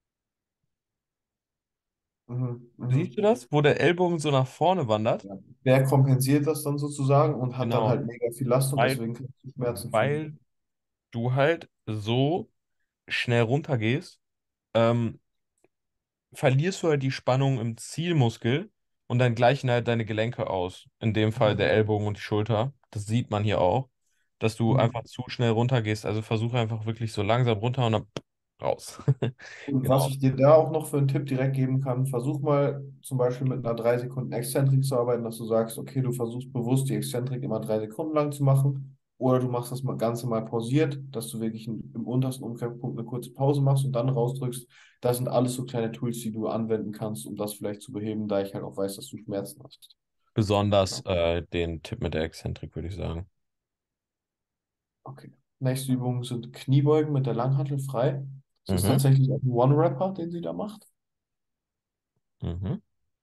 [SPEAKER 2] Mhm,
[SPEAKER 1] Siehst du
[SPEAKER 2] mhm.
[SPEAKER 1] das? Wo der Ellbogen so nach vorne wandert?
[SPEAKER 2] Ja. Der kompensiert das dann sozusagen und hat dann
[SPEAKER 1] Genau.
[SPEAKER 2] halt mega viel Last und
[SPEAKER 1] Weil,
[SPEAKER 2] deswegen kannst du Schmerzen
[SPEAKER 1] weil
[SPEAKER 2] fühlen.
[SPEAKER 1] du halt so schnell runtergehst, ähm, verlierst du halt die Spannung im Zielmuskel und dann gleichen halt deine Gelenke aus. In dem Fall der
[SPEAKER 2] Mhm.
[SPEAKER 1] Ellbogen und die Schulter. Das sieht man hier auch, dass du
[SPEAKER 2] Mhm.
[SPEAKER 1] einfach zu schnell runtergehst. Also versuche einfach wirklich so langsam runter und dann raus.
[SPEAKER 2] Und was
[SPEAKER 1] Genau.
[SPEAKER 2] ich dir da auch noch für einen Tipp direkt geben kann, versuch mal zum Beispiel mit einer drei Sekunden Exzentrik zu arbeiten, dass du sagst, okay, du versuchst bewusst die Exzentrik immer drei Sekunden lang zu machen Oder du machst das mal Ganze mal pausiert, dass du wirklich im im untersten Umkehrpunkt eine kurze Pause machst und dann rausdrückst. Das sind alles so kleine Tools, die du anwenden kannst, um das vielleicht zu beheben, da ich halt auch weiß, dass du Schmerzen hast.
[SPEAKER 1] Besonders
[SPEAKER 2] Genau.
[SPEAKER 1] äh, den Tipp mit der Exzentrik, würde ich sagen.
[SPEAKER 2] Okay. Nächste Übung sind Kniebeugen mit der Langhantel frei. Das ist
[SPEAKER 1] Mhm.
[SPEAKER 2] tatsächlich auch ein One-Rapper, den sie da macht.
[SPEAKER 1] Mhm.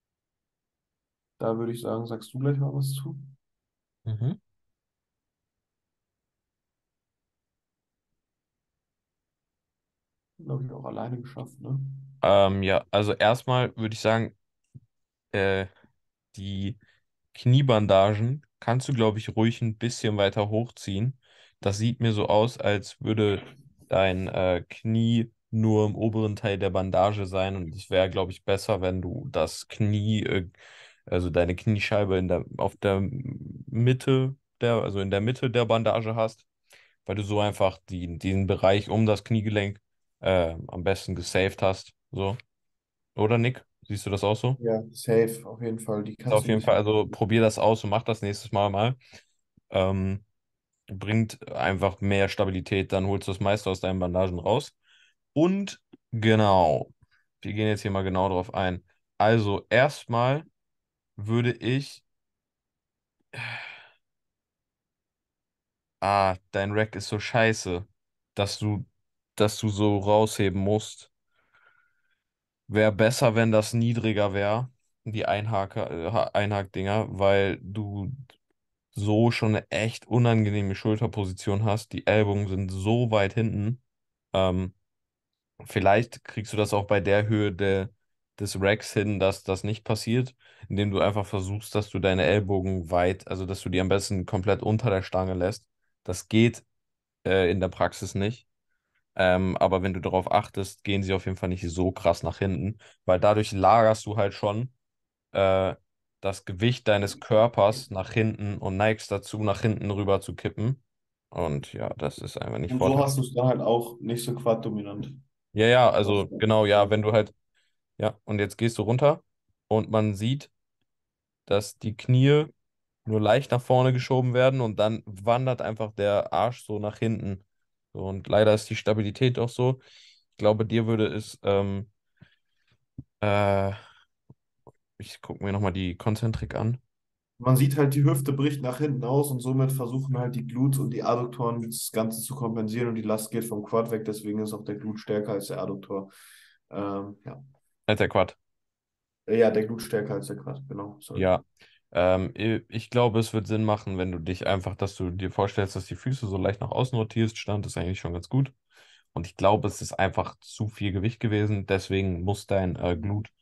[SPEAKER 2] Da würde ich sagen, sagst du gleich mal was zu.
[SPEAKER 1] Mhm.
[SPEAKER 2] Glaube ich auch alleine geschafft, ne?
[SPEAKER 1] Ähm, ja, also erstmal würde ich sagen, äh, die Kniebandagen kannst du, glaube ich, ruhig ein bisschen weiter hochziehen. Das sieht mir so aus, als würde dein äh, Knie nur im oberen Teil der Bandage sein. Und es wäre, glaube ich, besser, wenn du das Knie, äh, also deine Kniescheibe in der, auf der Mitte der, also in der Mitte der Bandage hast, weil du so einfach die, diesen Bereich um das Kniegelenk äh, am besten gesaved hast. So. Oder Nick? Siehst du das auch so?
[SPEAKER 2] Ja, safe, auf jeden Fall. Die
[SPEAKER 1] Ist
[SPEAKER 2] kannst
[SPEAKER 1] auf
[SPEAKER 2] du ein
[SPEAKER 1] jeden Fall,
[SPEAKER 2] bisschen.
[SPEAKER 1] also probier das aus und mach das nächstes Mal mal. Ähm, bringt einfach mehr Stabilität, dann holst du das meiste aus deinen Bandagen raus. Und genau, wir gehen jetzt hier mal genau drauf ein. Also erstmal würde ich, ah, dein Rack ist so scheiße, dass du, dass du so rausheben musst. Wäre besser, wenn das niedriger wäre, die Einhaker, äh, Ha- Einhakdinger, weil du so schon eine echt unangenehme Schulterposition hast. Die Ellbogen sind so weit hinten. Ähm, Vielleicht kriegst du das auch bei der Höhe der, des Racks hin, dass das nicht passiert, indem du einfach versuchst, dass du deine Ellbogen weit, also dass du die am besten komplett unter der Stange lässt. Das geht äh, in der Praxis nicht. Ähm, aber wenn du darauf achtest, gehen sie auf jeden Fall nicht so krass nach hinten, weil dadurch lagerst du halt schon äh, das Gewicht deines Körpers nach hinten und neigst dazu, nach hinten rüber zu kippen. Und ja, das ist einfach nicht
[SPEAKER 2] Und so
[SPEAKER 1] vorteilhaft.
[SPEAKER 2] hast du es dann halt auch nicht so quaddominant.
[SPEAKER 1] Ja, ja,
[SPEAKER 2] Was
[SPEAKER 1] also genau, ja, wenn du halt, ja, und jetzt gehst du runter und man sieht, dass die Knie nur leicht nach vorne geschoben werden und dann wandert einfach der Arsch so nach hinten. So, und leider ist die Stabilität auch so. Ich glaube, dir würde es, ähm, äh, ich gucke mir nochmal die Konzentrik an.
[SPEAKER 2] Man sieht halt, die Hüfte bricht nach hinten aus und somit versuchen halt die Glutes und die Adduktoren das Ganze zu kompensieren und die Last geht vom Quad weg, deswegen ist auch der Glut stärker als der Adduktor. Ähm, ja.
[SPEAKER 1] Äh, der Quad.
[SPEAKER 2] Äh, Ja, der Glut stärker als der Quad, genau, sorry.
[SPEAKER 1] Ja. Ähm, i- ich glaube, es wird Sinn machen, wenn du dich einfach, dass du dir vorstellst, dass die Füße so leicht nach außen rotierst. Stand ist eigentlich schon ganz gut. Und ich glaube, es ist einfach zu viel Gewicht gewesen. Deswegen muss dein äh, Glut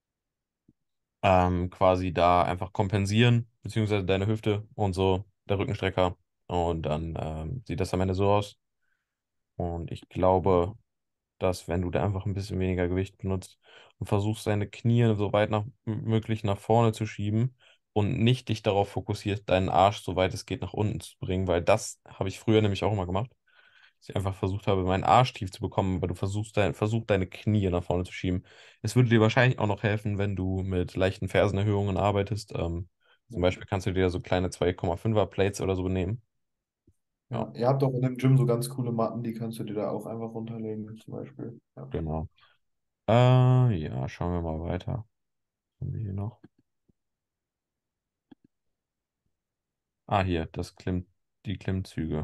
[SPEAKER 1] ähm, quasi da einfach kompensieren, beziehungsweise deine Hüfte und so, der Rückenstrecker. Und dann ähm, sieht das am Ende so aus. Und ich glaube, dass wenn du da einfach ein bisschen weniger Gewicht benutzt und versuchst, deine Knie so weit nach, m- möglich nach vorne zu schieben und nicht dich darauf fokussierst, deinen Arsch so weit es geht nach unten zu bringen, weil das habe ich früher nämlich auch immer gemacht, dass ich einfach versucht habe, meinen Arsch tief zu bekommen, weil du versuchst, dein, versuch, deine Knie nach vorne zu schieben. Es würde dir wahrscheinlich auch noch helfen, wenn du mit leichten Fersenerhöhungen arbeitest. Ähm, zum
[SPEAKER 2] Ja.
[SPEAKER 1] Beispiel kannst du dir so kleine zwei Komma fünfer Plates oder so nehmen. Ja,
[SPEAKER 2] Ja, ihr habt auch in dem Gym so ganz coole Matten, die kannst du dir da auch einfach runterlegen, zum Beispiel. Ja.
[SPEAKER 1] genau. Äh, ja, schauen wir mal weiter. Was haben wir hier noch? Ah, hier, das Klimm, die Klimmzüge.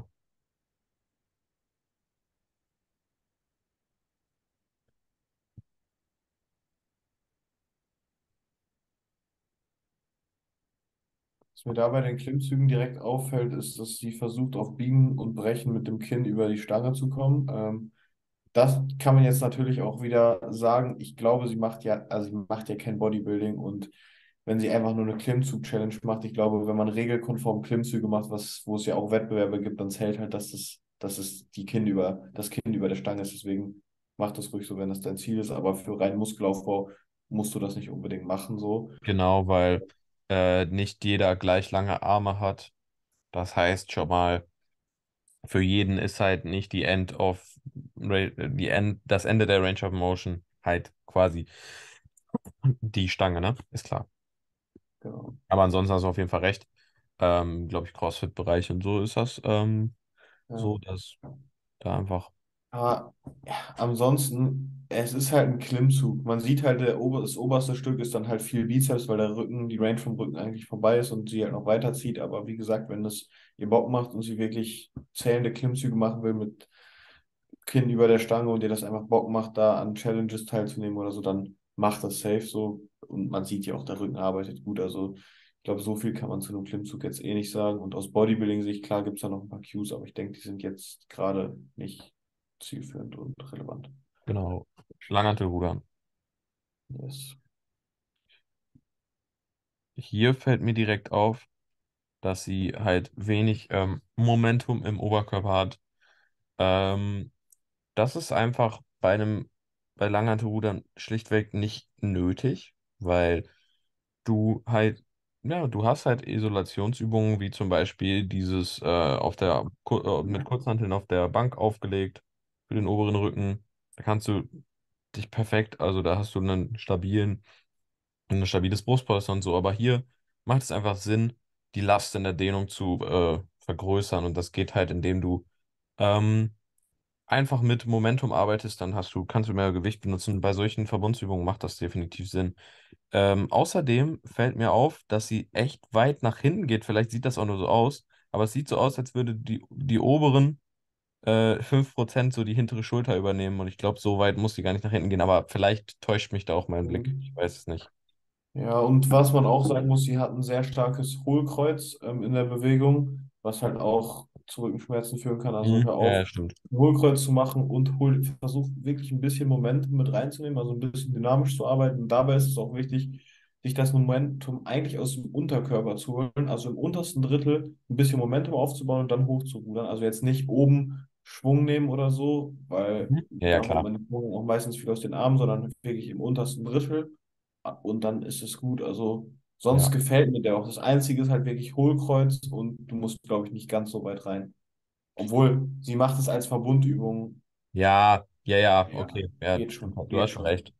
[SPEAKER 2] Was mir da bei den Klimmzügen direkt auffällt, ist, dass sie versucht, auf Biegen und Brechen mit dem Kinn über die Stange zu kommen. Ähm, das kann man jetzt natürlich auch wieder sagen. Ich glaube, sie macht ja, also sie macht ja kein Bodybuilding und wenn sie einfach nur eine Klimmzug-Challenge macht, ich glaube, wenn man regelkonform Klimmzüge macht, was, wo es ja auch Wettbewerbe gibt, dann zählt halt, dass das, dass es die Kinn über, das Kinn über der Stange ist. Deswegen mach das ruhig so, wenn das dein Ziel ist. Aber für reinen Muskelaufbau musst du das nicht unbedingt machen, so.
[SPEAKER 1] Genau, weil äh, nicht jeder gleich lange Arme hat. Das heißt schon mal, für jeden ist halt nicht die End of Ra- die End, das Ende der Range of Motion halt quasi die Stange, ne? Ist klar.
[SPEAKER 2] Genau.
[SPEAKER 1] Aber ansonsten hast du auf jeden Fall recht. ähm, glaube ich, CrossFit-Bereich und so ist das ähm,
[SPEAKER 2] Ja.
[SPEAKER 1] so, dass da einfach,
[SPEAKER 2] Aber ja, ansonsten, es ist halt ein Klimmzug. Man sieht halt, der Ober das oberste Stück ist dann halt viel Bizeps, weil der Rücken, die Range vom Rücken eigentlich vorbei ist und sie halt noch weiterzieht. Aber wie gesagt, wenn das ihr Bock macht und sie wirklich zählende Klimmzüge machen will mit Kinn über der Stange und dir das einfach Bock macht, da an Challenges teilzunehmen oder so, dann macht das safe so. Und man sieht ja auch, der Rücken arbeitet gut. Also ich glaube, so viel kann man zu einem Klimmzug jetzt eh nicht sagen. Und aus Bodybuilding-Sicht, klar, gibt es da noch ein paar Cues, aber ich denke, die sind jetzt gerade nicht zielführend und relevant.
[SPEAKER 1] genau, Langhantelrudern.
[SPEAKER 2] Yes.
[SPEAKER 1] Hier fällt mir direkt auf, dass sie halt wenig ähm, Momentum im Oberkörper hat. Ähm, Das ist einfach bei einem, bei Langhantelrudern schlichtweg nicht nötig, weil du halt, ja, du hast halt Isolationsübungen, wie zum Beispiel dieses äh, auf der, Ku- äh, mit Kurzhanteln auf der Bank aufgelegt für den oberen Rücken. Da kannst du dich perfekt, also da hast du einen stabilen, ein stabiles Brustpolster und so, aber hier macht es einfach Sinn, die Last in der Dehnung zu äh, vergrößern und das geht halt, indem du ähm, einfach mit Momentum arbeitest, dann hast du, kannst du mehr Gewicht benutzen. Bei solchen Verbundsübungen macht das definitiv Sinn. Ähm, außerdem fällt mir auf, dass sie echt weit nach hinten geht. Vielleicht sieht das auch nur so aus, aber es sieht so aus, als würde die, die oberen äh, fünf Prozent so die hintere Schulter übernehmen. Und ich glaube, so weit muss sie gar nicht nach hinten gehen. Aber vielleicht täuscht mich da auch mein Blick. Ich
[SPEAKER 2] Mhm.
[SPEAKER 1] weiß es nicht.
[SPEAKER 2] Ja, und was man auch sagen muss, sie hat ein sehr starkes Hohlkreuz ähm, in der Bewegung, was halt auch zu Rückenschmerzen führen kann. Also
[SPEAKER 1] Mhm.
[SPEAKER 2] hör
[SPEAKER 1] Ja,
[SPEAKER 2] auf,
[SPEAKER 1] ja, stimmt.
[SPEAKER 2] ein Hohlkreuz zu machen und hol, versuch wirklich ein bisschen Momentum mit reinzunehmen, also ein bisschen dynamisch zu arbeiten. Und dabei ist es auch wichtig, sich das Momentum eigentlich aus dem Unterkörper zu holen, also im untersten Drittel ein bisschen Momentum aufzubauen und dann hochzurudern. Also jetzt nicht oben Schwung nehmen oder so, weil
[SPEAKER 1] Mhm. Ja, ja,
[SPEAKER 2] da holt
[SPEAKER 1] klar.
[SPEAKER 2] man den Schwung auch meistens viel aus den Armen, sondern wirklich im untersten Drittel und dann ist es gut. Also sonst
[SPEAKER 1] Ja.
[SPEAKER 2] gefällt mir der auch. Das Einzige ist halt wirklich Hohlkreuz und du musst, glaube ich, nicht ganz so weit rein. Obwohl, sie macht es als Verbundübung.
[SPEAKER 1] Ja, ja, ja,
[SPEAKER 2] Ja,
[SPEAKER 1] okay. Ja,
[SPEAKER 2] geht
[SPEAKER 1] stimmt.
[SPEAKER 2] schon,
[SPEAKER 1] Du hast
[SPEAKER 2] geht
[SPEAKER 1] schon
[SPEAKER 2] schon.
[SPEAKER 1] recht.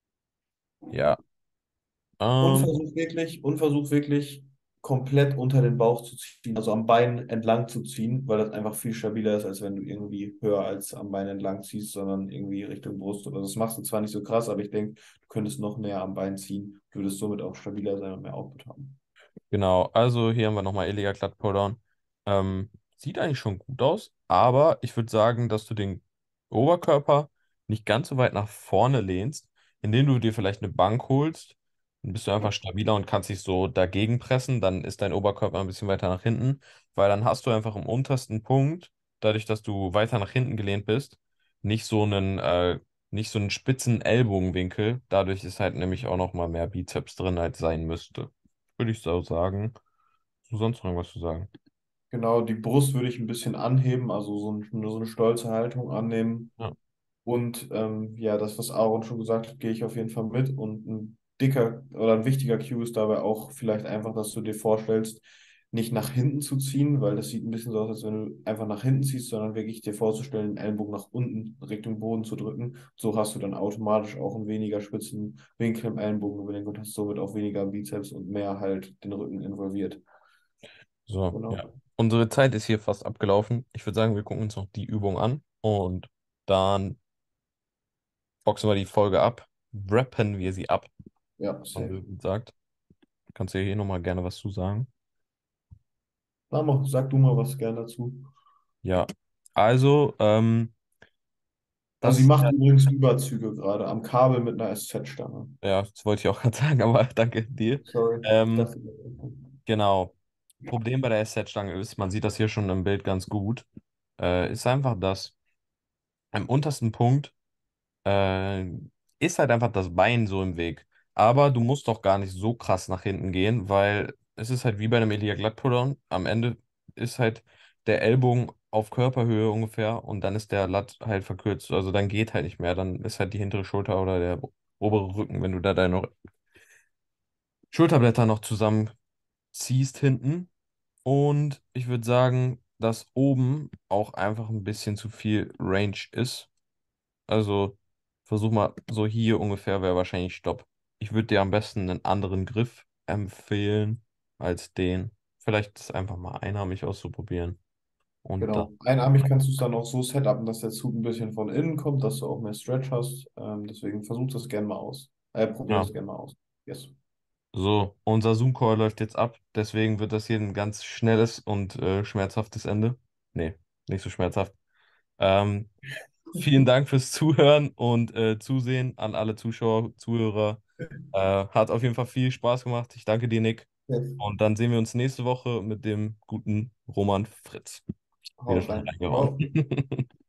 [SPEAKER 1] Ja.
[SPEAKER 2] Und
[SPEAKER 1] Ähm,
[SPEAKER 2] versuch wirklich, und versuch wirklich komplett unter den Bauch zu ziehen, also am Bein entlang zu ziehen, weil das einfach viel stabiler ist, als wenn du irgendwie höher als am Bein entlang ziehst, sondern irgendwie Richtung Brust oder so. Das machst du zwar nicht so krass, aber ich denke, du könntest noch näher am Bein ziehen, würdest somit auch stabiler sein und mehr Output haben.
[SPEAKER 1] Genau, also hier haben wir nochmal Elia Glatt Powdown. Ähm, sieht eigentlich schon gut aus, aber ich würde sagen, dass du den Oberkörper nicht ganz so weit nach vorne lehnst, indem du dir vielleicht eine Bank holst. Dann bist du einfach stabiler und kannst dich so dagegen pressen. Dann ist dein Oberkörper ein bisschen weiter nach hinten, weil dann hast du einfach im untersten Punkt, dadurch, dass du weiter nach hinten gelehnt bist, nicht so einen, äh, nicht so einen spitzen Ellbogenwinkel. Dadurch ist halt nämlich auch nochmal mehr Bizeps drin, als sein müsste. Würde ich so sagen. Hast du sonst noch irgendwas zu sagen?
[SPEAKER 2] Genau, die Brust würde ich ein bisschen anheben, also so, ein, so eine stolze Haltung annehmen.
[SPEAKER 1] Ja.
[SPEAKER 2] Und ähm, ja, das, was Aaron schon gesagt hat, gehe ich auf jeden Fall mit. Und ein dicker oder ein wichtiger Cue ist dabei auch vielleicht einfach, dass du dir vorstellst, nicht nach hinten zu ziehen, weil das sieht ein bisschen so aus, als wenn du einfach nach hinten ziehst, sondern wirklich dir vorzustellen, den Ellenbogen nach unten Richtung Boden zu drücken. So hast du dann automatisch auch einen weniger spitzen Winkel im Ellenbogen und hast somit auch weniger Bizeps und mehr halt den Rücken involviert.
[SPEAKER 1] So, ja.
[SPEAKER 2] Genau.
[SPEAKER 1] Unsere Zeit ist hier fast abgelaufen. Ich würde sagen, wir gucken uns noch die Übung an und dann boxen wir die Folge ab. Rappen wir sie ab,
[SPEAKER 2] Ja,
[SPEAKER 1] man so
[SPEAKER 2] safe.
[SPEAKER 1] gut sagt. Kannst du ja hier nochmal gerne was zu sagen?
[SPEAKER 2] Lama, sag du mal was gerne dazu.
[SPEAKER 1] Ja. Also, ähm,
[SPEAKER 2] Also
[SPEAKER 1] das
[SPEAKER 2] sie
[SPEAKER 1] ist
[SPEAKER 2] macht
[SPEAKER 1] ja,
[SPEAKER 2] übrigens Überzüge gerade am Kabel mit einer S Z-Stange.
[SPEAKER 1] ja, das wollte ich auch gerade sagen, aber danke dir.
[SPEAKER 2] Sorry, ich
[SPEAKER 1] Ähm,
[SPEAKER 2] dachte.
[SPEAKER 1] genau. Problem bei der S Z-Stange ist, man sieht das hier schon im Bild ganz gut, äh, ist einfach, dass im untersten Punkt äh, ist halt einfach das Bein so im Weg. Aber du musst doch gar nicht so krass nach hinten gehen, weil es ist halt wie bei einem Elia Glattpulldown. Am Ende ist halt der Ellbogen auf Körperhöhe ungefähr und dann ist der Latt halt verkürzt. Also dann geht halt nicht mehr. Dann ist halt die hintere Schulter oder der obere Rücken, wenn du da deine Schulterblätter noch zusammenziehst hinten. Und ich würde sagen, dass oben auch einfach ein bisschen zu viel Range ist. Also versuch mal, so hier ungefähr wäre wahrscheinlich Stopp. Ich würde dir am besten einen anderen Griff empfehlen als den. vielleicht ist einfach mal einarmig auszuprobieren. Und dann,
[SPEAKER 2] Genau. Einarmig kannst du es dann auch so setupen, dass der Zug ein bisschen von innen kommt, dass du auch mehr Stretch hast. Ähm, deswegen versuch das gerne mal aus. Äh, probier
[SPEAKER 1] ja.
[SPEAKER 2] das gerne mal aus. Yes.
[SPEAKER 1] So, unser Zoom-Call läuft jetzt ab, deswegen wird das hier ein ganz schnelles und äh, schmerzhaftes Ende. Nee, nicht so schmerzhaft. Ähm, Vielen Dank fürs Zuhören und äh, Zusehen an alle Zuschauer, Zuhörer. Äh, hat auf jeden Fall viel Spaß gemacht. Ich danke dir, Nick.
[SPEAKER 2] Yes.
[SPEAKER 1] Und dann sehen wir uns nächste Woche mit dem guten Roman Fritz. Wieder
[SPEAKER 2] Haut
[SPEAKER 1] schnell
[SPEAKER 2] rein.
[SPEAKER 1] reingehauen.
[SPEAKER 2] Ciao.